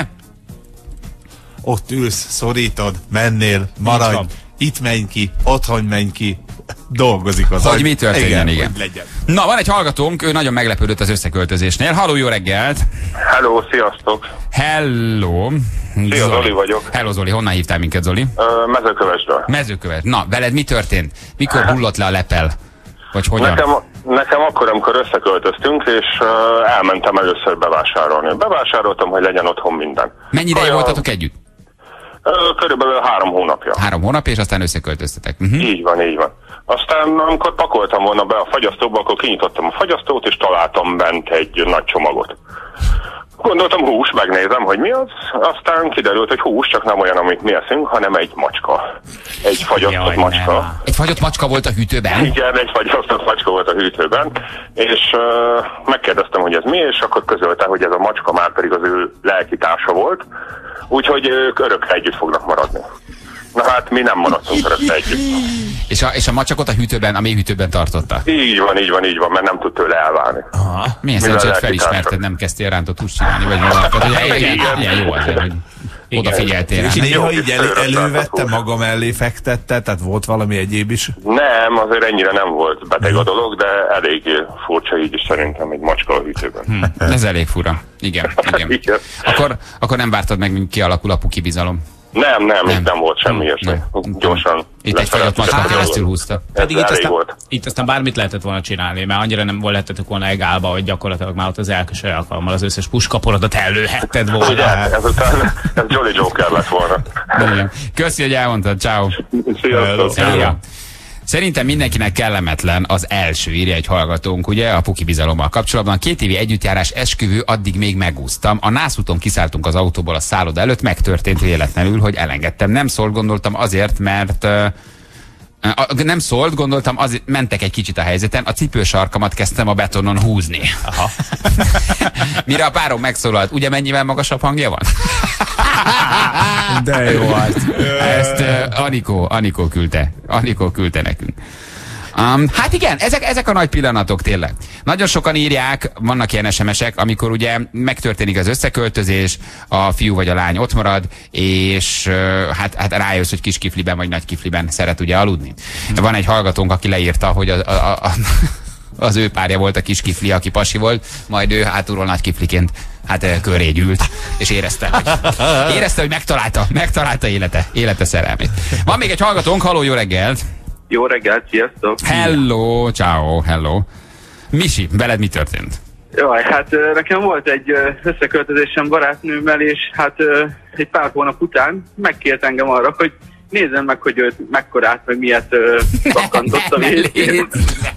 Ott ülsz, szorítod, mennél, maradj, itt menj ki, otthon menj ki, dolgozik az Hogy agy. mi történjen, igen. igen. Legyen. Na, van egy hallgatónk, ő nagyon meglepődött az összeköltözésnél. Halló, jó reggelt! Hello, sziasztok! Hello! Szia, Zoli, Zoli vagyok. Hello, Zoli, honnan hívtál minket, Zoli? Uh, Mezőkövesdről. Mezőköves. Na, veled mi történt? Mikor hullott le a lepel? Vagy hogyan? Nekem, nekem akkor, amikor összeköltöztünk, és uh, elmentem először bevásárolni. Bevásároltam, hogy legyen otthon minden. Mennyi ideje voltatok együtt? Uh, körülbelül három hónapja. Három hónap, és aztán összeköltöztetek. Uh-huh. Így van, így van. Aztán, amikor pakoltam volna be a fagyasztóba, akkor kinyitottam a fagyasztót, és találtam bent egy nagy csomagot. Gondoltam, hús, megnézem, hogy mi az, aztán kiderült, hogy hús, csak nem olyan, amit mi eszünk, hanem egy macska. Egy fagyasztott Jaj, macska. Nem. Egy fagyott macska volt a hűtőben? Igen, egy fagyasztott macska volt a hűtőben, és uh, megkérdeztem, hogy ez mi, és akkor közölte, hogy ez a macska már pedig az ő lelkitársa volt, úgyhogy ők örökre együtt fognak maradni. Na hát mi nem maradtunk örökre együtt. És a, és a macsakot a hűtőben, a mély hűtőben tartotta? Így van, így van, így van, mert nem tud tőle elválni. Aha. Milyen szerencsé, hogy felismerted, nem kezdtél rántott húst csinálni, vagy valami. Ilyen jó azért, hogy odafigyeltél rá. És néha így elő, elővette, maga mellé fektette, tehát volt valami egyéb is? Nem, azért ennyire nem volt beteg a dolog, de elég furcsa így is szerintem egy macska a hűtőben. Hmm, ez elég fura. Igen, igen. igen. Akkor, akkor nem vártad meg, mint kialakul a puki bizalom. Nem, nem, nem, itt nem volt semmi ilyesmi. Gyorsan. Itt egy fagyott macska keresztül húzta. Pedig itt aztán, itt aztán bármit lehetett volna csinálni, mert annyira nem volt lehetetek volna egálba, hogy gyakorlatilag már ott az elköső alkalommal az összes puskaporodat ellőhetted volna. Ugye, ezután ez Jolly Joker lett volna. Köszi, hogy elmondtad. Ciao. Sziasztok. Szia. Szerintem mindenkinek kellemetlen az első, írja egy hallgatónk, ugye, a puki bizalommal kapcsolatban. Két évi együttjárás, esküvő, addig még megúsztam. A nászúton kiszálltunk az autóból a szálloda előtt, megtörtént véletlenül, hogy elengedtem. Nem szólt, gondoltam azért, mert... Uh, uh, nem szólt, gondoltam, azért mentek egy kicsit a helyzeten, a cipősarkamat kezdtem a betonon húzni. Aha. Mire a párom megszólalt, ugye mennyivel magasabb hangja van? De jó az. Ezt uh, Anikó, Anikó küldte. Anikó küldte nekünk. Um, hát igen, ezek, ezek a nagy pillanatok tényleg. Nagyon sokan írják, vannak ilyen es em esek, amikor ugye megtörténik az összeköltözés, a fiú vagy a lány ott marad, és uh, hát, hát rájössz, hogy kis kifliben vagy nagy kifliben szeret ugye aludni. Van egy hallgatónk, aki leírta, hogy a, a, a, az ő párja volt a kis kifli, aki pasi volt, majd ő hátulról nagy kifliként hát köré gyűlt, és érezte, hogy, érezte, hogy megtalálta, megtalálta élete, élete szerelmét. Van még egy hallgatónk, halló, jó reggelt! Jó reggelt, sziasztok! Hello, ciao, hello. Misi, veled mi történt? Jaj, hát nekem volt egy összeköltözésem barátnőmmel, és hát egy pár hónap után megkért engem arra, hogy nézzem meg, hogy őt mekkorát, meg miért bakkantott a végén.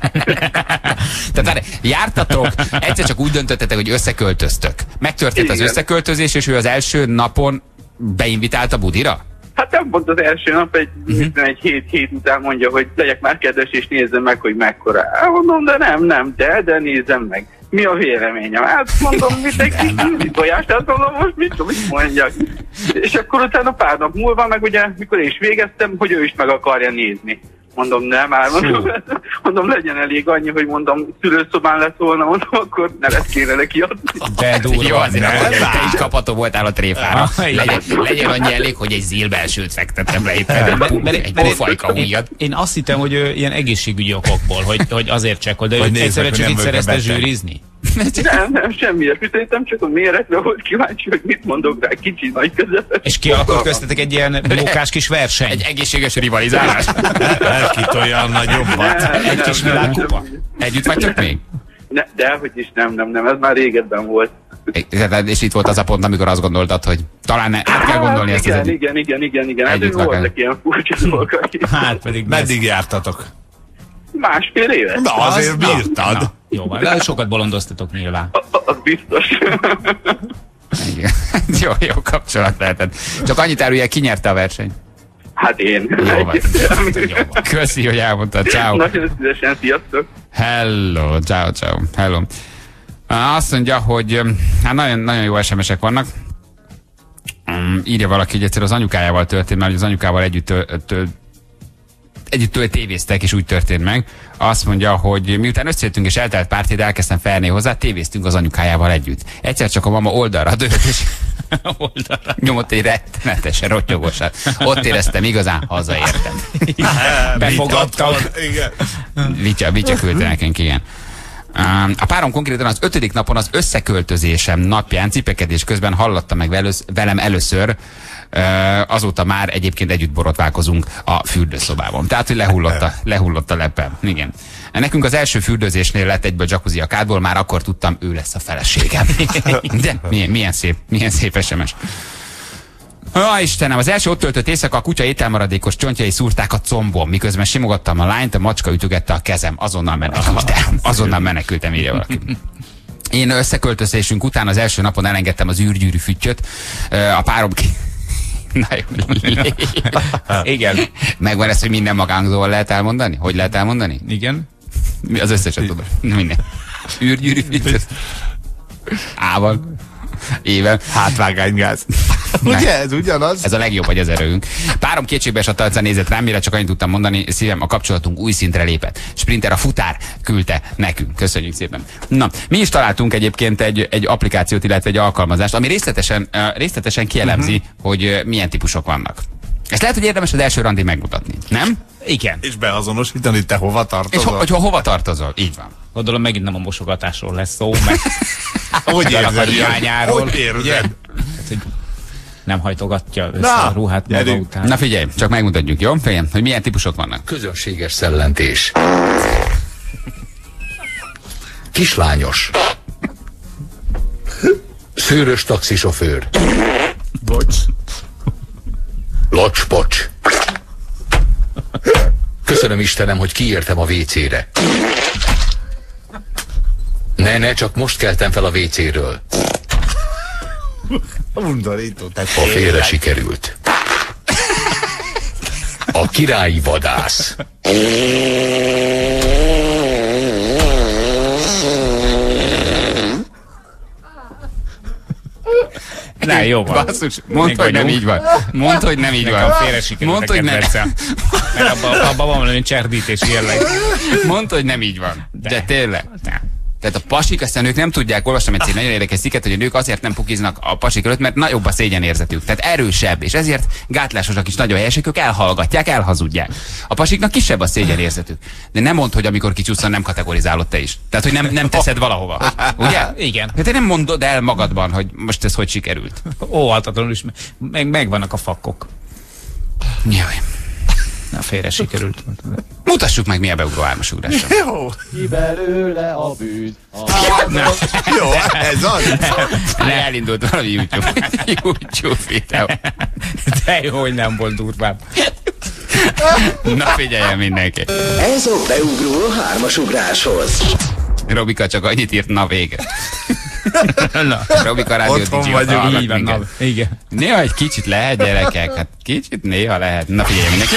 Tehát jártatok, egyszer csak úgy döntöttetek, hogy összeköltöztök. Megtörtént Igen. az összeköltözés, és ő az első napon beinvitált a budira? Hát nem pont az első nap, egy, uh-huh. egy hét hét után mondja, hogy legyek már kedves, és nézzem meg, hogy mekkora. Mondom, de nem, nem, de, de nézzem meg. Mi a véleményem? Hát mondom, mit egy kis tojást, tehát mondom, most mit, mit mondjak. És akkor utána pár nap múlva, meg ugye, mikor is végeztem, hogy ő is meg akarja nézni. Mondom, nem, már mondom, mondom, legyen elég annyi, hogy mondom, szülőszobán lett volna, mondom, akkor nevet kéne neki adni. De durva, jó, azért nem, nem, te is kapható voltál a tréfára. Legyen, legyen annyi elég, hogy egy zilbelsőt fektettem le éppen, egy pofajka ujjat. Én azt hittem, hogy ilyen egészségügyi okokból, hogy, hogy azért csekkol, de hogy egyszerűen csak itt szerezte zsűrizni. Nem, nem, semmiért. Szerintem csak a méretre volt kíváncsi, hogy mit mondok rá, kicsi, nagy, közepes. És kialakult köztetek egy ilyen mókás kis verseny. Egy egészséges rivalizálás. Elkitolja a nagyobbat. Egy kis világkupa. Együtt vagytok még? Ne, de hogy is nem, nem, nem, ez már régebben volt. És itt volt az a pont, amikor azt gondoltad, hogy talán ne, át kell gondolni hát, ezt igen, az igen, igen, igen, igen, igen. Hát voltak ilyen furcsa dolgok. Hát pedig meddig jártatok? Másfél évet. Na, azért az, bírtad. Na, na. Jó, de sokat bolondoztatok nyilván. A, az biztos. Igen. jó, jó kapcsolat lehetett. Csak annyit árulja, ki nyerte a versenyt? Hát én. Jó van. Jó van. Köszi, hogy elmondtad. Ciao. Nagyon szívesen, sziasztok. Hello, ciao, ciao. Hello. Azt mondja, hogy hát nagyon, nagyon jó es em esek vannak. Um, írja valaki, hogy egyszer az anyukájával történt, mert az anyukával együtt tő, tő, együtt tőle tévéztek, és úgy történt meg. Azt mondja, hogy miután összejöttünk és eltelt pár hét, elkezdtem felni hozzá, tévéztünk az anyukájával együtt. Egyszer csak a mama oldalra dőlt, és oldalra nyomott egy rettenetesen rottyogosat. Ott éreztem, igazán hazaértem. Befogadtam. Vitya, Vitya küldte nekünk, igen. A párom konkrétan az ötödik napon az összeköltözésem napján cipekedés közben hallotta meg velem először, azóta már egyébként együtt borotválkozunk a fürdőszobában. Tehát, hogy lehullott a, lehullott a leppem. Igen. Nekünk az első fürdőzésnél lett egyből jacuzzi a kádból, már akkor tudtam, ő lesz a feleségem. De milyen, milyen szép, milyen szép es em es. Ó, Istenem, az első ott töltött éjszaka a kutya ételmaradékos csontjai szúrták a combom, miközben simogattam a lányt, a macska ütögette a kezem. Azonnal menekültem. Azonnal menekültem, írja valaki. Én összeköltözésünk után az első napon elengedtem az űrgyűrű füttyöt. A párom ki... Na jó. Igen. Megvan ez, hogy minden magánzóval lehet elmondani? Hogy lehet elmondani? Igen. Az összeset tudom. Minden. Űrgyűrű füttyöt. Ával. Éven. Hátvágánygáz. Ugye ez ugyanaz? Ez a legjobb, hogy az erőnk. Párom kétségbe esett arcán nézett rám, mire csak annyit tudtam mondani, szívem, a kapcsolatunk új szintre lépett. Sprinter a futár küldte nekünk. Köszönjük szépen. Na, mi is találtunk egyébként egy, egy applikációt, illetve egy alkalmazást, ami részletesen, uh, részletesen kielemzi, uh-huh. hogy uh, milyen típusok vannak. Ezt lehet, hogy érdemes az első randi megmutatni, nem? Igen. És beazonosítani, te hova tartozol. És ho hogy ho hova tartozol, így van. Gondolom megint nem a mosogatásról lesz szó, meg hogy érzed? Hogy érzed? Nem hajtogatja össze Na, a ruhát maga után. Na figyelj, csak megmutatjuk, jó? Figyelj, hogy milyen típusok vannak. Közönséges szellentés. Kislányos. Szőrös taxisofőr. Bocs. Locspocs. Köszönöm Istenem, hogy kiértem a vécére. Ne, ne, csak most keltem fel a vécéről. Undorító, a félre sikerült. A királyi vadász. Na, jó van. Basszus, mondd, hogy nem így van. Mondd, hogy nem így van. Félre sikerült a kedvencem. Mert abban abba van valami cserbítési jelleg. Mondd, hogy nem így van. De, De tényleg. Tehát a pasik, aztán ők nem tudják, olvastam egy nagyon érdekes cikket, hogy a nők azért nem pukiznak a pasik előtt, mert nagyobb a szégyenérzetük. Tehát erősebb, és ezért gátlásosak is nagyon helyesek, ők elhallgatják, elhazudják. A pasiknak kisebb a szégyenérzetük. De nem mondd, hogy amikor kicsúszol, nem kategorizálod te is. Tehát, hogy nem, nem teszed valahova. Hogy, ugye? Igen. De te nem mondod el magadban, hogy most ez hogy sikerült. Óhatatlanul is, meg, megvannak a fakkok. Jaj. Na, félre sikerült. Mutassuk meg, milyen beugró hármas ugrásra. Jó. Ki belőle a bűn. Jó, ez az. Ne, elindult valami YouTube, YouTube videó. De jó, hogy nem volt durvább. Na, figyeljen mindenki. Ez a beugró a hármas ugráshoz. Robika csak annyit írt, na vége. Na, Robika rádió otthon vagyunk, így van, na, igen. Néha egy kicsit lehet, gyerekek, hát kicsit néha lehet. Na, figyeljen mindenki.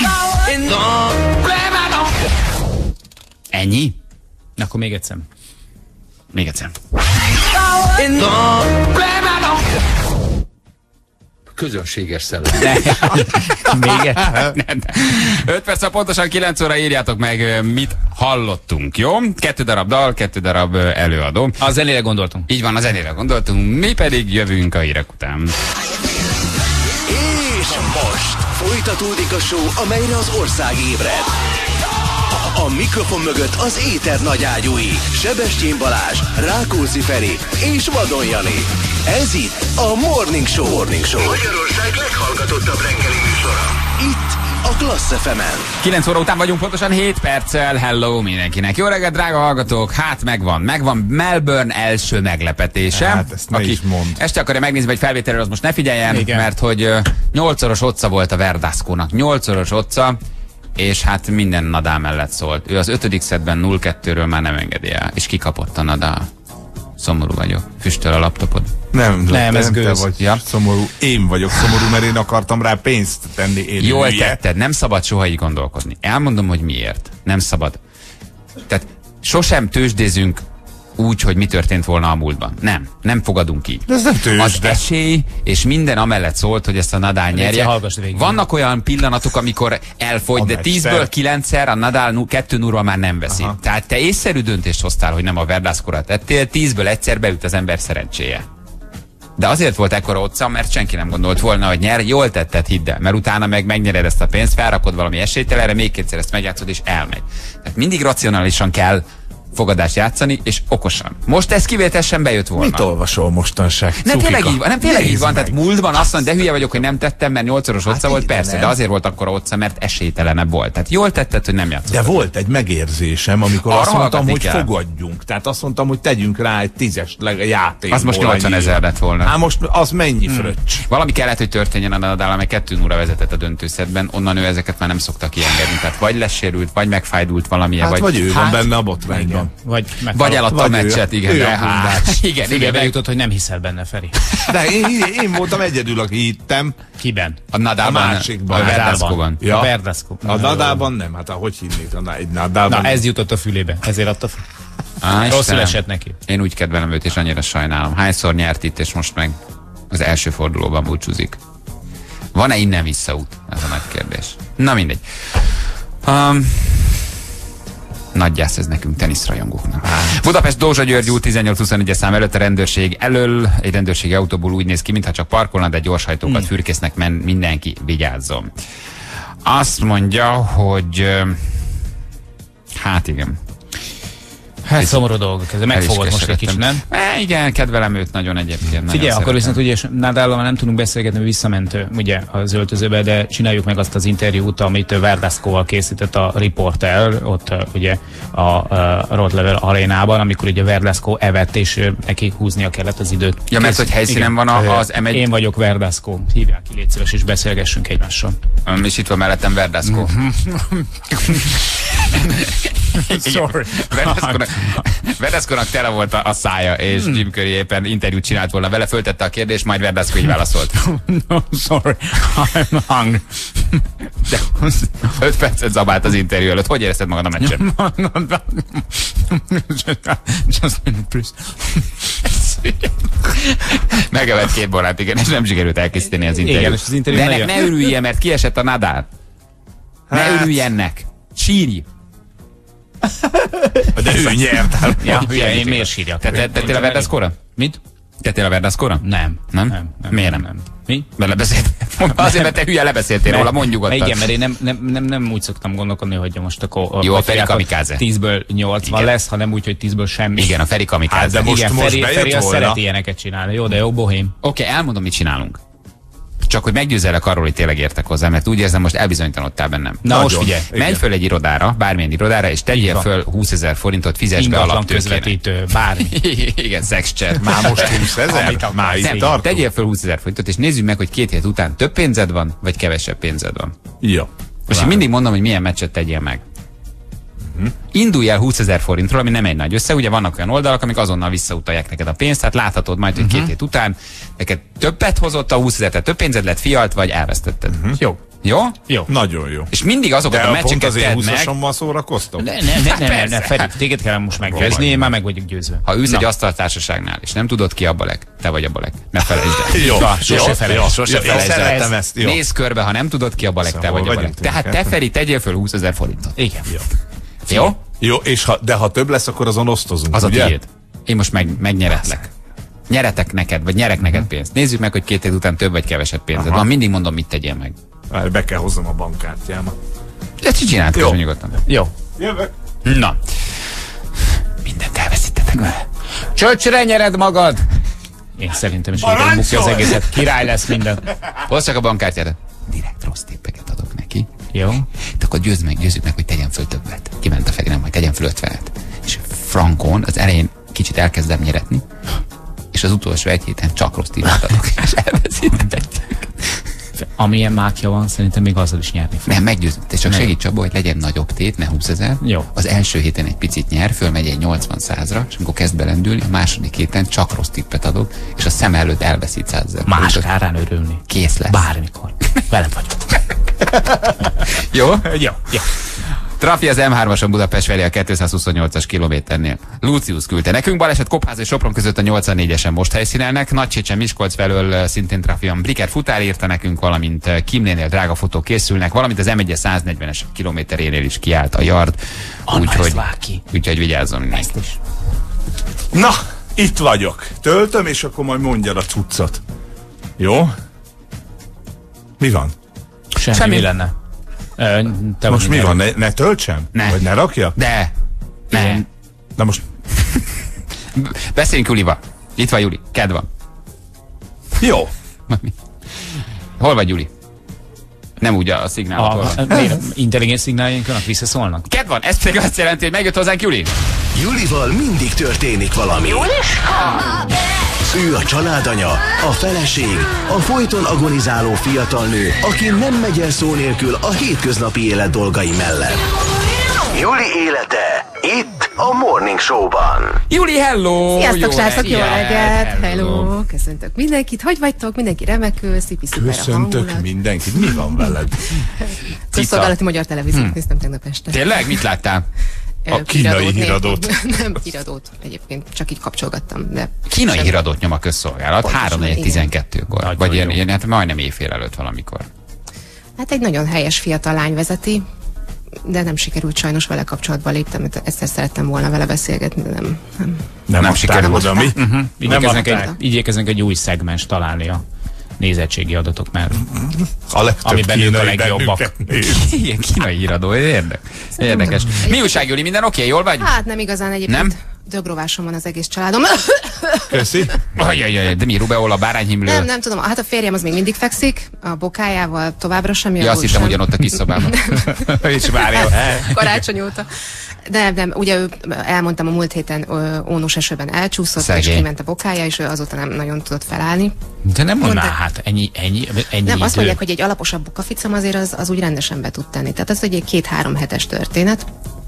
Ennyi? Na, akkor még egyszer. Még egyszer. Közönséges szellem. Még egyszer. öt perc, pontosan kilenc óra írjátok meg, mit hallottunk, jó? Kettő darab dal, kettő darab előadó. A zenére gondoltunk. Így van, a zenére gondoltunk, mi pedig jövünk a hírek után. És most folytatódik a show, amelyre az ország ébred. A mikrofon mögött az éter nagyágyúi, Sebestyén Balázs, Rákóczi Feri és Vadon Jani. Ez itt a Morning Show. Morning Show. Magyarország leghallgatottabb reggeli műsora. Itt a Klassz ef emen. kilenc óra után vagyunk, pontosan hét perccel. Hello mindenkinek. Jó reggelt, drága hallgatók. Hát megvan. Megvan Melbourne első meglepetése. Hát ezt ne Aki is mond. este akarja megnézni, vagy felvételről, az most ne figyeljen, Igen. mert hogy uh, nyolcszoros otca volt a Verdascónak. Nyolcszoros otca, és hát minden Nadal mellett szólt. Ő az ötödik szettben nulla kettőről már nem engedi el. És kikapott a Nadal. Szomorú vagyok. Füstöl a laptopod. Nem, Nem, ez te gőz. vagy Ja. szomorú. Én vagyok szomorú, mert én akartam rá pénzt tenni. Én Jól hülye. tetted, nem szabad soha így gondolkodni. Elmondom, hogy miért. Nem szabad. Tehát sosem tőzsdézünk úgy, hogy mi történt volna a múltban. Nem, nem fogadunk így. De ez nem tőzsde. Az esély, és minden amellett szólt, hogy ezt a Nadal nyerje. hallgass végig. Vannak olyan pillanatok, amikor elfogy, A de meccsel. tízből kilencszer a Nadal kettő nulla már nem veszi. Aha. Tehát te észszerű döntést hoztál, hogy nem a Verdascóra tettél, tízből egyszer beüt az ember szerencséje. De azért volt ekkora otca, mert senki nem gondolt volna, hogy nyer. Jól tetted, hidd el, mert utána meg megnyered ezt a pénzt, felrakod valami esélytelenre, még kétszer ezt megjátszod, és elmegy. Tehát mindig racionálisan kell fogadást játszani, és okosan. Most ez kivételesen bejött volna. Mit olvasol mostanság? Nem, Cukika? tényleg így van, nem, tényleg így Nézd van. meg. Tehát múltban azt mondja, de hülye vagyok, hogy nem tettem, mert nyolcszoros otca Hát volt, igen, persze, nem. de azért volt akkor otca, mert esélytelenebb volt. Tehát jól tetted, hogy nem játszottad. De volt egy megérzésem, amikor Arra azt mondtam, hallgatni hogy kell. fogadjunk. Tehát azt mondtam, hogy tegyünk rá egy tízes leg- játék. Az most nyolcvan ezer lett volna. Hát most az mennyi fröccs? Valami kellett, hogy történjen a Nadal, amely kettő nulla vezetett a döntőszedben, onnan ő ezeket már nem szokta kiengedni. Tehát vagy lesérült, vagy megfájdult valamilyen, Hát vagy ő van benne a botrányban. Igen. Vagy, meg vagy eladta a Vagy ő. meccset, igen. Ő De, a hát, bundás. igen, igen, igen, bejutott, hogy nem hiszel benne, Feri. De én, én voltam egyedül, aki hittem. Kiben? a Nadalban, A másikban. a Verdascóban. Ja. A Verdasco. A Nadában nem, hát ahogy hinnék, a egy Nadában. Na, ez jutott a fülébe, ezért adta fel. Á, Rosszul Istenem. esett neki. Én úgy kedvelem őt, és annyira sajnálom. Hányszor nyert itt, és most meg az első fordulóban búcsúzik. Van-e innen visszaút? Ez a nagy kérdés. Na mindegy. Um, nagy gyász ez nekünk, teniszrajongóknak. Budapest Dózsa György út tizennyolc huszonegyes szám előtt a rendőrség elől, egy rendőrségi autóból úgy néz ki, mintha csak parkolna, de gyorshajtókat hmm. fürkésznek, men mindenki vigyázzon. Azt mondja, hogy ö, hát igen. Hát szomorú dolgok, ez megfogod most egy kicsit, nem? E, igen, kedvelem őt nagyon egyébként. Figyelj, akkor szeretem. viszont ugye Nadallal nem tudunk beszélgetni, mert visszament ugye az öltözőbe, de csináljuk meg azt az interjút, amit Verdascóval készített a riporter, ott ugye a, a Rod Laver arénában, amikor ugye Verdasco evett, és neki húznia kellett az időt. Ja, mert hogy helyszínen van a, az em egy... Én vagyok Verdasco. Hívják ki, légy szíves, és beszélgessünk egymással. És itt van mellettem Verdasco. Sorry. Verdasco-nak tele volt a, a szája, és Jim Carrey éppen interjút csinált volna vele, föltette a kérdést, majd Verdasco így válaszolt. No, sorry, I'm hungry. De öt percet zabált az interjú előtt. Hogy érezted magad a meccsen? Just a minute, please. Megevett két borát, igen, és nem sikerült elkészíteni az interjút. Igen, és az interjú de nagyon... ne, ne örülj, mert kiesett a Nadal. Ne hát... örülj ennek. Sírj. De ő nyert. Ja, ja, én miért sírjak? Te tettél a Verdasco-ra? Mit? Tettél a Verdasco-ra? Nem. Nem? Nem, nem. Miért nem? nem. Mi? Mert lebeszéltél. Azért, mert te hülye lebeszéltél róla, mondj nyugodtan. Igen, mert én nem, nem, nem, nem úgy szoktam gondolkodni, hogy most akkor... Jó, a Feri Kamikaze. tízből nyolcvan lesz, hanem úgy, hogy tízből semmi. Igen, a Feri Kamikaze. Hát, de most, igen, most Feri, Feri azt volna. szereti ilyeneket csinálni. Jó, de jó, bohém. Oké, okay, elmondom, mit csinálunk. Csak hogy meggyőzelek arról, hogy tényleg értek hozzá, mert úgy érzem, most elbizonytalanodtál bennem. Na most figyelj. Menj föl egy irodára, bármilyen irodára, és tegyél föl húszezer forintot, fizess be alaptőkének. Közvetítő, bármi. Igen, szexchat. Már most húszezer? Már itt tartunk. Tegyél föl húszezer forintot, és nézzük meg, hogy két hét után több pénzed van, vagy kevesebb pénzed van. Jó. Most én mindig mondom, hogy milyen meccset tegyél meg. Uh-huh. Indulj el húszezer forintról, ami nem egy nagy összeg, ugye vannak olyan oldalak, amik azonnal visszautalják neked a pénzt, tehát láthatod majd, hogy uh-huh. két hét után neked többet hozott a húszezer, tehát több pénzed lett, fialt, vagy elvesztetted. Uh-huh. Jó. Jó? Jó. Nagyon jó. És mindig azokat de a meccseket pont az én tedd meg. húszasommal szórakoztam? Ne, ne, ne, ne, ne, ne, Feri, téged kell most meggyőzni, én már meg vagyok győzve. Ha ülsz egy asztaltársaságnál, és nem tudod ki a balek, te vagy a balek. Ne felejtsd el. Jó, Na, sose felejtsd, sose felejtsd el. ezt. Jó. Nézz körbe, ha nem tudod ki a balek, te vagy a balek. Tehát te, Feri, tegyél föl húszezer forintot. Igen. Jó. Jó? Jó, és ha, de ha több lesz, akkor azon osztozunk, az ugye? a tiéd. Én most meg, megnyeretlek. Nyeretek neked, vagy nyerek neked pénzt. Nézzük meg, hogy két hét után több vagy kevesebb pénzed van. Mindig mondom, mit tegyél meg. Várj, be kell hoznom a bankkártyámat. Ezt csináld közben nyugodtan. Jó. Jövök. Na. Mindent elveszítettek vele. Csöcsre nyered magad! Én szerintem is így bukja az egészet. Király lesz minden. Hozd csak a bankkártyádat. Direkt rossz tippeket adok neki. Jó. De akkor győzd meg, győzzük meg, hogy tegyen föl többet. Kiment a Feri, nem, hogy tegyen föl ötvenet. És frankon az elején kicsit elkezdem nyeretni, és az utolsó egy héten csak rossz tippet adok. És elveszítettek. Amilyen mákja van, szerintem még azzal is nyerni fog. Nem, meggyőzünk. Te csak segíts abba, hogy legyen nagyobb tét, ne húszezer. Jó. Az első héten egy picit nyer, fölmegy egy nyolcvan százra, és amikor kezd belendülni, a második héten csak rossz tippet adok, és a szem előtt elveszít százezer. Más kárán örülni. Kész lesz. Bármikor. Veled vagyok. Jó? Jó. Jó. Trafi az em hármason Budapest felé a kétszázhuszonnyolcas kilométernél. Lucius küldte nekünk, baleset Kopház és Sopron között a nyolcvannégyesen most helyszínelnek, Nagycsécsen Miskolc felől szintén Trafion Briker futár írta nekünk, valamint Kimnénél drága fotók készülnek, valamint az em egyes száznegyvenes kilométerénél is kiállt a yard. Úgyhogy úgy, vigyázzon mindenki. Na, itt vagyok. Töltöm, és akkor majd mondjad a cuccot. Jó? Mi van? Semmi, Semmi. Mi lenne? Te most mi van? Ne, ne töltsem? Ne. Vagy ne rakja? De. Ne. Na most... Beszéljünk Julival. Itt van Juli. Kedv van. Jó. Hol vagy Juli? Nem úgy a szignálot. Intelligens szignáljaink visszaszólnak. Kedv van. Ez pedig azt jelenti, hogy megjött hozzánk Juli. Julival mindig történik valami. Ő a családanya, a feleség, a folyton agonizáló fiatal nő, aki nem megy el szó nélkül a hétköznapi élet dolgai mellett. Juli élete itt a Morning Show-ban. Juli, hello! Sziasztok, srácok, jó reggelt! Hello. hello! Köszöntök mindenkit. Hogy vagytok? Mindenki remekül, szipi szuper a hangulat. Köszöntök mindenkit. Mi van veled? Közszolgálati magyar televíziót hmm. néztem tegnap este. Tényleg? Mit láttál? A kínai híradót. Nem híradót, egyébként csak így kapcsolgattam. De kínai sem... híradót nyom a közszolgálat, három tizenkettőkor. Vagy ilyen, ilyen, hát majdnem éjfél előtt valamikor. Hát egy nagyon helyes fiatal lány vezeti, de nem sikerült sajnos vele kapcsolatba léptem, mert egyszer szerettem volna vele beszélgetni, de nem. Nem, nem, nem sikerült oda, mi? Uh-huh. Igyekeznek, egy, igyekeznek egy új szegmens találni a nézettségi adatok, mert a amiben ők a legjobbak. Igen, kínai híradó, érdekes. Érdekes. Mi újság, Juli, minden oké, jól vagy? Hát nem igazán egyébként. Nem? Dögrovásom van az egész családom. Köszi. Ajajaj, de mi, rubeola, bárányhimlő? Nem, nem tudom, hát a férjem az még mindig fekszik, a bokájával továbbra sem jön. Ja, azt hittem ugyanott a kis szobában. És várja. Karácsony óta. De nem, ugye ő, elmondtam, a múlt héten ö, ónos esőben elcsúszott, Szegény. És kiment a bokája, és ő azóta nem nagyon tudott felállni. De nem mondaná, hát ennyi, ennyi, ennyi Nem, idő. azt mondják, hogy egy alaposabb bukaficam azért az, az úgy rendesen be tud tenni. Tehát ez egy két-három hetes történet.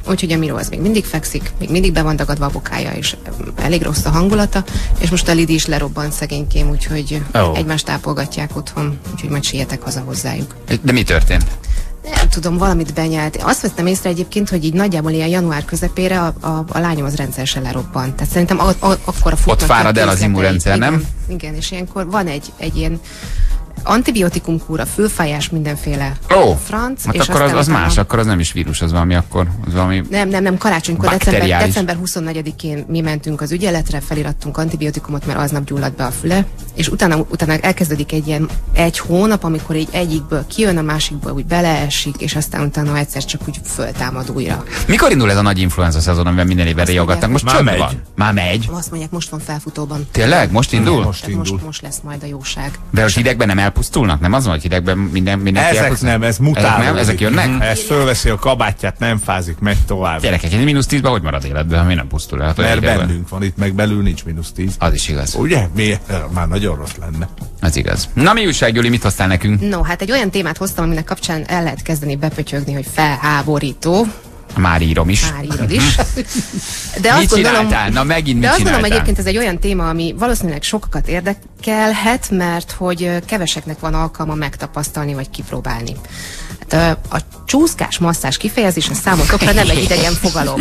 úgyhogy a Miró az még mindig fekszik, még mindig be van dagadva a bokája, és elég rossz a hangulata, és most a Lidi is lerobbant szegénykém, úgyhogy oh. egymást tápolgatják otthon, úgyhogy majd sietek haza hozzájuk. De mi történt? Nem tudom, valamit benyelt. Azt vettem észre egyébként, hogy így nagyjából ilyen január közepére a, a, a lányom az rendszeresen lerobbant. Tehát szerintem a, a, akkor a ott fárad el az immunrendszer, nem? Igen, igen, és ilyenkor van egy, egy ilyen antibiotikumkúra, fülfájás, mindenféle oh, franc. Hát és akkor az, az utána... más, akkor az nem is vírus, az valami akkor, az valami Nem, nem, nem, karácsonykor, december, december huszonnegyedikén mi mentünk az ügyeletre, felirattunk antibiotikumot, mert aznap gyulladt be a füle, és utána, utána elkezdődik egy ilyen egy hónap, amikor így egyikből kijön, a másikból úgy beleesik, és aztán utána egyszer csak úgy föltámad újra. Mikor indul ez a nagy influenza szezon, amiben minden évben riogatnak? Most már megy. Van. Már megy. Azt mondják, most van felfutóban. Tényleg? Most indul? Most indul. Most, most lesz majd a jóság. De a hidegben nem elpusztulnak? Nem az van, hogy hidegben minden, mindenki Ezek elpusztul? nem, ez mutálódik. Ezek nem? Ezek jönnek? Mm-hmm. Ez fölveszi a kabátját, nem fázik, megy tovább. Gyerekek, egy mínusz tízben hogy marad életben, mi nem pusztul el? Hát mert bennünk van, itt meg belül nincs mínusz tíz. Az is igaz. Ugye? Mi? Már nagyon rossz lenne. Az igaz. Na mi újság, Gyuri, mit hoztál nekünk? No, hát egy olyan témát hoztam, aminek kapcsán el lehet kezdeni bepötyögni, hogy felháborító. Már írom is. Már írod is. De azt mit gondolom, csináltál? Na megint de mit azt gondolom csináltál? egyébként ez egy olyan téma, ami valószínűleg sokakat érdekelhet, mert hogy keveseknek van alkalma megtapasztalni vagy kipróbálni. Hát a, a csúszkás masszázs kifejezés a számotokra nem egy idegen fogalom.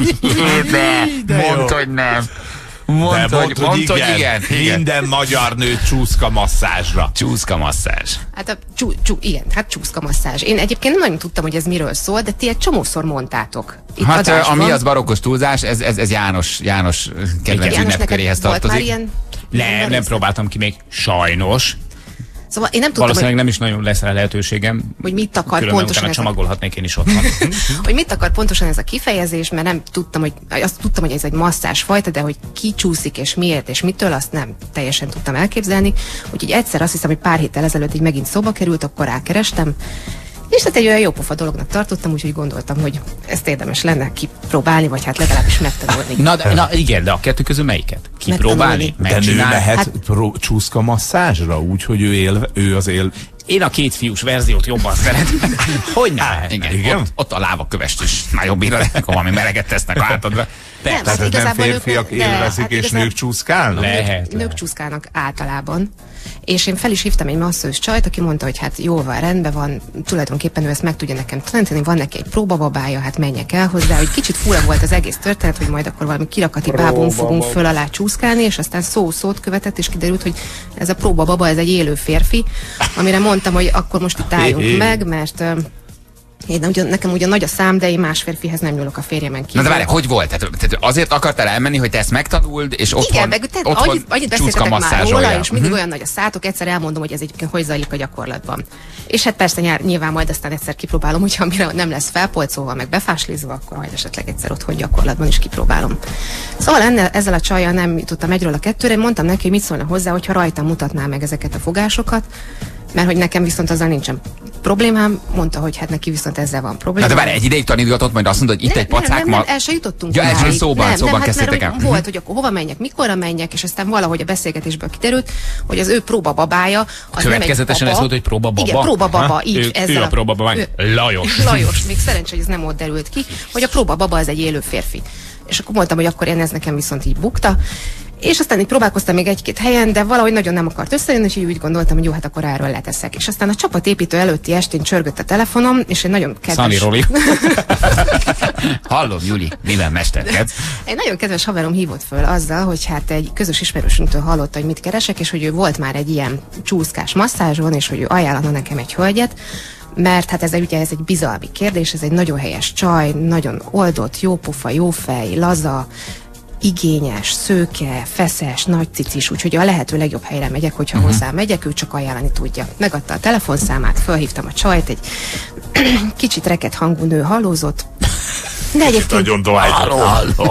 De, mondd, hogy nem. Mondd, De hogy, mondd, hogy igen. igen. igen. igen. Minden magyar nő csúszka masszázsra. Csúszka masszázs. Hát a csú, csú, igen, hát csúszka masszázs. Én egyébként nem nagyon tudtam, hogy ez miről szól, de ti egy csomószor mondtátok. Itt Hát adásban. ami az barokkos túlzás, ez, ez, ez János, János kedvenc ünnepköréhez tartozik. Ilyen, nem, nem próbáltam ki még, sajnos. Szóval én nem tudtam, valószínűleg hogy, nem is nagyon lesz rá lehetőségem. Hogy mit akar különben pontosan utána ez a... csomagolhatnék én is otthon. hogy mit akar pontosan ez a kifejezés, mert nem tudtam, hogy azt tudtam, hogy ez egy masszázs fajta, de hogy ki csúszik és miért és mitől, azt nem teljesen tudtam elképzelni. Úgyhogy egyszer azt hiszem, hogy pár héttel ezelőtt így megint szóba került, akkor rákerestem. És hát egy olyan jópofa dolognak tartottam, úgyhogy gondoltam, hogy ezt érdemes lenne kipróbálni, vagy hát legalábbis megtanulni. Na, de, na igen, de a kettő közül melyiket? Kipróbálni? De nő lehet hát... csúszka masszázsra úgy, hogy ő, él, ő az él... Én a két fiús verziót jobban szeretem. Hogy ne? Igen, igen. Ott, ott a lábakövest is nagyon bírja, akkor valami meleget tesznek a hátadra. Nem, Tehát hát nem férfiak nők, élvezik, hát és nők csúszkálnak? Lehet. Nők lehet. Csúszkálnak általában. És én fel is hívtam egy masszős csajt, aki mondta, hogy hát jó van, rendben van, tulajdonképpen ő ezt meg tudja nekem tanítani, van neki egy próbababája, hát menjek el hozzá, hogy kicsit fura volt az egész történet, hogy majd akkor valami kirakati bábon fogunk föl alá csúszkálni, és aztán szó szót követett, és kiderült, hogy ez a próbababa, ez egy élő férfi, amire mondtam, hogy akkor most itt álljunk meg, mert én, ugyan, nekem ugyan nagy a szám, de én más férfihez nem nyúlok a férjemen kívül. Na de várj, hogy volt? Tehát, tehát azért akartál elmenni, hogy te ezt megtanuld, és otthon, igen, meg tehát otthon annyit, annyit beszéltetek már róla, és mindig uh-huh. olyan nagy a szátok, egyszer elmondom, hogy ez egyébként hogy zajlik a gyakorlatban. És hát persze nyár, nyilván majd aztán egyszer kipróbálom, hogyha mire nem lesz felpolcolva, meg befáslizva, akkor majd esetleg egyszer otthon gyakorlatban is kipróbálom. Szóval enne, ezzel a csajjal nem jutottam egyről a kettőre, mondtam neki, hogy mit szólna hozzá, hogyha rajtam mutatná meg ezeket a fogásokat, mert hogy nekem viszont azzal nincsen problémám, mondta, hogy hát neki viszont ezzel van probléma. Na de várj, egy ideig tanítgatott, majd azt mondod, hogy itt nem, egy pacák nem, ma... nem, el se jutottunk. Ja, első szóban, nem, szóban nem, kezdtétek hát, el. Volt, hogy akkor hova menjek, mikorra menjek, és aztán valahogy a beszélgetésből kiderült, hogy az ő próbababája az következetesen ez volt, hogy próbababa? Igen, próbababa, így. Ő, ezzel ő a próbababa, Lajos. Lajos, még szerencsé, hogy ez nem ott derült ki, hogy a próbababa az egy élő férfi. És akkor mondtam, hogy akkor én ez nekem viszont így bukta. És aztán így próbálkoztam még egy-két helyen, de valahogy nagyon nem akart összejönni, úgyhogy úgy gondoltam, hogy jó, hát akkor erről leteszek. És aztán a csapatépítő előtti estén csörgött a telefonom, és egy nagyon kedves... Szani Roli. Hallom, Juli, mivel mesterkedsz? Egy nagyon kedves haverom hívott föl azzal, hogy hát egy közös ismerősünktől hallotta, hogy mit keresek, és hogy ő volt már egy ilyen csúszkás masszázson, és hogy ő ajánlana nekem egy hölgyet, mert hát ez, ugye, ez egy bizalmi kérdés, ez egy nagyon helyes csaj, nagyon oldott, jópofa, jófej, laza, igényes, szőke, feszes, nagy cicis, úgyhogy a lehető legjobb helyre megyek, hogyha uh-huh. hozzá megyek, ő csak ajánlani tudja. Megadta a telefonszámát, felhívtam a csajt, egy kicsit reket hangú nő hallózott, de egyébként... Nagyon dohányzott.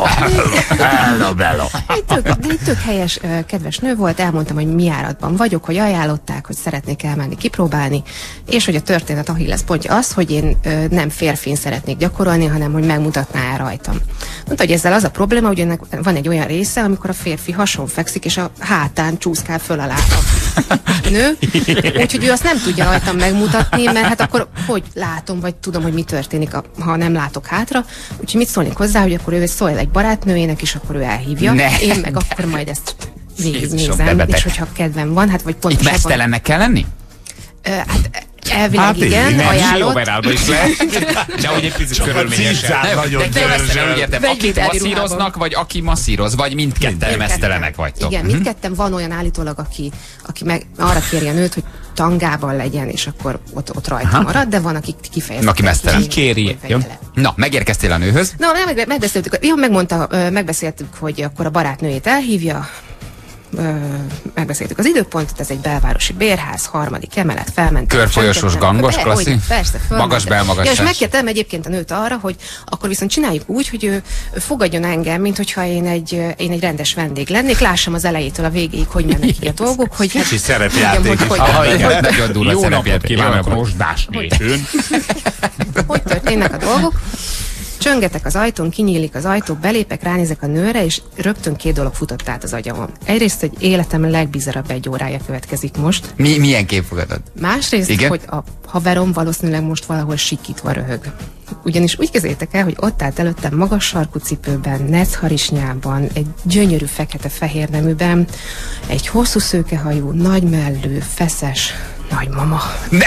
Egy tök, de egy tök helyes, kedves nő volt, elmondtam, hogy mi áratban vagyok, hogy ajánlották, hogy szeretnék elmenni kipróbálni, és hogy a történet Achilles pontja az, hogy én nem férfin szeretnék gyakorolni, hanem hogy megmutatná el rajtam. Mondta, hogy ezzel az a probléma, hogy ennek van egy olyan része, amikor a férfi hason fekszik, és a hátán csúszkál föl alá nő, úgyhogy ő azt nem tudja rajtam megmutatni, mert hát akkor hogy látom, vagy tudom, hogy mi történik, ha nem látok hátra. Úgyhogy mit szólnék hozzá, hogy akkor ő szól egy barátnőjének, és akkor ő elhívja. Ne. Én meg akkor majd ezt végignézem, és hogyha kedvem van, hát vagy pontosabban... Itt mesztelennek kell lenni? Uh, hát elvileg hát igen, ajánlott. is lehet, de hogy egy picit körülményesen. De ki a mesztelen, úgy értem, akit masszíroznak, vagy aki masszíroz, vagy mindketten mesztelenek vagytok. Igen, mindketten van olyan állítólag, aki, aki meg arra kéri a nőt, hogy tangában legyen, és akkor ott, ott rajta Aha. marad, de van, akik kifejezetten. Aki mesztelen. Kéri. Na, megérkeztél a nőhöz? Na, meg, megbeszéltük, jó, megmondta, megbeszéltük, hogy akkor a barátnőjét elhívja, Ö, megbeszéltük az időpontot, ez egy belvárosi bérház, harmadik emelet, felment. Körfolyosos, gangos, klasszi? Persze, magas bel, magas ja, és megkértem egyébként a nőt arra, hogy akkor viszont csináljuk úgy, hogy ő, ő fogadjon engem, mint hogyha én egy, én egy rendes vendég lennék, lássam az elejétől a végéig, hogy mennek ki a dolgok, hogy hát, szerepjáték is. Nagyon durva szerepjáték. Kívánok, Rozsdás nésőn. Hogy történnek a dolgok? Csöngetek az ajtón, kinyílik az ajtó, belépek, ránézek a nőre, és rögtön két dolog futott át az agyamon. Egyrészt, hogy életem legbizarabb egy órája következik most. Mi, milyen kép fogadod? Másrészt, igen? Hogy a haverom valószínűleg most valahol sikítva röhög. Ugyanis úgy kezdjétek el, hogy ott állt előttem magas sarkú cipőben, netharisnyában, egy gyönyörű fekete-fehér neműben, egy hosszú szőkehajú, nagymellű, feszes nagymama. Ne!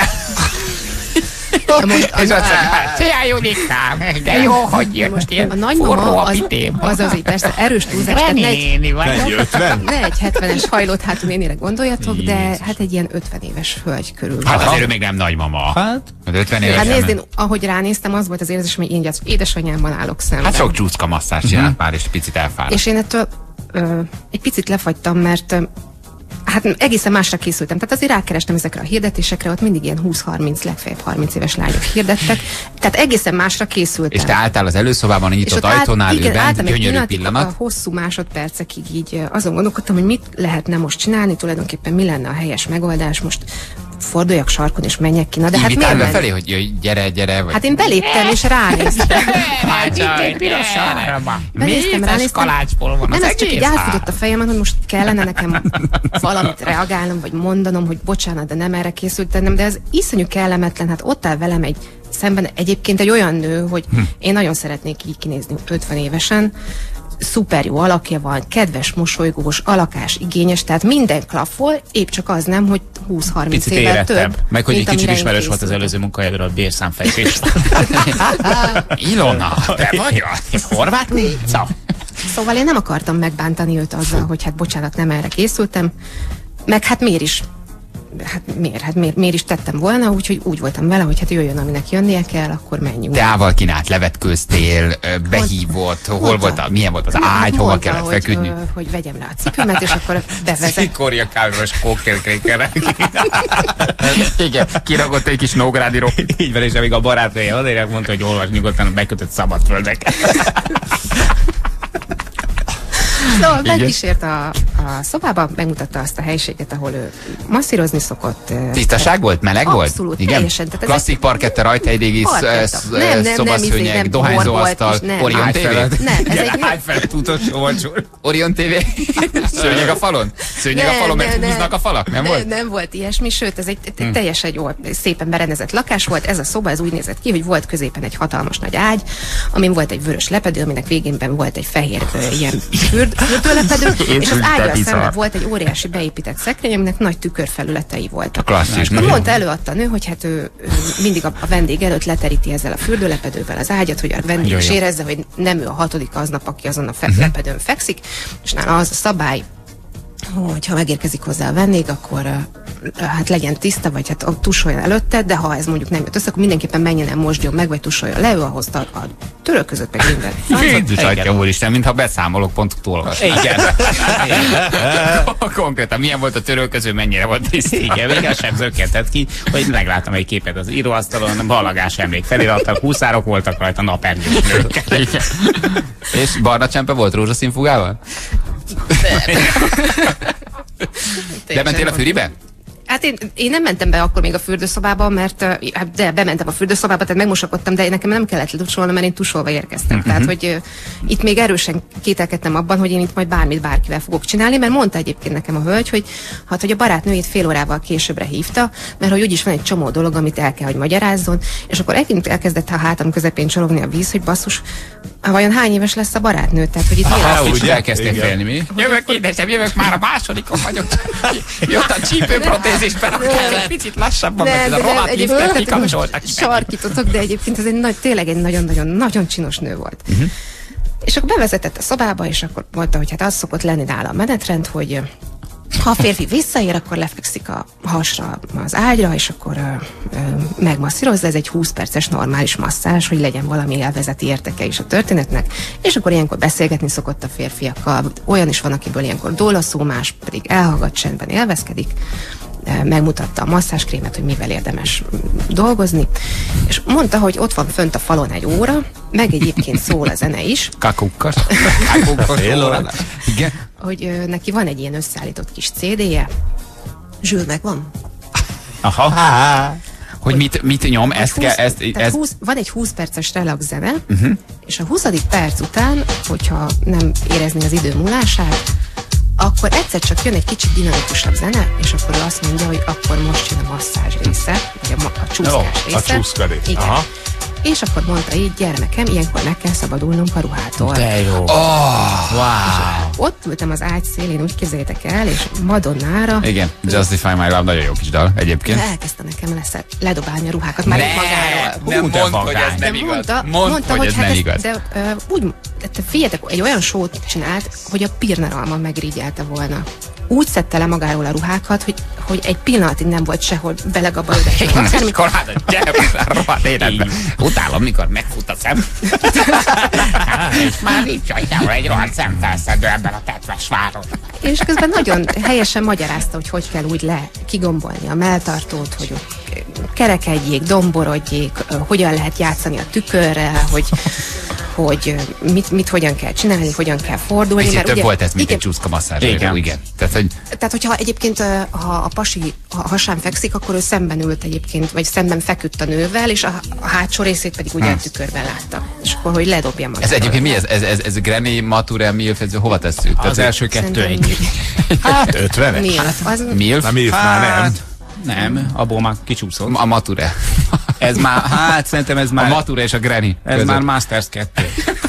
Most az Szia, Julikám! De jó, hogy jön most ilyen a nagymama az, az az így persze erős túlzás. Ne néni vagy. Ne egy hetvenes hajlott hátú nénire gondoljatok, de hát egy ilyen ötven éves hölgy körül. Hát azért ő még nem nagymama. Hát? ötven éves. Hát nézd, én, ahogy ránéztem, az volt az érzésem, hogy én édesanyámmal állok szemben. Hát sok csúszka masszást csinált uh-huh. már, és picit elfáradt. És én ettől ö, egy picit lefagytam, mert hát egészen másra készültem. Tehát azért rákerestem ezekre a hirdetésekre, ott mindig ilyen húsz-harminc, legfeljebb harminc éves lányok hirdettek. Tehát egészen másra készültem. És te álltál az előszobában, nyitott ajtónál, ő bent, gyönyörű pillanat. A hosszú másodpercekig így azon gondolkodtam, hogy mit lehetne most csinálni, tulajdonképpen mi lenne a helyes megoldás. Most forduljak sarkon és menjek ki. Na, de hát miért befelé, hogy gyere, gyere? Vagy... Hát én beléptem és ránéztem. Hát itt egy piros sarkba. Beléptem, ránéztem. Kalácspol van az nem, ez egész csak így átfutott a fejemen, hogy most kellene nekem valamit reagálnom, vagy mondanom, hogy bocsánat, de nem erre készültem, de ez iszonyú kellemetlen. Hát ott áll velem egy szemben egyébként egy olyan nő, hogy hm. én nagyon szeretnék így kinézni ötven évesen. Szuper jó alakja van, kedves, mosolygós, alakás, igényes, tehát minden klaffol, épp csak az nem, hogy húsz-harminc évvel több. Meg hogy egy kicsit ismerős volt az előző munkahelyedről a bérszámfejtés. Ilona, te vagy az? Horváth Néca? Szóval én nem akartam megbántani őt azzal, hogy hát bocsánat, nem erre készültem, meg hát miért is? Hát miért? Hát miért, miért is tettem volna, úgyhogy úgy voltam vele, hogy hát jöjjön, aminek jönnie kell, akkor menjünk. Teával kínált, levetkőztél, behívott, hol mondta, volt a, milyen volt az ágy, hova kellett hogy, feküdni? Hogy, hogy vegyem le a cipőmet, és akkor bevezet. Szikória kávéros kóktélkrékere. Igen, kiragott egy kis nógrádi rock. Így van, és amíg a barátnője odérek mondta, hogy olvas nyugodtan a bekötött szabadföldeket. Szóval megkísért a, a szobába, megmutatta azt a helyiséget, ahol ő masszírozni szokott. Tisztaság volt? Meleg volt? Abszolút, igen? Teljesen. Klasszik parkette, rajthelydégi, szobaszőnyeg, dohányzóasztal, Orion té vé? Nem, ez egy... Hányfelett utolsó olcsó. Orion té vé? Szőnyeg a falon? Szőnyeg a falon, mert húznak a falak? Nem volt? Nem volt ilyesmi, sőt, ez egy teljesen jól, szépen berendezett lakás volt. Ez a szoba, ez úgy nézett ki, hogy volt középen egy hatalmas nagy ágy, amin volt egy vörös lepedő, aminek végénben volt egy fehér ilyen fürdőlepedő, és az ágyal szemben volt egy óriási beépített szekrény, aminek nagy tükörfelületei voltak. Klasszis. Mondta, előadta a nő, hogy hát ő, ő mindig a, a vendég előtt leteríti ezzel a fürdőlepedővel az ágyat, hogy a vendég is érezze, hogy nem ő a hatodik aznap, aki azon a fe- uh-huh. lepedőn fekszik, és nála az a szabály, hogy ha megérkezik hozzá a vendég, akkor uh, hát legyen tiszta, vagy hát tussoljon előtte, de ha ez mondjuk nem jött össze, akkor mindenképpen menjen el, mosdjon meg, vagy tussoljon le, ő ahhoz a, a török között meg minden. Jézus atya úristen, mintha beszámolok pont olvasni. Igen. Konkrétan milyen volt a törölköző, mennyire volt tiszta? Igen, még az sem zökkentett ki, hogy megláttam egy képet az íróasztalon, ballagás emlék felirattal, húszárok voltak rajta, napernyős nők. És barna csempe volt rózsaszín fugával? De mentél a Füribe? Hát én, én nem mentem be akkor még a fürdőszobába, mert hát de bementem a fürdőszobába, tehát megmosakodtam, de nekem nem kellett letusolni, mert én tusolva érkeztem. Uh-huh. Tehát, hogy uh, itt még erősen kételkedtem abban, hogy én itt majd bármit bárkivel fogok csinálni, mert mondta egyébként nekem a hölgy, hogy hát, hogy a barátnőjét fél órával későbbre hívta, mert hogy úgyis van egy csomó dolog, amit el kell, hogy magyarázzon, és akkor egyébként elkezdett a hátam közepén csorogni a víz, hogy basszus, vajon hány éves lesz a barátnő? Tehát, hogy itt ah, úgy elkezdtél félni, mi? Jövök, édesem, jövök, már a másodikon vagyok. Jött a csípőprotézisben, egy picit lassabban, mert a rohadt liftet kikapcsoltak. Sarkítotok, de egyébként ez egy nagy, tényleg egy nagyon-nagyon-nagyon csinos nő volt. Uh-huh. És akkor bevezetett a szobába, és akkor mondta, hogy hát az szokott lenni nála a menetrend, hogy ha a férfi visszaér, akkor lefekszik a hasra az ágyra, és akkor ö, ö, megmasszírozza. Ez egy húsz perces normális masszázs, hogy legyen valami elvezeti érteke is a történetnek, és akkor ilyenkor beszélgetni szokott a férfiakkal. Olyan is van, akiből ilyenkor dólaszó, más pedig elhallgat, csendben élvezkedik. Megmutatta a masszázskrémet, hogy mivel érdemes dolgozni, és mondta, hogy ott van fönt a falon egy óra, meg egyébként szól a zene is. Kakukkas. Kakukkas óra. Igen. Hogy ö, neki van egy ilyen összeállított kis cé dé-je. Zsül, megvan? Aha. Hogy, hogy mit, mit nyom, ezt húsz, kell, ezt... Ez... húsz, van egy húsz perces relax zene, uh-huh. és a huszadik perc után, hogyha nem érezni az idő múlását, akkor egyszer csak jön egy kicsit dinamikusabb zene, és akkor ő azt mondja, hogy akkor most jön a masszázs része, vagy a, a csúszkás része. A csúszka része. Igen. Aha. És akkor mondta így, gyermekem, ilyenkor meg kell szabadulnom a ruhától. De jó. Oh, wow. Ott ültem az ágy szélén, úgy képzeljétek el, és Madonnára... Igen, Justify My Love, nagyon jó kis dal egyébként. Elkezdte nekem lesz ledobálni a ruhákat, már ne, magáról. Nem mondd, hogy ez nem igaz. Mondta, mondd, mondta, hogy, hogy ez hát nem ez, igaz. De uh, úgy, de figyeljetek, egy olyan sót csinált, hogy a pirnaralma megrigyelte volna. Úgy szedte le magáról a ruhákat, hogy, hogy egy pillanatig nem volt sehol belegabajodás. Én is korán, gyere, rohadt életben. Utálom, mikor megfut a szem. És már nincs anyjául egy rohadt szemfelszedő ebben a tetves váron. És közben nagyon helyesen magyarázta, hogy hogy kell úgy le kigombolni a melltartót, hogy kerekedjék, domborodjék, hogyan lehet játszani a tükörrel, hogy hogy mit, mit hogyan kell csinálni, hogyan kell fordulni. Picit mert több ugye, volt ez, mint igen, egy csúszka masszázs. Igen. igen. Tehát, hogy... Tehát, hogyha egyébként ha a pasi a hasán fekszik, akkor ő szemben ült egyébként, vagy szemben feküdt a nővel, és a, a hátsó részét pedig ugye hmm. tükörben látta. És akkor, hogy ledobja magát. Ez egyébként mi ez? Ez, ez, ez Granny, Mature, Milf, ez hova tesszük? Az első kettő egy. Hát ötvenes? Milf. Az... Milf? Na, Milf már nem. Nem, abból már kicsúszott. A Mature. Ez már, hát szerintem ez már... A Mature és a Granny. Ez között. Már Masters kettő.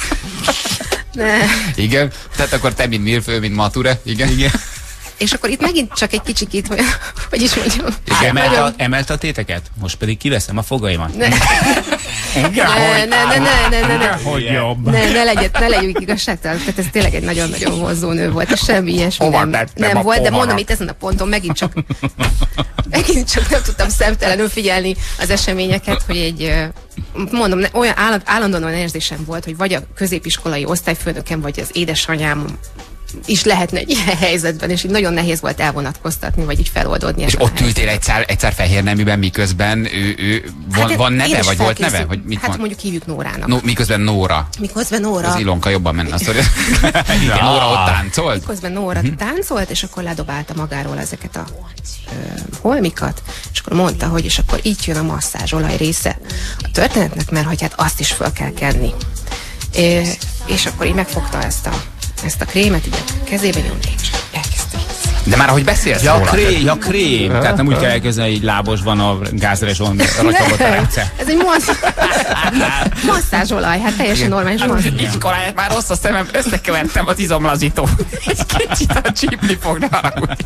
Ne. Igen, tehát akkor te, mint Milf, ő, mint Mature. Igen. Igen. És akkor itt megint csak egy kicsikét, hogy, hogy is mondjam. Emelt a, emelt a téteket? Most pedig kiveszem a fogaimat. Ne. Ne, ne, ne, ne, ne, ne, ne. Hogy jobb. Ne, ne, legyek, ne legyünk igazságtalan. Tehát ez tényleg egy nagyon-nagyon vonzó nő volt, és semmi ilyesmi nem, nem volt, de mondom, itt ezen a ponton megint csak megint csak nem tudtam szemtelenül figyelni az eseményeket, hogy egy mondom, olyan állandóan olyan érzésem volt, hogy vagy a középiskolai osztályfőnökem, vagy az édesanyám is lehetne egy ilyen helyzetben, és így nagyon nehéz volt elvonatkoztatni, vagy így feloldódni. És ott ültél egyszer, egyszer fehér neműben, miközben ő, ő van, hát van neve, vagy volt neve? Hogy mit hát van? mondjuk hívjuk Nórának. No, miközben Nóra. Miközben Nóra. Az Ilonka jobban menne a sztori. Igen, Nóra ott táncolt? Miközben Nóra uh-huh. táncolt, és akkor ledobálta magáról ezeket a ö, holmikat, és akkor mondta, hogy és akkor így jön a masszázsolaj része a történetnek, mert hogy hát azt is föl kell kenni. É, és akkor így megfogta ezt a ezt a krémet, így a kezében nyomni, és elkezdte. De már ahogy beszélsz ja, róla. Kré, ja, krém. Tehát nem úgy kell elkezdeni, hogy lábos van a gázrezson, ratyogott a rece. Ez egy massz... masszázsolaj, hát teljesen normális masszázsolaj. Iskoláját már rossz a szemem, összekevertem az izomlazító. Egy kicsit a csípni fog, ne haragudj.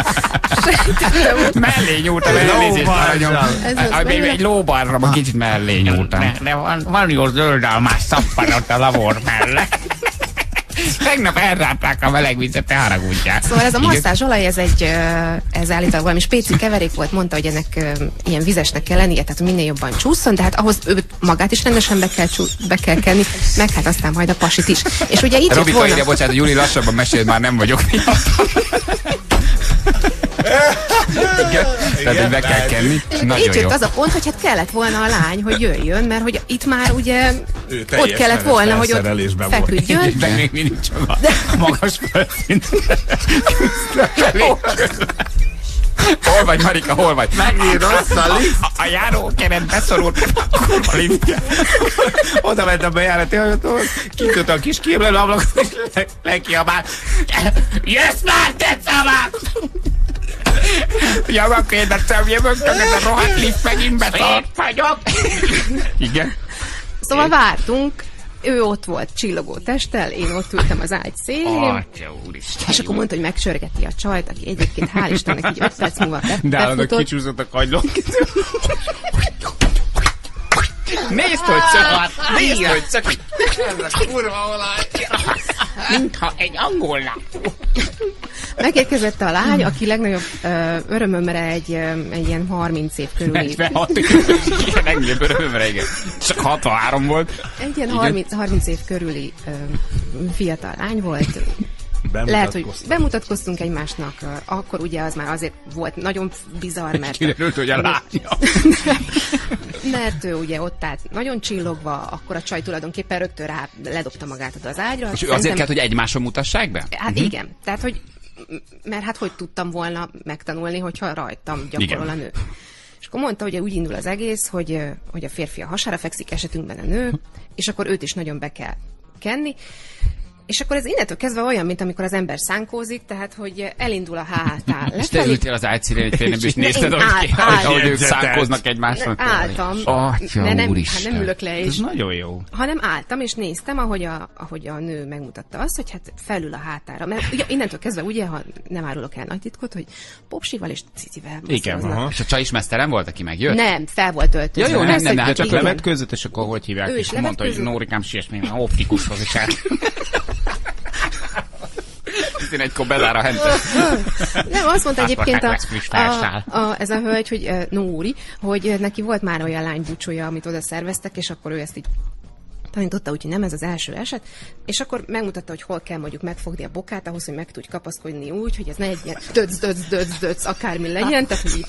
Mellé nyúltam, elnézést aranyom. Egy lóbarra, kicsit mellé nyúltam. De van, van jó zöldalmás szappanot a lavor mellett. Tegnap elrápták a meleg vizet, te haragudjál. Szóval ez a masszázsolaj, ez egy, ez állítólag valami spéci keverék volt, mondta, hogy ennek ilyen vizesnek kell lennie, tehát minél jobban csúszson, de hát ahhoz ő magát is rendesen be kell, csú, be kell kenni, meg hát aztán majd a pasit is. És ugye így Robika, volna... ide, bocsánat, Júli, lassabban mesél, már nem vagyok miatt. Igen, tehát hogy be kell kenni. Így jött az a pont, hogy hát kellett volna a lány, hogy jöjjön, mert hogy itt már ugye ott kellett volna, hogy ott feküdjön. De még mindig csak a magas földszint. Hol vagy, Marika, hol vagy? Megint rossz a lift. A, a járókeret beszorult a kurva liftje. Oda ment a bejárati hajótóhoz, kitört a kis kémlelő ablakot, és le, lekiabált. Jössz már, te szavát! Javaként, de szemjövök, ez a rohadt lift megint betart. Vagyok. Igen. Szóval vártunk, ő ott volt csillogó testtel, én ott ültem az ágy szélén. Atya úristen. És akkor mondta, hogy megcsörgeti a csajt, aki egyébként hál' Istennek így öt perc múlva be, de állandóan befutott. kicsúszott a kagylók. Nézd, hogy szökött! Nézd, hogy szökött! Ez a kurva olaj! Mintha egy angol látó. Megérkezett a lány, aki legnagyobb ö, örömömre egy, ö, egy ilyen harminc év körüli... negyvenhat igen, legnagyobb örömömre, igen. Csak hatvanhárom volt. Egy ilyen harminc, harminc év körüli ö, fiatal lány volt. Lehet, hogy bemutatkoztunk egymásnak, akkor ugye az már azért volt nagyon bizarr, mert... Kiderült, hogy a lánya. Mert ő ugye ott állt nagyon csillogva, akkor a csaj tulajdonképpen rögtön rá ledobta magát oda az ágyra. És ő azért Szerintem... kellett, hogy egymáson mutassák be? Hát uh-huh. igen, tehát hogy... Mert hát hogy tudtam volna megtanulni, hogyha rajtam gyakorol a nő. És akkor mondta, hogy úgy indul az egész, hogy, hogy a férfi a hasára fekszik, esetünkben a nő, és akkor őt is nagyon be kell kenni. És akkor ez innentől kezdve olyan, mint amikor az ember szánkózik, tehát, hogy elindul a hátán lefelé. És te ültél az ágyszínén egy félnebb, és nézted, ahogy, áll, ahogy ők szánkóznak egymáson. Álltam. Atya de nem, úristen. hát nem ülök le, és, ez nagyon jó. hanem álltam, és néztem, ahogy a, ahogy a nő megmutatta azt, hogy hát felül a hátára. Mert ugye innentől kezdve, ugye, ha nem árulok el nagy titkot, hogy popsival és cicivel. Igen, aha. És a csaj is mesztelen volt, aki megjött? Nem, fel volt öltözve. Ja, jó, nem, nem, nem, csak levetkőzött, és akkor hogy hívják? Ő is mondta, hogy Nórikám, siess még már optikushoz is el. Én egykor bezár a hentet. Nem, azt mondta egyébként a, a, a, ez a hölgy, hogy uh, Nóri, hogy neki volt már olyan lánybúcsója, amit oda szerveztek, és akkor ő ezt így tanította, úgyhogy nem ez az első eset, és akkor megmutatta, hogy hol kell mondjuk megfogni a bokát, ahhoz, hogy meg tudj kapaszkodni úgy, hogy ez ne egy ilyen döc, döc, döc, döc, akármi legyen, tehát hogy így...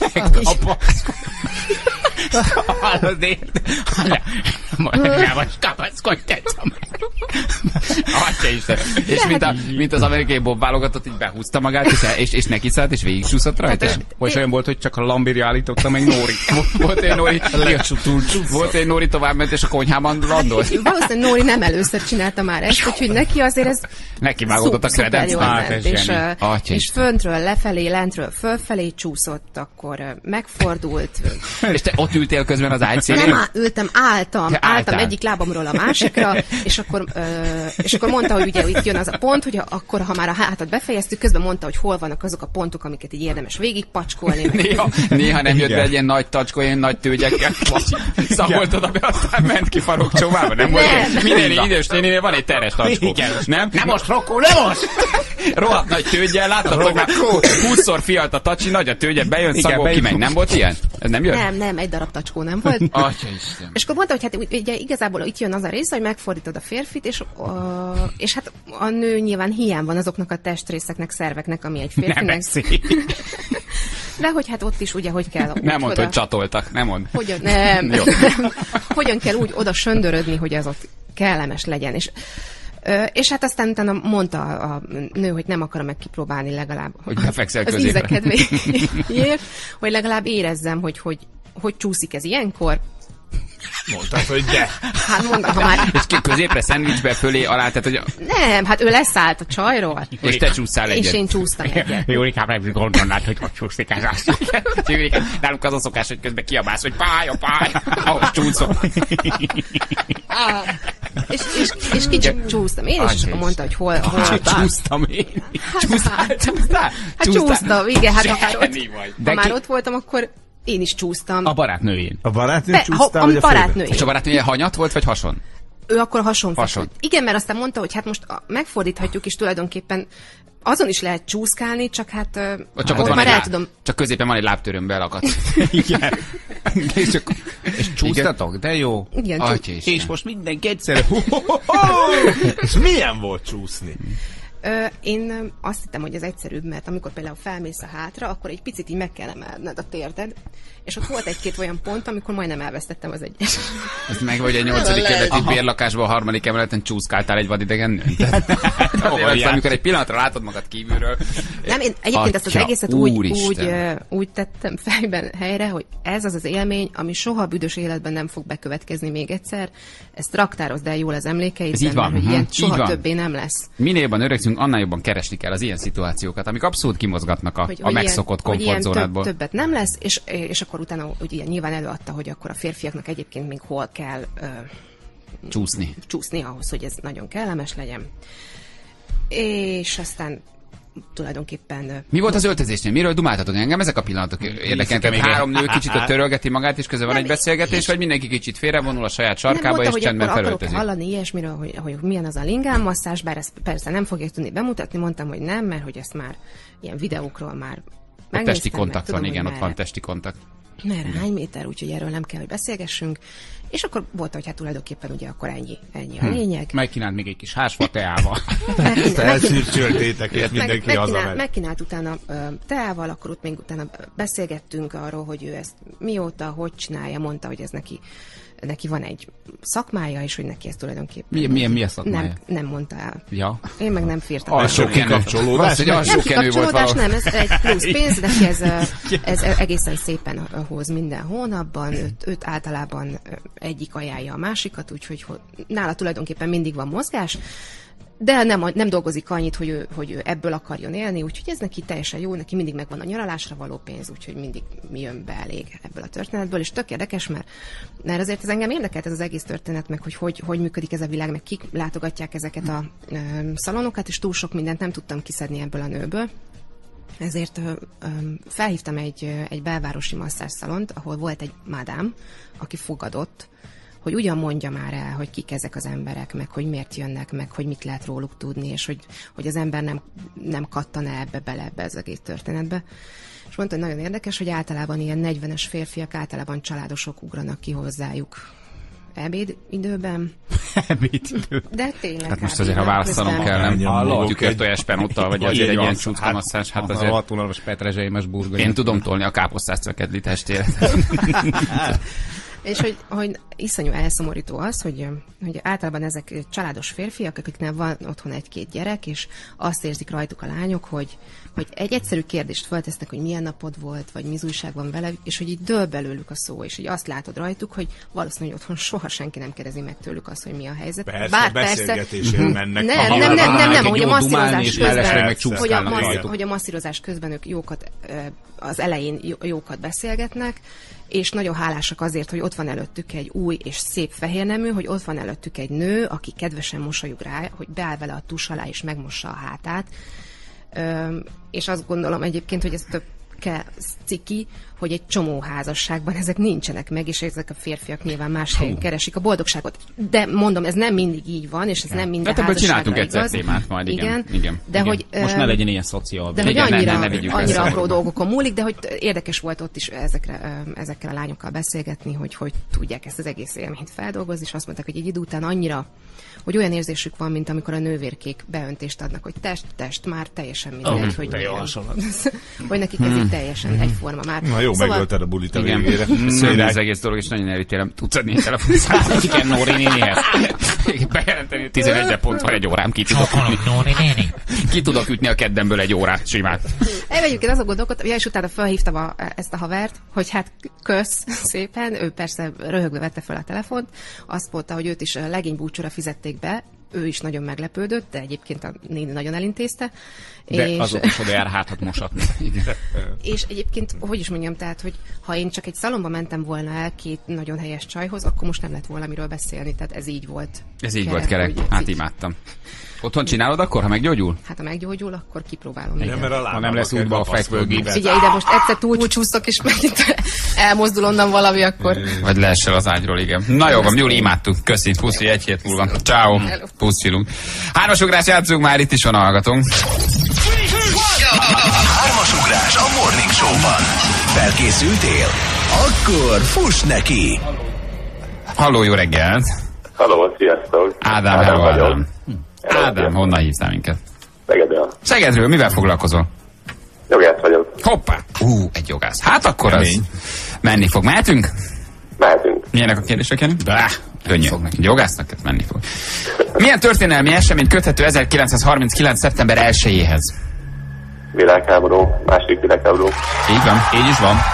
Hallod, érde? Nem, most kapaszkodj, tetszem. Atya Isten. És mint, a, mint az amerikai Bob válogatott, így behúzta magát, és, és, és neki szállt, és végig csúszott rajta. Vagy olyan volt, hogy csak a Lambéri állította meg Nóri. Volt egy Nóri, volt egy Nóri továbbment, és a konyhában landolt. Valószínűleg Nóri nem először csinálta már ezt, úgyhogy neki azért ez neki vágódott a kredenc. És, és föntről lefelé, lentről fölfelé csúszott, akkor megfordult. És te ott ültél közben az ágyszínén? Nem, ültem, álltam, te álltam álltál. Egyik lábamról a másikra, és akkor, ö, és akkor mondta, hogy ugye itt jön az a pont, hogy akkor, ha már a hátat befejeztük, közben mondta, hogy hol vannak azok a pontok, amiket így érdemes végigpacskolni. Néha, néha nem jött be egy ilyen nagy tacskó, ilyen nagy tőgyekkel, szagoltad be, aztán ment ki farokcsóvába, nem volt? Minden idős nénénél van egy teres tacskó. Nem? Nem most, Rokó, nem most! Rohadt nagy tőgyel, láttad, hogy már húszszor fialt a tacsi, nagy a tőgye, bejön, szagol ki, meg nem volt ilyen? Ez nem jött? Nem, nem, egy darab tacskó nem volt. Atya Isten. És akkor mondta, hogy hát ugye igazából itt jön az a rész, hogy megfordítod a férfit, és, uh, és hát a nő nyilván hiány van azoknak a testrészeknek, szerveknek, ami egy férfinek. De hogy hát ott is ugye, hogy kell... Nem mondd, hogy csatoltak, nem mondd. Hogyan, nem, nem. Hogyan kell úgy oda söndörödni, hogy az ott kellemes legyen. És, uh, és hát aztán utána mondta a nő, hogy nem akarom meg kipróbálni legalább. Hogy befekszel az középre. ízekedvéért, hogy legalább érezzem, hogy, hogy, hogy csúszik ez ilyenkor. Mondtad, hogy de. Hát mondom, ha már... És ki középre, szendvicsbe, fölé, alá, tehát hogy... Nem, hát ő leszállt a csajról. És te csúsztál egyet. És én csúsztam egyet. Jórikám, meg gondolnád, hogy hogy csúszik ez azt. Nálunk az a szokás, hogy közben kiabálsz, hogy pálya, pálya, ahogy csúszom. És, és, és kicsit csúsztam én, és akkor mondta, hogy hol... hol csúsztam én. Csúsztál? Csúsztál? Hát csúsztam, igen, hát ha már ott, ha már ki... ott voltam, akkor én is csúsztam. A barátnőjén. A barátnő Be, csúsztál, a, vagy a a barátnőjén. És a barátnője hanyat volt, vagy hason? Ő akkor hason. Hason. Igen, mert aztán mondta, hogy hát most megfordíthatjuk, és tulajdonképpen azon is lehet csúszkálni, csak hát... Csak, ott van már el lá... tudom. Csak középen van egy lábtörőm belakadt. Igen. és, csak... és csúsztatok? De jó. Igen. Atya és most mindenki egyszerre. És milyen volt csúszni? Ö, én ö, azt hittem, hogy ez egyszerűbb, mert amikor például felmész a hátra, akkor egy picit így meg kell emelned a térded, és ott volt egy-két olyan pont, amikor majdnem elvesztettem az egyes. Ez meg vagy egy nyolcadik kerületi bérlakásban a harmadik emeleten csúszkáltál egy vadidegen nőn. Amikor egy pillanatra látod magad kívülről. Nem, én egyébként ezt az egészet úgy, úgy, úgy tettem fejben helyre, hogy ez az az élmény, ami soha büdös életben nem fog bekövetkezni még egyszer. Ezt raktározd el jól az emlékeidben, ez így van, hogy ilyen soha van. többé nem lesz. Minél jobban öregszünk, annál jobban keresni kell az ilyen szituációkat, amik abszolút kimozgatnak a, hogy, a hogy megszokott komfortzónádból. Több, többet nem lesz, és, és akkor utána ugye nyilván előadta, hogy akkor a férfiaknak egyébként még hol kell ö, csúszni. csúszni ahhoz, hogy ez nagyon kellemes legyen. És aztán tulajdonképpen... Mi volt az öltözésnél? Miről dumáltatok? Engem ezek a pillanatok érdekelnek. Három nő kicsit ott törölgeti magát, és közben van egy beszélgetés, vagy mindenki kicsit félrevonul a saját sarkába, és csendben felöltözik. Nem hallani ilyesmiről, hogy, hogy milyen az a lingálmasszás, bár ezt persze nem fogják tudni bemutatni, mondtam, hogy nem, mert hogy ezt már ilyen videókról már megnéztem. Testi kontakt van, igen, ott van testi kontakt. Merre, hány méter, úgyhogy erről nem kell, hogy beszélgessünk. És akkor volt, hogy hát tulajdonképpen ugye akkor ennyi, ennyi a lényeg. Hm. Megkínált még egy kis házfa teával. Elszürcsöltétek, és mindenki meg, hazament. Megkínált, megkínált utána ö, teával, akkor ott még utána beszélgettünk arról, hogy ő ezt mióta, hogy csinálja, mondta, hogy ez neki, neki van egy szakmája, és hogy neki ez tulajdonképpen... Milyen, milyen, milyen szakmája? Nem, nem mondta el. Ja. Én meg nem fírtam. Alsó kikapcsolódás? Nem kikapcsolódás, nem, ez egy plusz pénz, de ez, ez egészen szépen hoz minden hónapban, őt, őt általában egyik ajánlja a másikat, úgyhogy nála tulajdonképpen mindig van mozgás, de nem, nem dolgozik annyit, hogy ő, hogy ő ebből akarjon élni, úgyhogy ez neki teljesen jó, neki mindig megvan a nyaralásra való pénz, úgyhogy mindig mi jön be elég ebből a történetből, és tök érdekes, mert, mert azért ez engem érdekelt ez az egész történet, meg hogy, hogy hogy működik ez a világ, meg kik látogatják ezeket a ö, szalonokat, és túl sok mindent nem tudtam kiszedni ebből a nőből. Ezért ö, ö, felhívtam egy, egy belvárosi masszásszalont, ahol volt egy mádám, aki fogadott, hogy ugyan mondja már el, hogy kik ezek az emberek, meg hogy miért jönnek, meg hogy mit lehet róluk tudni, és hogy, hogy az ember nem, nem kattan ebbe bele ebbe az egész történetbe. És mondta, hogy nagyon érdekes, hogy általában ilyen negyvenes férfiak, általában családosok ugranak ki hozzájuk ebéd időben. Ebéd időben. De tényleg. Hát most azért, ha választanom kell, nem hallott tükörtojás penottal, vagy azért egy ilyen csúszkamasszás, hát azért... A hatónalos petrezselymes burgonya. Én tudom tolni a káposztás szökedli testére. És hogy, hogy iszonyú elszomorító az, hogy, hogy általában ezek családos férfiak, akiknek van otthon egy-két gyerek, és azt érzik rajtuk a lányok, hogy, hogy egy egyszerű kérdést feltesznek, hogy milyen napod volt, vagy mi újság van vele, és hogy így dől belőlük a szó, és hogy azt látod rajtuk, hogy valószínűleg otthon soha senki nem kérdezi meg tőlük azt, hogy mi a helyzet. Persze, Bár beszélgetésért mennek. Nem, nem, nem, nem, nem, nem, hogy a masszírozás közben, hogy a, massz, hogy a masszírozás közben ők jókat, az elején jókat beszélgetnek, és nagyon hálásak azért, hogy ott van előttük egy új és szép fehérnemű, hogy ott van előttük egy nő, aki kedvesen mosolyog rá, hogy beáll vele a tus alá és megmossa a hátát. Ö, és azt gondolom egyébként, hogy ez tök ciki, hogy egy csomó házasságban ezek nincsenek meg, és ezek a férfiak nyilván más helyen keresik a boldogságot. De mondom, ez nem mindig így van, és ez nem minden hát házasságra csináltunk egyszer témát majd, igen. igen, igen de igen. Hogy, most ne legyen ilyen szociál. De hogy igen, annyira, ne, ne, ne annyira apró dolgokon múlik, de hogy érdekes volt ott is ezekre, ezekkel a lányokkal beszélgetni, hogy hogy tudják ezt az egész élményt feldolgozni, és azt mondták, hogy egy idő után annyira, hogy olyan érzésük van, mint amikor a nővérkék beöntést adnak, hogy test, test, már teljesen mindegy, oh, hogy, hogy nekik ez így teljesen egyforma már. Na jó, szóval... megölted a bulit a végére. Szörnyű az egész dolog, és nagyon elítélem. Tudsz adni egy telefonszámot? Igen, Nóri nénihez. Bejelenteni, tizenegyre pont van egy órám, ki tudok ütni. Ki tudok ütni a keddemből egy órát simán. Egyébként azon gondolkodtam, ja, és utána felhívtam a, ezt a havert, hogy hát kösz szépen, ő persze röhögve vette fel a telefont, azt mondta, hogy őt is legénybúcsúra fizették be, ő is nagyon meglepődött, de egyébként a néni nagyon elintézte. De és... azok is oda járháthat mosatni. És egyébként, hogy is mondjam, tehát, hogy ha én csak egy szalomba mentem volna el két nagyon helyes csajhoz, akkor most nem lett volna miről beszélni, tehát ez így volt. Ez így volt kerek, hát imádtam. Otthon csinálod akkor, ha meggyógyul? Hát ha meggyógyul, akkor kipróbálom. Igen, mert a ha nem lesz útba a fekvőgépet. Figyelj ide, most egyszer túlcsúszok, és megint elmozdul onnan valami, akkor... Vagy leessel az ágyról, igen. Na jó, van, Júli, imádtuk. Köszi, puszi, egy hét múlva. Ciao, puszilunk. Hármasugrás játszunk, már itt is van a hallgatónk. Hármasugrás a Morning Show-ban. Felkészültél? Akkor fuss neki! Halló, jó reggelt! Halló, sziasztok! Ádám, hello, Ádám. Ádám, honnan hívtál minket? Szegedről. Szegedről, mivel foglalkozol? Jogász vagyok. Hoppá! Ú, egy jogász. Hát akkor az menni fog. Mehetünk? Mehetünk. Milyenek a kérdések, Jenny? Bá, könnyű. Jogásznak ez menni fog. Milyen történelmi esemény köthető ezerkilencszázharminckilenc. szeptember elsejéhez? Világháború, második világháború. Így van, így is van.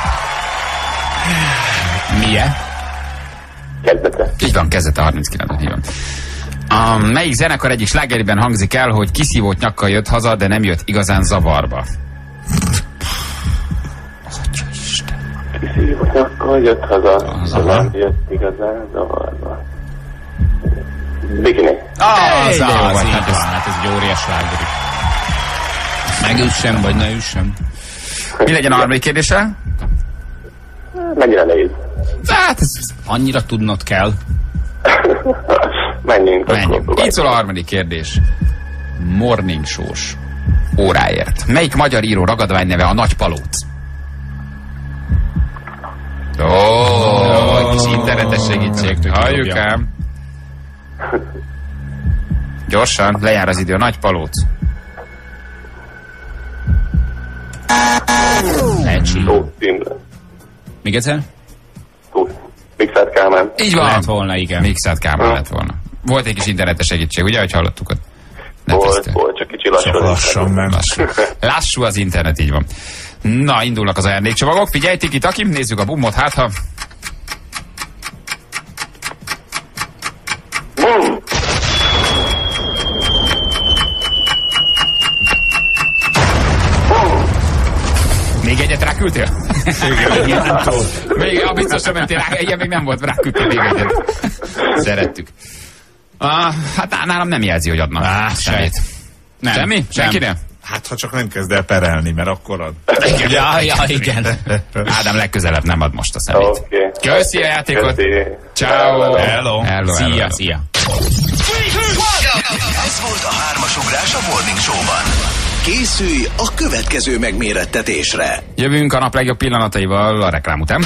Milyen? Kezdete. Így van, kezdete harminckilencben, így van. A melyik zenekar egyik slágerében hangzik el, hogy kiszívott nyakkal jött haza, de nem jött igazán zavarba? Kiszívott nyakkal jött haza, de nem jött igazán zavarba. Bikini. Ah, az, az, az, hát ez, hát ez egy óriás sláger. Megüssem, vagy ne üssem. Mi legyen a harmadik kérdése? Mennyire nehéz? Hát ez annyira tudnod kell. Menjünk. Menjünk. Így szól a harmadik kérdés. Morning show-s óráért. Melyik magyar író ragadvány neve a Nagy Palóc? Ó, oh, oh, kis internetes segítség. Halljuk ám. Gyorsan, lejár az idő. A Nagy Palóc. Ecsi. Még egyszer? Mixert Kálmán. Így van. Lett volna, igen. Mixert Kálmán lett volna. Volt egy kis internetes segítség, ugye, hogy hallottuk ott? Volt, volt, csak kicsi lassú. Csak lassan ment. Lassú. Lassú az internet, így van. Na, indulnak az ajándékcsomagok. Figyelj, tiki-taki, nézzük a bumot, hát ha... Bum! Még egyet ráküldtél? Igen, még a biztos sem mentél rá, ilyen még nem volt, ráküldtél még egyet. Szerettük. Ah, hát nálam nem jelzi, hogy adnak ah, semmit. Nem. Semmi? Senkinek? Hát, ha csak nem kezd el perelni, mert akkor ad. Igen. Ja, ja, igen. Ádám legközelebb nem ad most a szemét. Okay. Köszi a játékot. Ciao. Hello. Hello. Szia, hello. szia. Ez volt a hármasugrás a Morning Show-ban. Készülj a következő megmérettetésre. Jövünk a nap legjobb pillanataival a reklám után.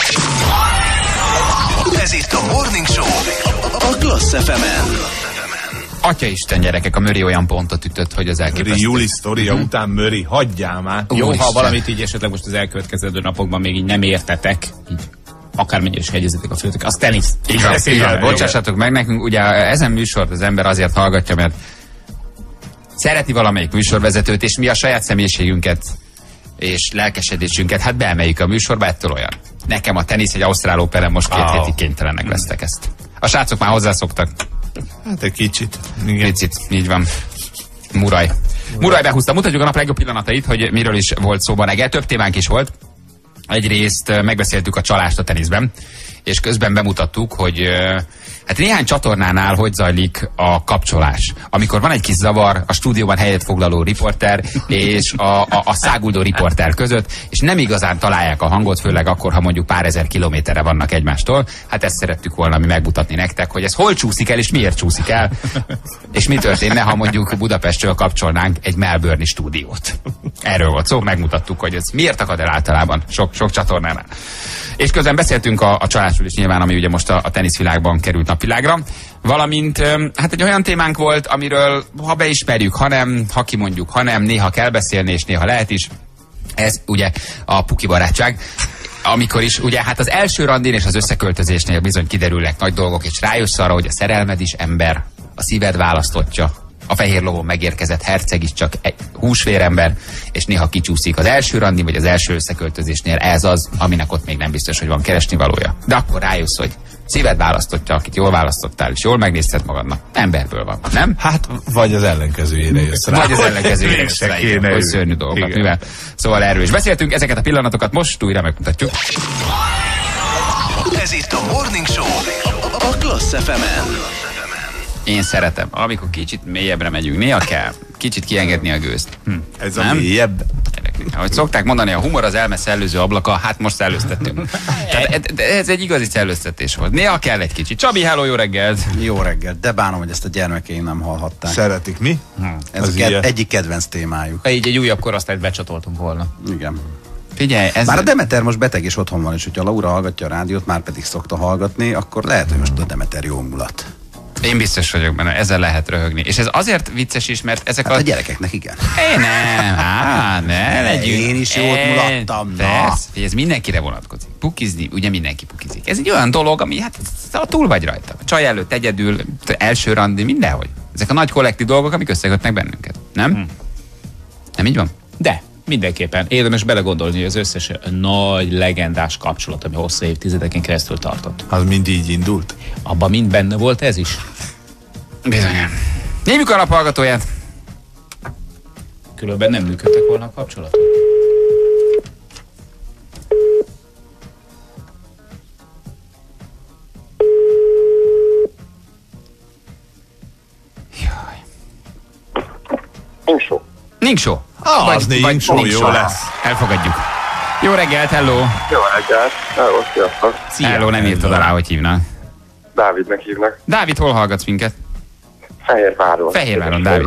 Ez itt a Morning Show a Klassz ef emen. Atyaisten, gyerekek, a Möri olyan pontot ütött, hogy az elképesztő. Möri Júli sztoria uh-huh. után Möri, hagyjál már. Jó, Úristen. Ha valamit így esetleg most az elkövetkező napokban még így nem értetek, így akármennyire is hegyezitek a főtök, az tenisz. Így van, így van. Bocsássatok meg nekünk, ugye ezen műsort az ember azért hallgatja, mert szereti valamelyik műsorvezetőt, és mi a saját személyiségünket és lelkesedésünket, hát beemeljük a műsorba, ettől olyan. Nekem a tenisz egy ausztrál óperen, most két oh. hétig kénytelenek lesztek ezt. A srácok már hozzászoktak. Hát egy kicsit. Igen. Picit, így van. Muraj. Muraj behúzta. Mutatjuk a nap legjobb pillanatait, hogy miről is volt szóban reggel. Több témánk is volt. Egyrészt megbeszéltük a csalást a teniszben, és közben bemutattuk, hogy hát néhány csatornánál hogy zajlik a kapcsolás. Amikor van egy kis zavar a stúdióban helyet foglaló riporter és a, a, a száguldó riporter között, és nem igazán találják a hangot, főleg akkor, ha mondjuk pár ezer kilométerre vannak egymástól. Hát ezt szerettük volna mi megmutatni nektek, hogy ez hol csúszik el, és miért csúszik el, és mi történne, ha mondjuk Budapestről kapcsolnánk egy Melbourne-i stúdiót. Erről volt szó, megmutattuk, hogy ez miért akad el általában sok, sok csatornánál. És közben beszéltünk a, a családról is nyilván, ami ugye most a, a teniszvilágban került napvilágra, valamint hát egy olyan témánk volt, amiről ha beismerjük, ha nem, ha kimondjuk, ha nem, néha kell beszélni, és néha lehet is. Ez ugye a puki barátság, amikor is ugye hát az első randin és az összeköltözésnél bizony kiderülnek nagy dolgok, és rájössz arra, hogy a szerelmed is ember, a szíved választottja, a fehér lovon megérkezett herceg is csak egy húsvérember, és néha kicsúszik az első randi, vagy az első összeköltözésnél. Ez az, aminek ott még nem biztos, hogy van keresni valója. De akkor rájössz, hogy szíved választottja, akit jól választottál, és jól megnézted magadnak. Emberből van, nem? Hát, vagy az ellenkezőjére jössz rá. Vagy az ellenkezőjére jössz rá, hogy szörnyű dolgokat mivel. Szóval erről is beszéltünk, ezeket a pillanatokat most újra megmutatjuk. Ez itt a Morning Show a Klassz ef emen. Én szeretem, amikor kicsit mélyebbre megyünk, néha kell kicsit kiengedni a gőzt. Hm. Ez a mélyebb? Ahogy szokták mondani, a humor az elme szellőző ablaka, hát most szellőztettünk. Tehát ez egy igazi szellőztetés volt. Néha kell egy kicsit. Csabi, hello, jó reggelt! Jó reggelt, de bánom, hogy ezt a gyermekeim nem hallhatták. Szeretik mi? Hm. Ez az a ked- egyik kedvenc témájuk. Így egy újabb korosztályt becsatoltunk volna. Igen. Figyelj, ez... Bár a Demeter most beteg és otthon van, és hogyha Laura hallgatja a rádiót, már pedig szokta hallgatni, akkor lehet, hogy most a Demeter jó mulat. Én biztos vagyok benne, ezzel lehet röhögni. És ez azért vicces is, mert ezek hát a... a gyerekeknek igen. Én nem, á, ne legyünk. Én is jót mulattam, na. Persze, ez mindenkire vonatkozik. Pukizni, ugye mindenki pukizik. Ez egy olyan dolog, ami hát túl vagy rajta. Csaj előtt egyedül, első randi, mindenhogy. Ezek a nagy kollektív dolgok, amik összekötnek bennünket. Nem? Hmm. Nem így van? De. Mindenképpen érdemes belegondolni, hogy az összes nagy, legendás kapcsolat, ami hosszú évtizedeken keresztül tartott. Az mind így indult? Abban mind benne volt ez is. Bizony. Némjük a naphallgatóját. Különben nem működtek volna a kapcsolatok. Jaj. Nincs szó. Nincs szó. Ah, vagy, az nincs szó, jó lesz. Elfogadjuk. Jó reggelt, hello! Jó reggelt, hello, sziasztok! Szia. Hello, nem írtad alá, hogy hívnak. Dávidnek hívnak. Dávid, hol hallgatsz minket? Fehérváron. Fehérváron, Dávid.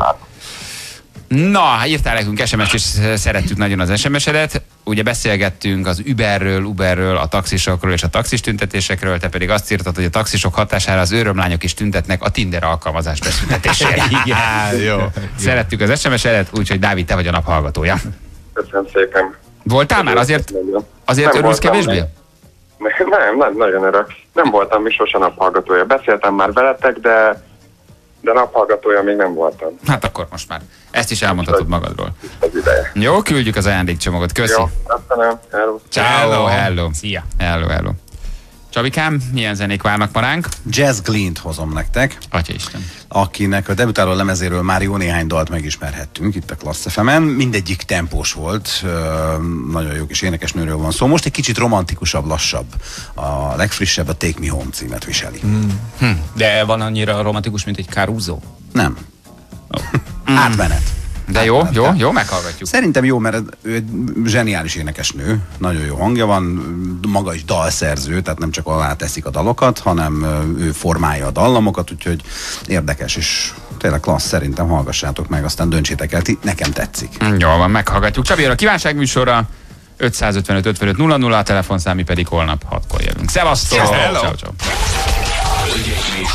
Na, írtál nekünk es em es-t, és szerettük nagyon az es em es-edet. Ugye beszélgettünk az Uberről, Uberről, a taxisokról és a taxis tüntetésekről, te pedig azt írtad, hogy a taxisok hatására az őrömlányok is tüntetnek a Tinder alkalmazás beszüntetésére. Igen, jó. Szerettük az es em es-edet, úgyhogy Dávid, te vagy a naphallgatója. Köszönöm szépen. Voltál már? Azért, azért örülsz kevésbé? Nem, nem, nem, nagyon örök. Nem voltam mi sosem naphallgatója. Beszéltem már veletek, de, de naphallgatója még nem voltam. Hát akkor most már ezt is elmondhatod magadról. Az ideje. Jó, küldjük az ajándékcsomagot. Köszi. Jó, köszönöm. Hello. Ciao, hello. Szia. Hello, hello. Csabikám, milyen zenék várnak ma ránk? Jazz Glint hozom nektek. Atyaisten. Akinek a debütáló lemezéről már jó néhány dalt megismerhettünk itt a Klassz ef emen. Mindegyik tempós volt, nagyon jó kis énekesnőről van szó. Most egy kicsit romantikusabb, lassabb. A legfrissebb a Take Me Home címet viseli. Mm. Hm. De van annyira romantikus, mint egy Caruso? Nem. Oh. Átmenet. De jó, jó, jó, meghallgatjuk. Szerintem jó, mert ő egy zseniális énekesnő, nagyon jó hangja van, maga is dalszerző, tehát nem csak alá teszik a dalokat, hanem ő formálja a dallamokat, úgyhogy érdekes, és tényleg klassz, szerintem hallgassátok meg, aztán döntsétek el, ti, nekem tetszik. Jó van, meghallgatjuk. Csabi, a kívánság műsorra ötszázötvenöt ötvenöt nulla nulla, a telefonszámi pedig holnap hatkor jövünk. Szevasztok! Hello! Ciao, ciao. Hölgyeim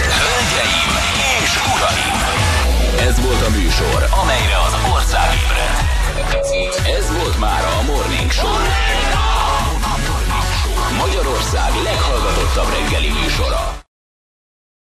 és uraim! Ez volt a műsor, amelyre az ország ébredt. Ez volt már a Morning Show. Magyarország leghallgatottabb reggeli műsora.